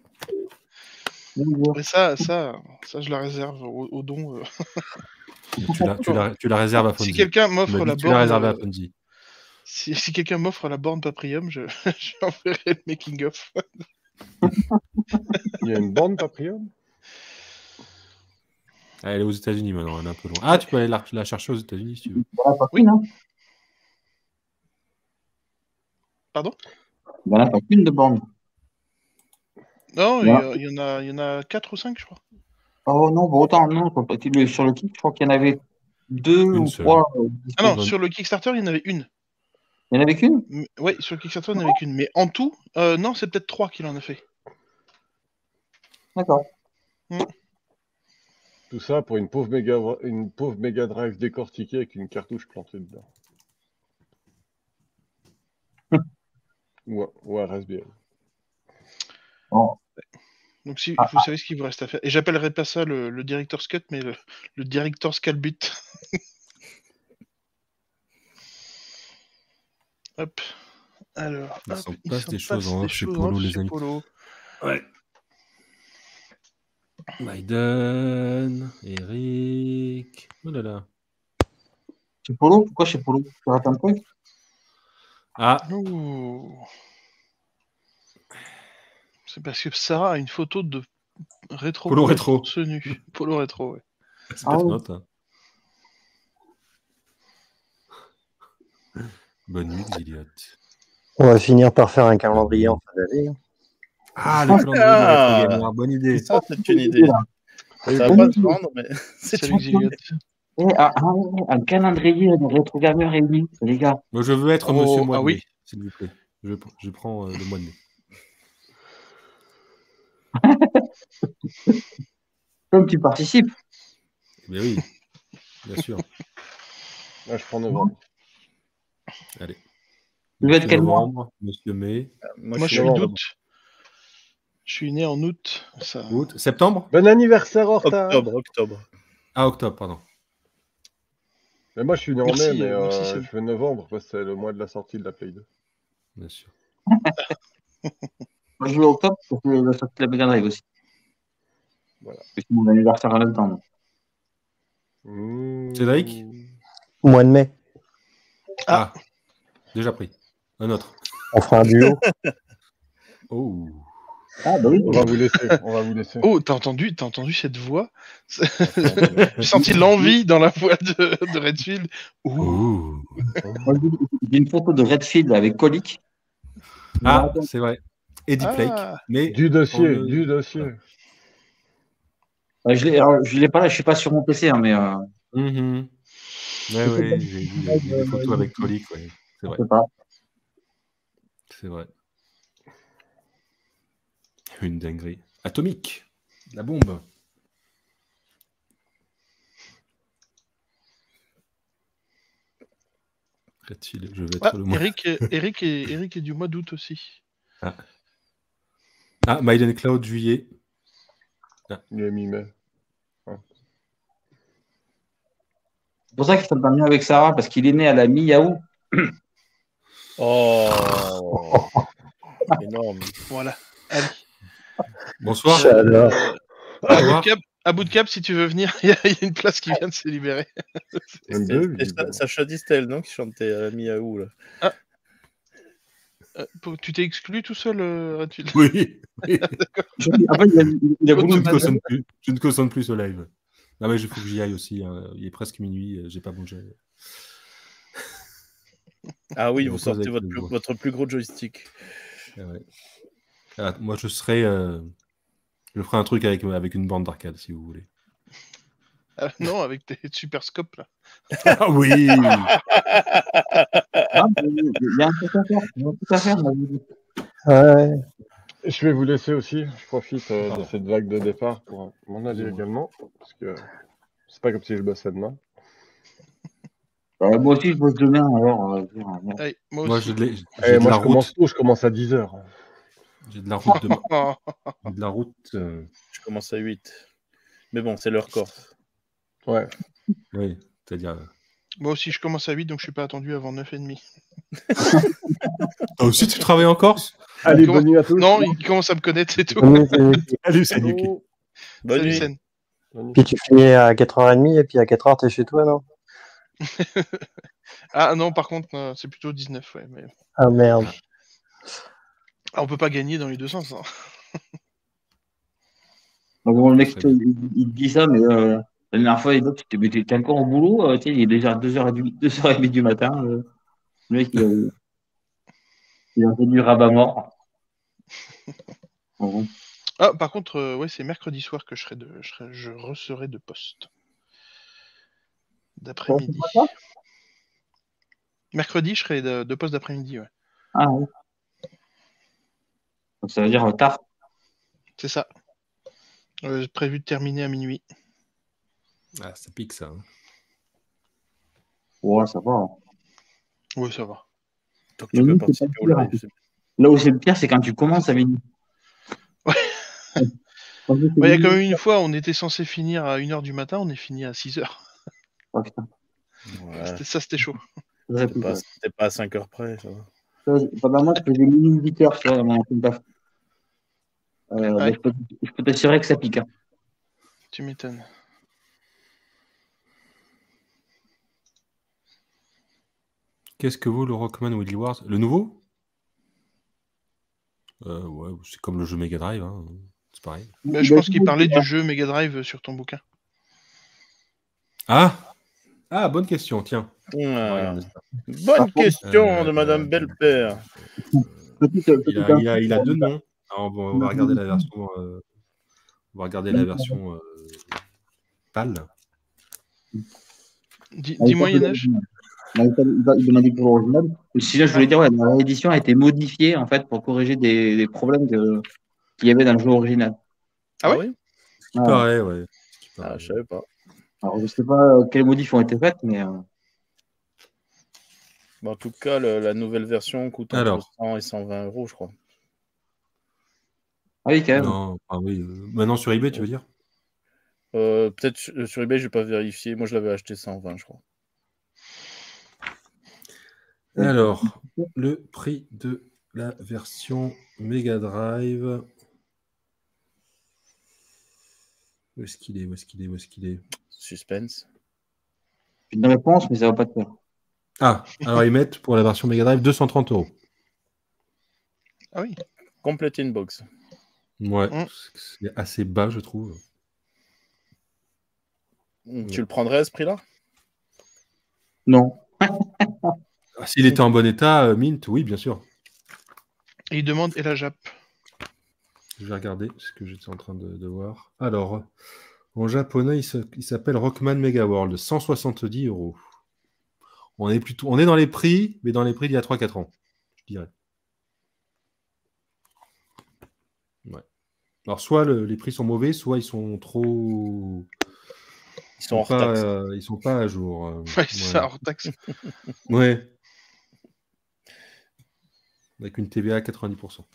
Et ça, ça, ça, je la réserve au, au don. euh. Tu la, tu la- tu la réserves à Fonzie. Si quelqu'un Tu m'offre m'as dit la que tu l'as réservé à borne, euh, Fonzie. si, si quelqu'un m'offre la borne Paprium, je, je enverrai le making of. Il y a une borne Paprium? Ah, elle est aux États-Unis maintenant, elle est un peu loin. Ah, tu peux aller la, la chercher aux États-Unis si tu veux. Voilà, pas qu'une, hein. Pardon? Il n'y en a pas qu'une de borne. Non, il y, Voilà. a- il y en a, il y en a quatre ou cinq, je crois. Oh non, bon, autant, non. Sur le- sur le kick, je crois qu'il y en avait deux Une ou seule. trois. euh, Ah non, Bonne. sur le Kickstarter, il y en avait une. Il y en avait qu'une? Oui, sur le Kickstarter, il n'y en avait qu'une. Mais en tout, euh, non, c'est peut-être trois qu'il en a fait. D'accord. Tout ça pour une pauvre méga, une pauvre Mega Drive décortiquée avec une cartouche plantée dedans. ou, un, ou un Raspberry. Bon. Donc si Ah, vous savez ce qu'il vous reste à faire. Et j'appellerai pas ça le, le Director's Cut, mais le, le Director's Calbut. Hop. Alors, Il hop, s'en il passe s'en des choses passe en des off chez choses Polo, en off les chez amis. Polo. Ouais. Maiden, Eric. Oh là là. Chez Polo? Pourquoi chez Polo? Tu rates un truc? Ah, Ouh. C'est parce que Sarah a une photo de rétro. Polo rétro. torse nu. Polo rétro, ouais. C'est Ah peut-être oui. note. Hein. Bonne nuit, Xiliote. On va finir par faire un calendrier en fin d'année. Ah, le calendrier Ah. de Gamer, bonne idée. Ça, c'est une idée. Ça va pas se vendre, mais c'est Salut une Xiliote. Eh, ah, ah, un calendrier de rétro gamer réunis, les gars. Moi, je veux être Oh, Monsieur Mois ah de oui. mai, s'il vous plaît. Je, je prends euh, le mois de mai. Comme tu participes. Mais oui, bien sûr. Là, je prends novembre. Allez. Tu veux être Monsieur quel mois? novembre, Monsieur mai, Moi, Moi, je suis novembre. d'août. Je suis né en août. Ça... août, septembre. Bon anniversaire en retard. octobre, octobre. Ah, octobre, pardon. Mais moi, je suis né en Merci, mai, mais euh, merci, euh, Sam. je fais novembre parce que c'est le mois de la sortie de la Play deux. Bien sûr. Moi, je joue en octobre parce que la sortie de la Mega Drive aussi. Voilà. C'est mon anniversaire en même temps. donc. Mmh. Cédric Mois de mai, Ah, déjà pris. Un autre. on fera un duo. Oh. Ah, bah oui. On va vous laisser. On va vous laisser. Oh, t'as entendu, t'as entendu cette voix? J'ai senti l'envie dans la voix de, de Redfield. Ouh. Oh. Moi, j'ai- j'ai une photo de Redfield avec Colic. Ah, c'est vrai. Eddie Ah. Flake. Mais Du dossier, on le- du dossier. Euh, Je l'ai, alors, je l'ai pas là, je suis pas sur mon P C, hein, mais euh, Mhm. Ouais, ouais, j'ai vu des, des photos avec Colic, ouais. C'est je vrai. sais pas. C'est vrai. Une dinguerie. Atomique. La bombe. Redfield, je vais être Ah, le moins. Eric, est- Eric, est, Eric est du mois d'août aussi. Ah, Maiden Cloud, juillet. Il est mi-mai. C'est pour ça qu'il s'entend bien avec Sarah, parce qu'il est né à la mi-Yahoo. Oh, énorme. Voilà. Allez. Bonsoir. J'adore. À bout, revoir. de cap, à bout de cap, si tu veux venir, il y, a il y a une place qui vient de se libérer. Même C'était- deux, c'était visiblement. Sa- Sacha Distel, non, qui chantait à la Miaou, là. Euh, pour- tu t'es exclu tout seul, euh, Ratul? Oui, oui. Après, il a, il a voulu Je me ne cautionne plus. Je ne cautionne plus ce live. Non, mais il faut que j'y aille aussi. hein. Il est presque minuit. euh, J'ai pas bougé. Ah oui, Et vous on cause sortez avec votre le plus, bois. votre plus gros joystick. Ah ouais. Ah, moi, je serai. euh, Je ferai un truc avec, avec une bande d'arcade, si vous voulez. Ah, non, avec tes super scopes là. Ah oui. Ah, il y a un truc à faire. Il y a un truc à faire, moi, je vous dis. Ouais. Je vais vous laisser aussi. Je profite euh, de Pardon. cette vague de départ pour m'en aller Excusez-moi. également. Parce que c'est pas comme si je bossais demain. Euh, moi aussi, je bosse demain, alors. euh, je veux dire, bon. Allez, moi Moi, aussi. j'ai de, la- Et j'ai de moi, la je commence route. tôt, je commence à dix heures. J'ai de la route demain. J'ai de la route. euh, Je commence à huit. Mais bon, c'est l'heure corse. Ouais. Oui, c'est-à-dire. euh, Moi aussi, je commence à huit, donc je suis pas attendu avant neuf et demi. Toi aussi, tu travailles en Corse? Allez, Comment- bonne nuit à tous. Non, il commence à me connaître, c'est tout. Oui, c'est- Salut, c'est Nuki. Ciao. Bonne Salut, nuit. Sen. Bonne nuit. Puis tu finis à quatre heures trente et puis à quatre heures, t'es chez toi, non? Ah non, par contre, euh, c'est plutôt dix-neuf, ouais. Mais... Ah merde. Ah, on peut pas gagner dans les deux sens. Hein. Donc, bon, le mec, Très il, il- il te dit ça, mais euh, la dernière fois, il dit, tu t'es, t'es encore au boulot, euh, tu sais, il est déjà deux heures trente du matin. euh, le mec, il a, il a fait du rabat mort. Bon. Ah, par contre, euh, ouais, c'est mercredi soir que je serai de, je, serai, je resserai de poste. D'après-midi. Mercredi, je serai de, de poste d'après-midi, ouais. Ah oui. Donc, ça veut dire euh, tard. C'est ça. Euh, j'ai prévu de terminer à minuit. Ah, ça pique, ça. hein. Ouais, ça va. hein. Ouais, ça va. Donc tu Mais peux nous, c'est participer pas au pire, live. en fait. Là où c'est le pire, c'est quand tu commences à minuit. Ouais. En fait, c'est Il y a minuit. quand même une fois, on était censé finir à une heure du matin, on est fini à six heures. Oh, putain. Ouais. C'était- Ça, c'était chaud. Ça serait T'es plus pas, ça. t'es pas à cinq heures près, ça va. Ça, Pendant moi, je faisais minuit huit heures, tu vois, dans mon ancien taf. Euh, Ouais. bah, je peux, je peux t'assurer que ça pique. hein. Tu m'étonnes. Qu'est-ce que vaut le Rockman Willy Wars? Le nouveau? euh, Ouais, c'est comme le jeu Mega Drive. Hein. C'est pareil. Bah, je Il a pense tout qu'il beau, parlait tu vois. du jeu Mega Drive sur ton bouquin. Ah Ah, bonne question, tiens. On va Ah, regarder ça. bonne question Euh, de Madame euh, Belpère. Petite, Il petite a, il a, info il a pour- deux noms. Alors, bon, on va regarder la version. euh, on va regarder la version euh, pâle. Dis- Ah, Dis-moi, il Yanash. il il il demandait pour l'original. Et sinon, je voulais dire, ouais, la réédition a été modifiée en fait pour corriger des, des problèmes que- qu'il y avait dans le jeu original. Ah ouais oui Ce qui Ah. paraît, ouais. Ce qui Ah, paraît. je savais pas. Alors, je sais pas euh, quelles modifs ont été faites, mais euh, Bon, en tout cas, le- la nouvelle version coûte entre Alors. cent et cent vingt euros, je crois. ah oui, quand même. Non, ah oui. euh, Maintenant sur eBay, tu veux dire? Euh, Peut-être sur, sur eBay, je vais pas vérifier. Moi, je l'avais acheté cent vingt, je crois. Alors, le prix de la version Mega Drive. Où est-ce qu'il est? Où est-ce qu'il est? Où est-ce qu'il est? Suspense. J'ai une réponse, mais ça va pas te faire. Ah, alors ils mettent pour la version Mega Drive deux cent trente euros. Ah oui. Complete inbox. Ouais, Mm. c'est assez bas, je trouve. Tu le prendrais à ce prix-là? Non. Ah, S'il était en bon état, euh, Mint, oui, bien sûr. Et il demande et la Jap. Je vais regarder ce que j'étais en train de, de voir. Alors, en japonais, il se- il s'appelle Rockman Mega World, cent soixante-dix euros. On est plutôt, on est dans les prix, mais dans les prix d'il y a trois quatre ans, je dirais. Ouais. Alors, soit le- les prix sont mauvais, soit ils sont trop. Ils sont hors pas, taxe. euh, ils sont pas à jour. euh, Ouais, c'est ça, hors taxe. Ouais. Avec une T V A à quatre-vingt-dix pour cent.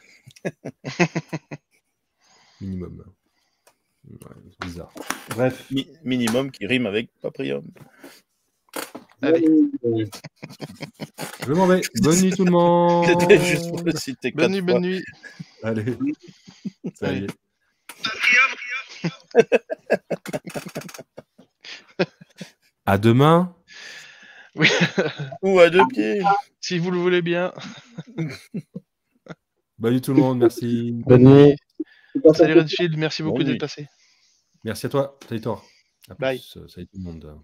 Minimum. Ouais, c'est bizarre. Bref. Mi- minimum qui rime avec Paprium. Allez. Je m'en vais. Bonne nuit tout le monde. C'était juste pour le citer Bonne quatre nuit, fois. bonne nuit. Allez. Ça y est. À demain. Oui. Ou à deux pieds. Si vous le voulez bien. Salut tout le monde, merci. Bonne nuit. Salut Redfield, merci beaucoup Bonne d'être nuit. passé. Merci à toi. Salut Thor. À Bye. plus. euh, Salut tout le monde.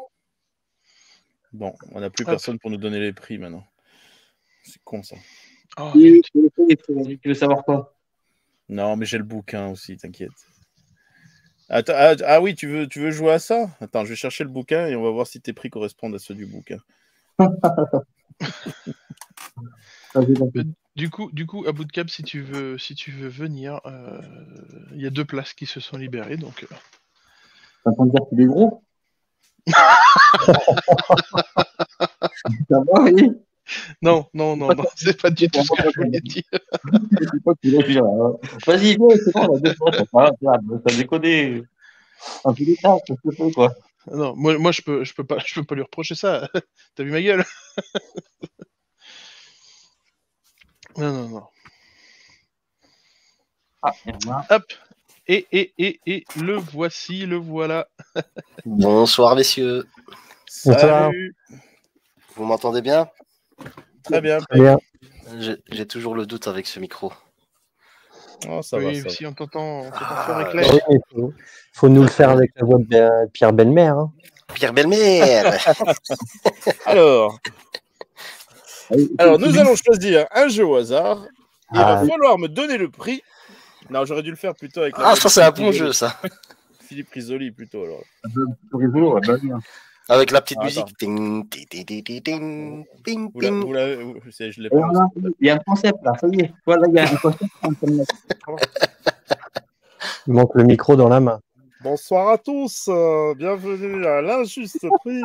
Bon, on n'a plus Hop. personne pour nous donner les prix maintenant. C'est con ça. Oh, Oui, tu veux- tu veux savoir quoi? Non, mais j'ai le bouquin aussi, t'inquiète. Attends, ah, ah oui, tu veux, tu veux jouer à ça? Attends, je vais chercher le bouquin et on va voir si tes prix correspondent à ceux du bouquin. Vas-y, vas-y. Du coup, du coup, à Bootcamp, si tu veux, si tu veux venir, euh, il y a deux places qui se sont libérées, donc. euh, T'es en train de dire qu'il est gros? Ça va, oui. Non, non, non, non, c'est pas du tout ce que je voulais dire. C'est pas qu'il est dire, hein. Vas-y, viens, c'est bon, on a deux fois, ça va, ça va, t'as déconné. Un peu d'état, ça se fait, quoi. Non, moi, moi, je peux, je peux pas, je peux pas lui reprocher ça. T'as vu ma gueule? Non, non, non. Ah, il y en a. Hop. Et, et, et, et, le voici, le voilà. Bonsoir messieurs, Bonsoir. Salut. vous m'entendez bien? Très bien. Très bien. J'ai j'ai toujours le doute avec ce micro. Oh, ça va, Oui, ça va. si on t'entend, on t'entend Ah, fort et Oui, clair. mais faut, faut nous le faire avec la voix de Be- Pierre Belmer. Hein. Pierre Belmer. Alors, Allez, alors, nous allons choisir un jeu au hasard. Il Ah. va falloir me donner le prix. Non, j'aurais dû le faire plutôt avec la Ah, voix ça de c'est un Philippe bon Risoli. jeu ça. Philippe Risoli plutôt alors. le réseau, bah, bien. Avec la petite Ah, musique. attends. Ting, ting, ting, ting, ting, ting, ping, Vous la- ping. vous la- vous- c'est- je l'ai Et pas. on a- Il y a un concept, là, ça y est. Voilà, il y a un concept. on peut le mettre. Il manque le micro dans la main. Bonsoir à tous, euh, bienvenue à l'injuste prix.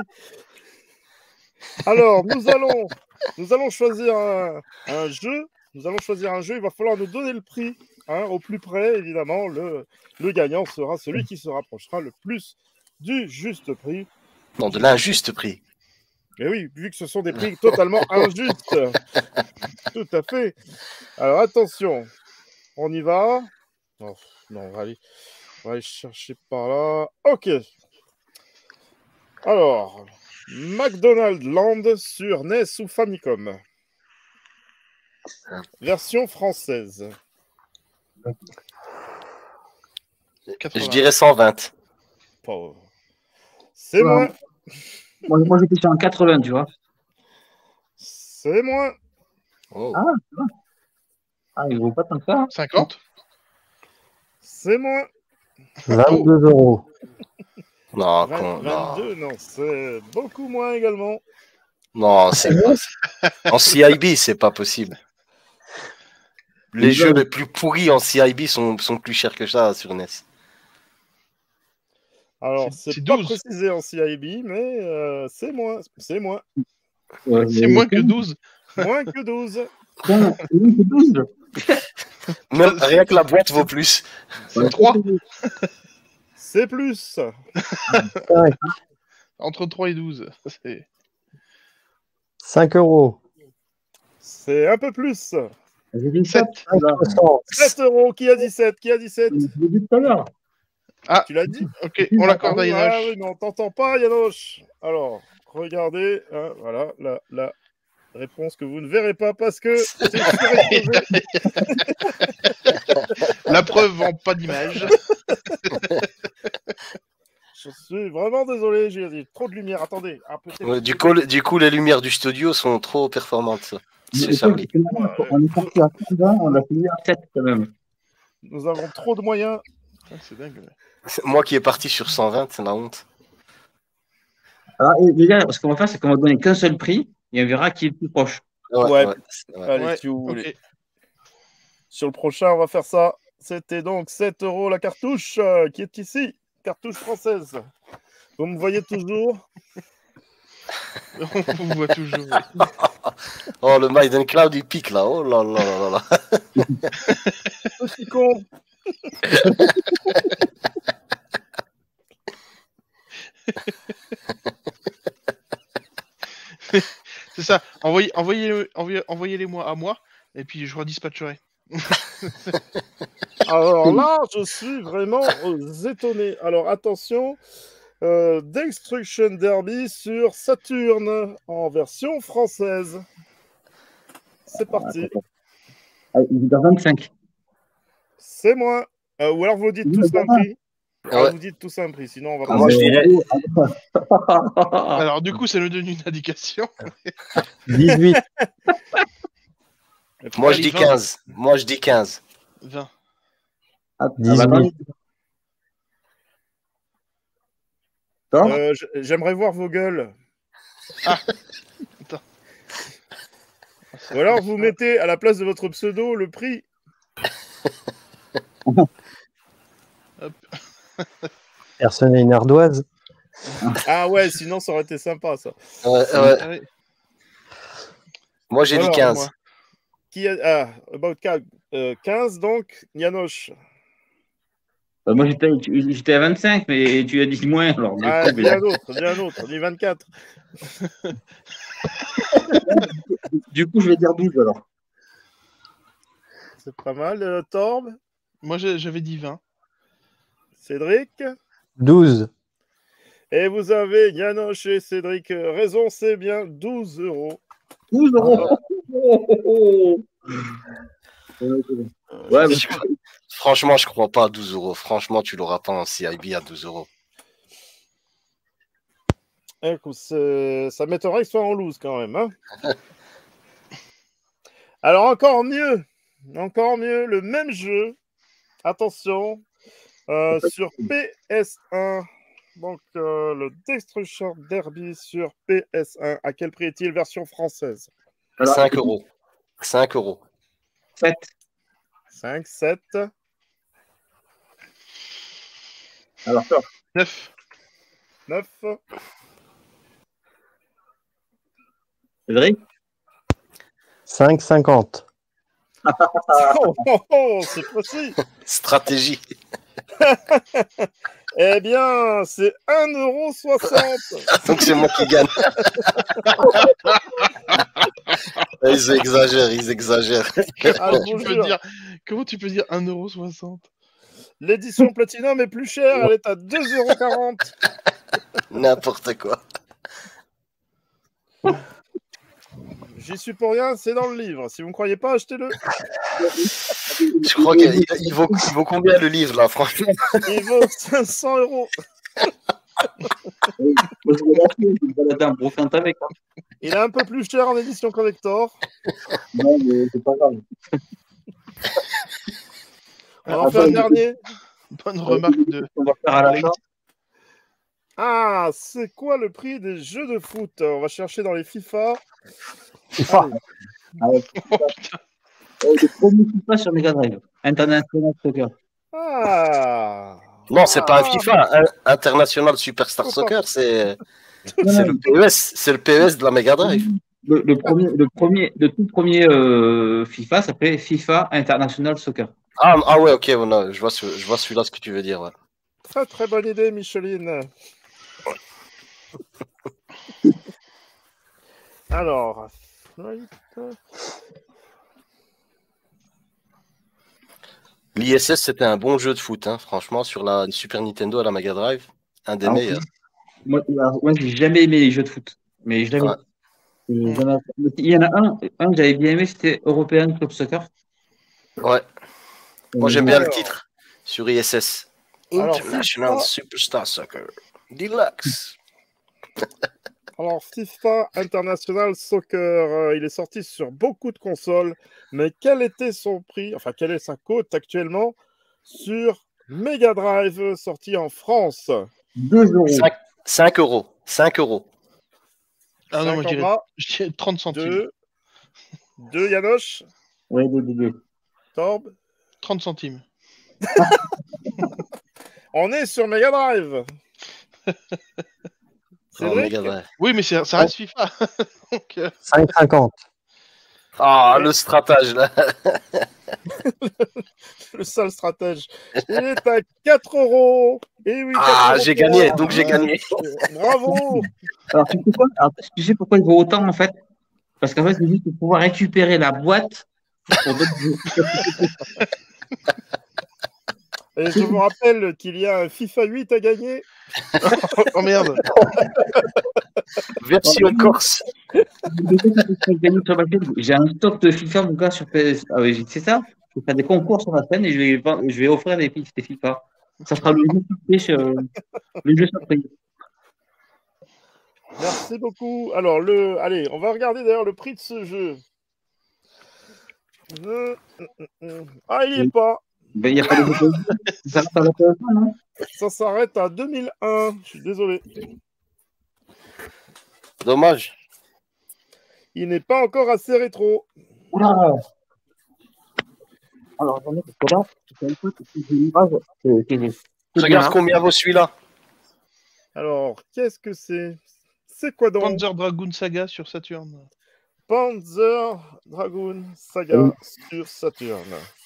Alors, nous allons, nous allons choisir un, un jeu. Nous allons choisir un jeu. Il va falloir nous donner le prix, hein, au plus près. Évidemment, le, le gagnant sera celui qui se rapprochera le plus du juste prix. Non, de l'injuste prix. Mais oui, vu que ce sont des prix totalement injustes. Tout à fait. Alors attention, on y va. Oh, non, on va aller, on va aller chercher par là. Ok. Alors, McDonald's Land sur N E S ou Famicom. Version française. Je quatre-vingts. dirais cent vingt. Pauvre. C'est Ouais. moins. Moi, moi j'étais sur un quatre-vingts, tu vois. C'est moins. Oh. Ah, tu vois. Ah, il vaut pas tant que ça. cinquante. C'est moins. vingt-deux euros. Non, vingt, con, non. vingt-deux, non, c'est beaucoup moins également. Non, c'est pas. En C I B, c'est pas possible. Les Mais jeux non. les plus pourris en C I B sont, sont plus chers que ça sur N E S. Alors, C'est- c'est c'est pas douze. précisé en C I B, mais euh, c'est moins. C'est moins. Ouais, C'est moins que douze. Moins que douze. Putain, c'est moins que douze. Même rien que la boîte vaut plus. C'est trois. C'est plus. Ouais, Entre trois et douze. C'est- cinq euros. C'est un peu plus. J'ai dit sept. sept. Là. soixante. sept euros. Qui a dit sept? Qui a dit sept? Je l'ai dit tout à l'heure. Tu l'as dit? Ok, on l'accorde à Ah Yanoche. oui, mais on t'entend pas, Yanoche. Alors, regardez. Hein, voilà la, la réponse que vous ne verrez pas parce que c'est surexposé. La preuve vend pas d'image. Je suis vraiment désolé, j'ai dit trop de lumière. Attendez. Ah, peut-être- Ouais, du, coup, le- du coup, les lumières du studio sont trop performantes. ça. Mais C'est écoute, Charlie. finalement, on est parti à quinze ans, on a fini à sept quand même. Nous avons trop de moyens. Ah, c'est dingue. ouais. Moi qui est parti sur cent vingt, c'est la honte. Alors, et les gars, ce qu'on va faire, c'est qu'on va donner qu'un seul prix et on verra qui est le plus proche. Ouais, Ouais. ouais, c'est- ouais. Allez, Ouais, si vous ok. voulez. Sur le prochain, on va faire ça. C'était donc sept euros la cartouche euh, qui est ici. Cartouche française. Vous me voyez toujours? On vous voit toujours. oui. Oh, le Maiden Cloud, il pique là. Oh là là là là là. Petit con. C'est ça. Envoyez, envoyez, envoyez, envoyez-les moi à moi, et puis je redispatcherai. Alors là, je suis vraiment euh, étonné. Alors attention, euh, Destruction Derby sur Saturn en version française. C'est parti. Ah, il est dans vingt-cinq. C'est moi. Euh, ou alors vous dites tous un prix. Ah, Ouais. vous dites tous un prix, sinon on va Ah, pas. Moi, je dirais. Alors, du coup, ça nous donne une indication. dix-huit. Moi, je Allez, dis vingt. quinze. Moi, je dis quinze. vingt. Ah, dix-huit. bah, attends. Euh, j- J'aimerais voir vos gueules. Attends. Ou alors vous mettez à la place de votre pseudo le prix. Personne n'a une ardoise. Ah ouais, sinon ça aurait été sympa ça. Ouais, ouais. Allez, Moi, j'ai dit Alors, quinze. moi. Qui a... Ah, about quinze, euh, quinze donc, Yanoche. Bah, moi, j'étais j'étais à vingt-cinq, mais tu as dit moins. Alors, du Ah, coup, dis mais- un autre, dis un autre, dis vingt-quatre. du coup, je vais dire douze alors. C'est pas mal. Euh, Torb, Moi, j'ai- j'avais dit vingt. Cédric. douze. Et vous avez Yanoche et Cédric euh, raison, c'est bien douze euros. douze euros. Ouais, mais Je- Franchement, je crois pas à douze euros. Franchement, tu l'auras pas en C I B à douze euros. Écoute, c'est- ça m'étonnerait que ce soit en loose quand même. Hein. Alors encore mieux, encore mieux, le même jeu. Attention, euh, sur P S un. Donc euh, le Destruction Derby sur P S un. À quel prix est-il version française? alors, cinq euros. cinq euros. sept. cinq, sept, Alors, ça. neuf. neuf. Cédric. cinq cinquante. Oh, oh, oh, c'est précis. Stratégie. Eh bien, c'est un euro soixante. Donc, c'est moi qui gagne. Ils exagèrent, ils exagèrent. Ah, Comment je tu vous peux jure. dire, comment tu peux dire un euro soixante? L'édition Platinum est plus chère, elle est à deux euros quarante. N'importe quoi. J'y suis pour rien, c'est dans le livre. Si vous ne croyez pas, achetez-le. Je crois qu'il il vaut, il vaut combien le livre, là, franchement? Il vaut cinq cents euros. Moi, je vais l'acheter, je vais me balader en brocante avec. Hein. Il est un peu plus cher en édition collector. Non, mais c'est pas grave. On en fait un dernier. Bonne remarque de. On va faire à la fin. Ah, c'est quoi le prix des jeux de foot? On va chercher dans les FIFA. FIFA. Ah ouais. Oh, putain. Oh, le premier FIFA sur Mega Drive. International Soccer. Ah. Non, c'est pas un Ah. FIFA. Un International Superstar Soccer, c'est Non, c'est non, le P E S. C'est le P E S de la Mega Drive. le, le premier, le premier, le tout premier euh, FIFA s'appelait FIFA International Soccer. Ah, ah ouais, ok, ouais, non, je vois, ce- je vois celui-là, ce que tu veux dire. Ouais. Très très bonne idée, Micheline. Alors, L'I S S, c'était un bon jeu de foot, hein, franchement, sur la Super Nintendo à la Mega Drive. Un des Ah, meilleurs. Moi, alors, moi j'ai jamais aimé les jeux de foot. Mais je l'avais. Ouais. Et j'en ai- Il y en a un, un que j'avais bien aimé, c'était European Club Soccer. Ouais. Moi, Euh, j'aime bien Alors. le titre sur I S S. Alors, International FIFA. Superstar Soccer Deluxe. Alors, FIFA International Soccer, euh, il est sorti sur beaucoup de consoles, mais quel était son prix, enfin, quelle est sa cote actuellement sur Mega Drive, sorti en France? deux euros. cinq, cinq euros. cinq euros. Ah non, moi je cinq en dirais, bas, je dirais trente centimes. deux, deux Yanoche, Ouais, deux, deux, deux. Torb. trente centimes. On est sur Mega Drive. Non, Cédric, Mega Drive. Oui, mais c'est- ça reste FIFA. Donc, euh, cinq cinquante. Ah, le stratège, là. le sale stratège. Il est à quatre euros. Et oui, Ah, quatre euros j'ai pour gagné, un. donc j'ai gagné. Bravo. Alors, tu sais quoi? Alors, tu sais pourquoi il vaut autant, en fait? Parce qu'en fait, c'est juste pour pouvoir récupérer la boîte pour d'autres jeux. Et je vous rappelle qu'il y a un FIFA huit à gagner. Oh merde. Version corse. J'ai un stock de FIFA, mon gars, sur P S. Ah oui, c'est ça. Je vais faire des concours sur ma chaîne et je vais, je vais offrir des, des FIFA. Ça sera le jeu surprise. Euh, le jeu surprise. Merci beaucoup. Alors, le... allez, on va regarder d'ailleurs le prix de ce jeu. Le... Ah, il n'y est pas. Ben, y a pas de... ça, ça, non ça s'arrête à deux mille un. Je suis désolé. Dommage. Il n'est pas encore assez rétro. Oula. Alors, attendez, parce que là, c'est un peu que j'ai une base. Regarde combien vaut celui-là. Alors, qu'est-ce que c'est? C'est quoi donc? Panzer Dragoon Saga sur Saturn. Panzer Dragoon Saga oui. sur Saturn.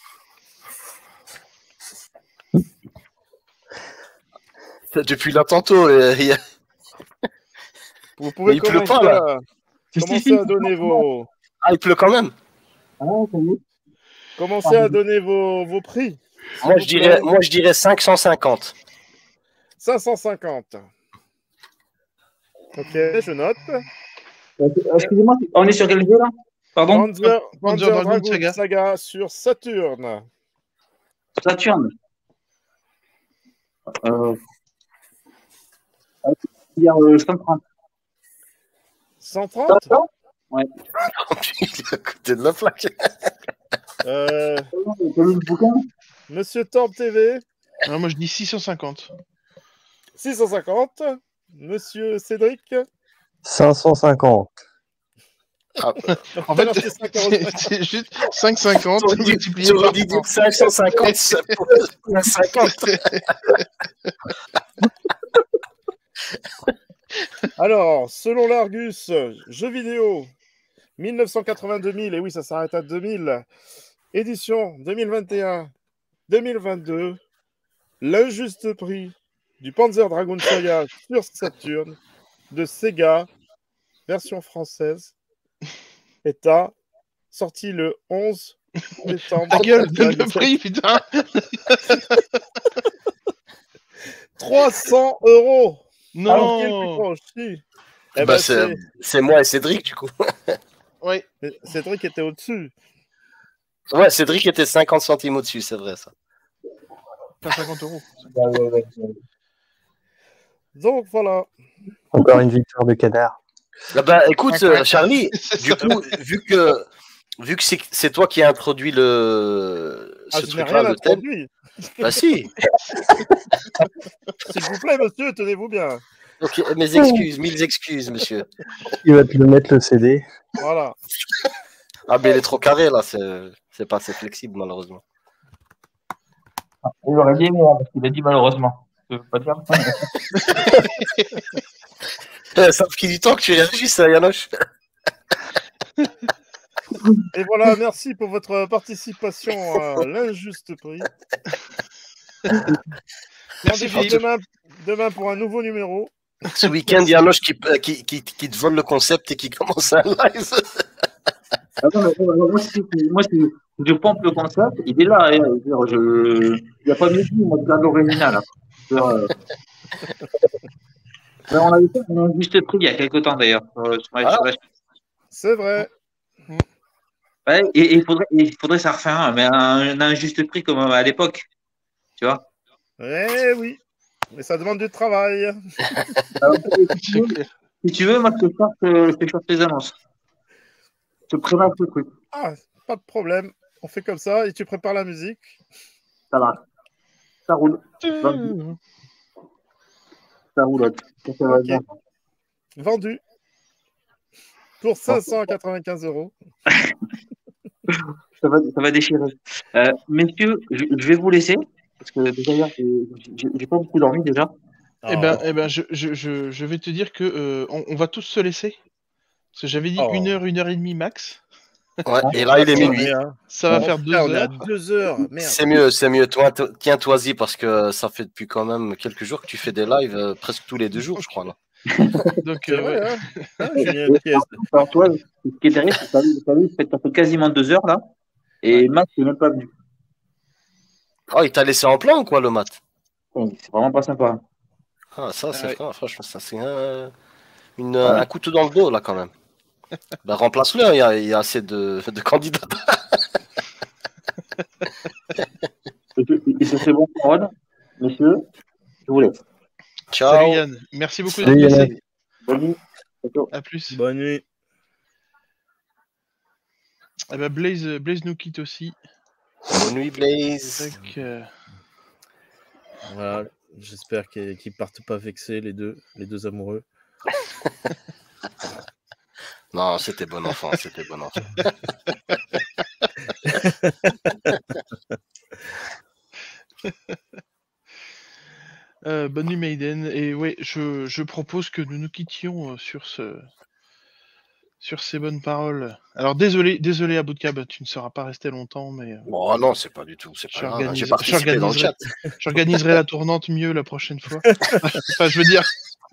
Depuis là tantôt, euh, il y a... Vous pouvez il pleut commencer, pas, là. À... commencer à donner vos... Ah, il pleut quand même. Ah, ça y est. Commencez à donner vos, vos prix. Moi je, dirais, moi, je dirais cinq cent cinquante. cinq cent cinquante. Ok, je note. Excusez-moi, on est sur quel jeu là? Pardon? Panzer, Panzer, Panzer Dragoon Dragoon Saga. Saga sur Saturn. Saturn. Euh... Il y a euh, cent trente. cent trente? Ouais. Il est à côté de la plaque. Euh... Le bouquin? Monsieur Torb T V. Alors moi je dis six cent cinquante. six cent cinquante. Monsieur Cédric. cinq cent cinquante. Ah, en fait, c'est, c'est juste cinq cent cinquante multiplié par dit cinq cent cinquante pour cinquante. Alors, selon l'Argus, jeux vidéo, mille neuf cent quatre-vingt-deux mille, et oui, ça s'arrête à deux mille. Édition deux mille vingt et un deux mille vingt-deux. L'injuste prix du Panzer Dragoon Saga sur Saturn de Sega, version française, est à sorti le onze décembre. Ta gueule, donne le prix, putain. trois cents euros. Non. Alors, qui est le plus proche? Si. Eh bah, ben, c'est, c'est... c'est moi et Cédric, du coup. Oui. Cédric était au-dessus. Ouais, Cédric était cinquante centimes au-dessus, c'est vrai ça. Pas cinquante euros. Donc voilà. Encore une victoire de canard. Ah bah, écoute, euh, Charlie, du coup, vu que, vu que c'est, c'est toi qui as introduit le, ah, ce je truc-là, n'ai rien le thème. introduit. Bah si. S'il vous plaît, monsieur, tenez-vous bien. Ok, mes excuses, mille excuses, monsieur. Il va te le mettre le C D. Voilà. Ah, mais il est trop carré, là, c'est, c'est pas assez flexible, malheureusement. Il aurait dit, parce qu'il a dit malheureusement. Je veux pas dire. Ça fait du temps que tu réagisses, Yanoche. Et voilà, merci pour votre participation à l'injuste prix. Merci Philippe. Demain, demain pour un nouveau numéro. Ce week-end, Yanoche qui, qui, qui, qui te vole le concept et qui commence un live. Ah non, mais, moi, si, moi si je pompe le concept, il est là. Hein, je... Il n'y a pas mieux dit, moi, de garde l'original. Euh... on a eu un juste prix il y a quelques temps d'ailleurs. Euh, ah. C'est vrai. Ouais, et il faudrait, il faudrait ça refaire un, mais un, un juste prix comme à l'époque. Tu vois? Eh oui. Mais ça demande du travail. Alors, si, tu veux, si tu veux, moi, je te cherche, je te cherche les annonces. Je te prépare ce truc. Ah, pas de problème. On fait comme ça et tu prépares la musique. Ça va. Ça roule. Ça roule. Ça va bien. Vendu. Pour cinq cent quatre-vingt-quinze euros. ça, va, ça va déchirer. Euh, messieurs, je, je vais vous laisser. Parce que déjà, j'ai, j'ai pas beaucoup dormi déjà. Eh ben, eh ben je, je, je, je vais te dire que euh, on, on va tous se laisser. Parce que j'avais dit oh. une heure, une heure et demie max. Ouais, et là, il est minuit. Ça va faire deux on heures. est à deux heures. Merde. C'est mieux, c'est mieux. Toi, tiens-toi-y parce que ça fait depuis quand même quelques jours que tu fais des lives, euh, presque tous les deux jours, je crois. Là. Donc, c'est euh, vrai, ouais. hein, Julien Pièce. Alors, toi, ce qui est derrière, c'est que ça fait quasiment deux heures là. Et Max n'est même pas venu. Oh, il t'a laissé en plan ou quoi, le mat? Oui, c'est vraiment pas sympa. Ah, ça, c'est Ouais. fran- franchement, ça, c'est un, une- Ouais. un couteau dans le dos, là, quand même. Bah, remplace-le, il y a, il y a assez de, de candidats. Et, que- et sur ces bons paroles, messieurs, je vous laisse. Ciao. Salut Yann, merci beaucoup d'être Salut, Yann. passé. Bonne nuit. Ciao. À plus. Bonne nuit. Eh ben Blaze, Blaze nous quitte aussi. Bonne nuit, Blaze. Tac, euh, Voilà, j'espère qu'ils qu'ils partent pas vexés, les deux, les deux amoureux. Non, c'était bon enfant, c'était bon enfant. euh, bonne nuit Maiden. Et ouais, je, je propose que nous nous quittions euh, sur ce sur ces bonnes paroles. Alors désolé, désolé à Bootcab, tu ne seras pas resté longtemps, mais euh, Bon, non, c'est pas du tout, c'est pas grave. j'organise- J'ai participé dans le j'organiserai chat. j'organiserai la tournante mieux la prochaine fois. Enfin, je veux dire,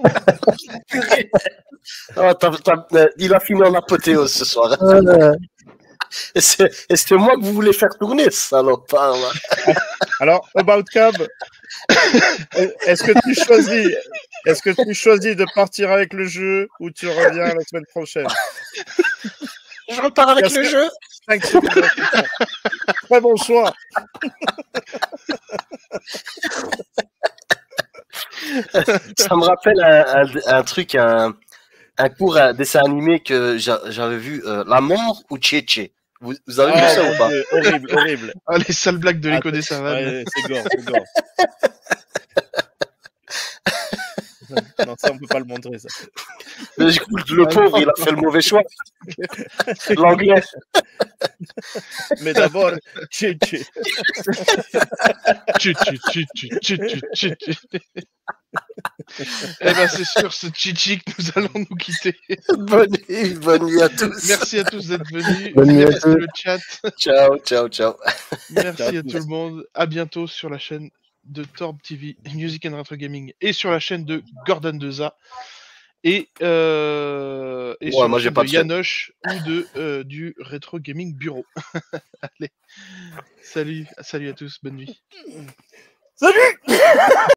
Ah, t'as- t'as- euh, il a fini en apothéose ce soir. Voilà. Et c'est et c'est moi que vous voulez faire tourner, salopard. là. Alors, About Cab, est-ce que tu choisis, est-ce que tu choisis de partir avec le jeu ou tu reviens la semaine prochaine? Je repars avec Parce le que- jeu. Cinq secondes de réflexion. Très bon choix. Ça me rappelle un, un- un truc, un, un court un dessin animé que j'a- j'avais vu, euh, La mort ou Tchétché. Vous, vous avez vu Ah, ça mon ou pas? Dieu, horrible, horrible. ah, les sales blagues de Ah, l'écho des savanes. Ouais, c'est gore, c'est gore. Non, ça, on peut pas le montrer, ça. Mais écoute, le pauvre, il a fait le mauvais choix. L'anglais. Mais d'abord, tché, tché. Tchu, tchu, tchu, tchu, tchu, tchu, tchu, tchu. Eh ben c'est sur ce chichi que nous allons nous quitter. Bonne nuit, bonne nuit à tous. Merci à tous d'être venus. Bonne nuit à Merci tous. le chat. Ciao, ciao, ciao. Merci Ciao à à tous. tout le monde. À bientôt sur la chaîne de Torb T V, Music and Retro Gaming, et sur la chaîne de Gordon Deza. Et, euh, et Ouais, sur moi, la j'ai chaîne pas de de chaîne. Yanoche ou de, euh, du Retro Gaming Bureau. Allez, salut, salut à tous, bonne nuit. Salut!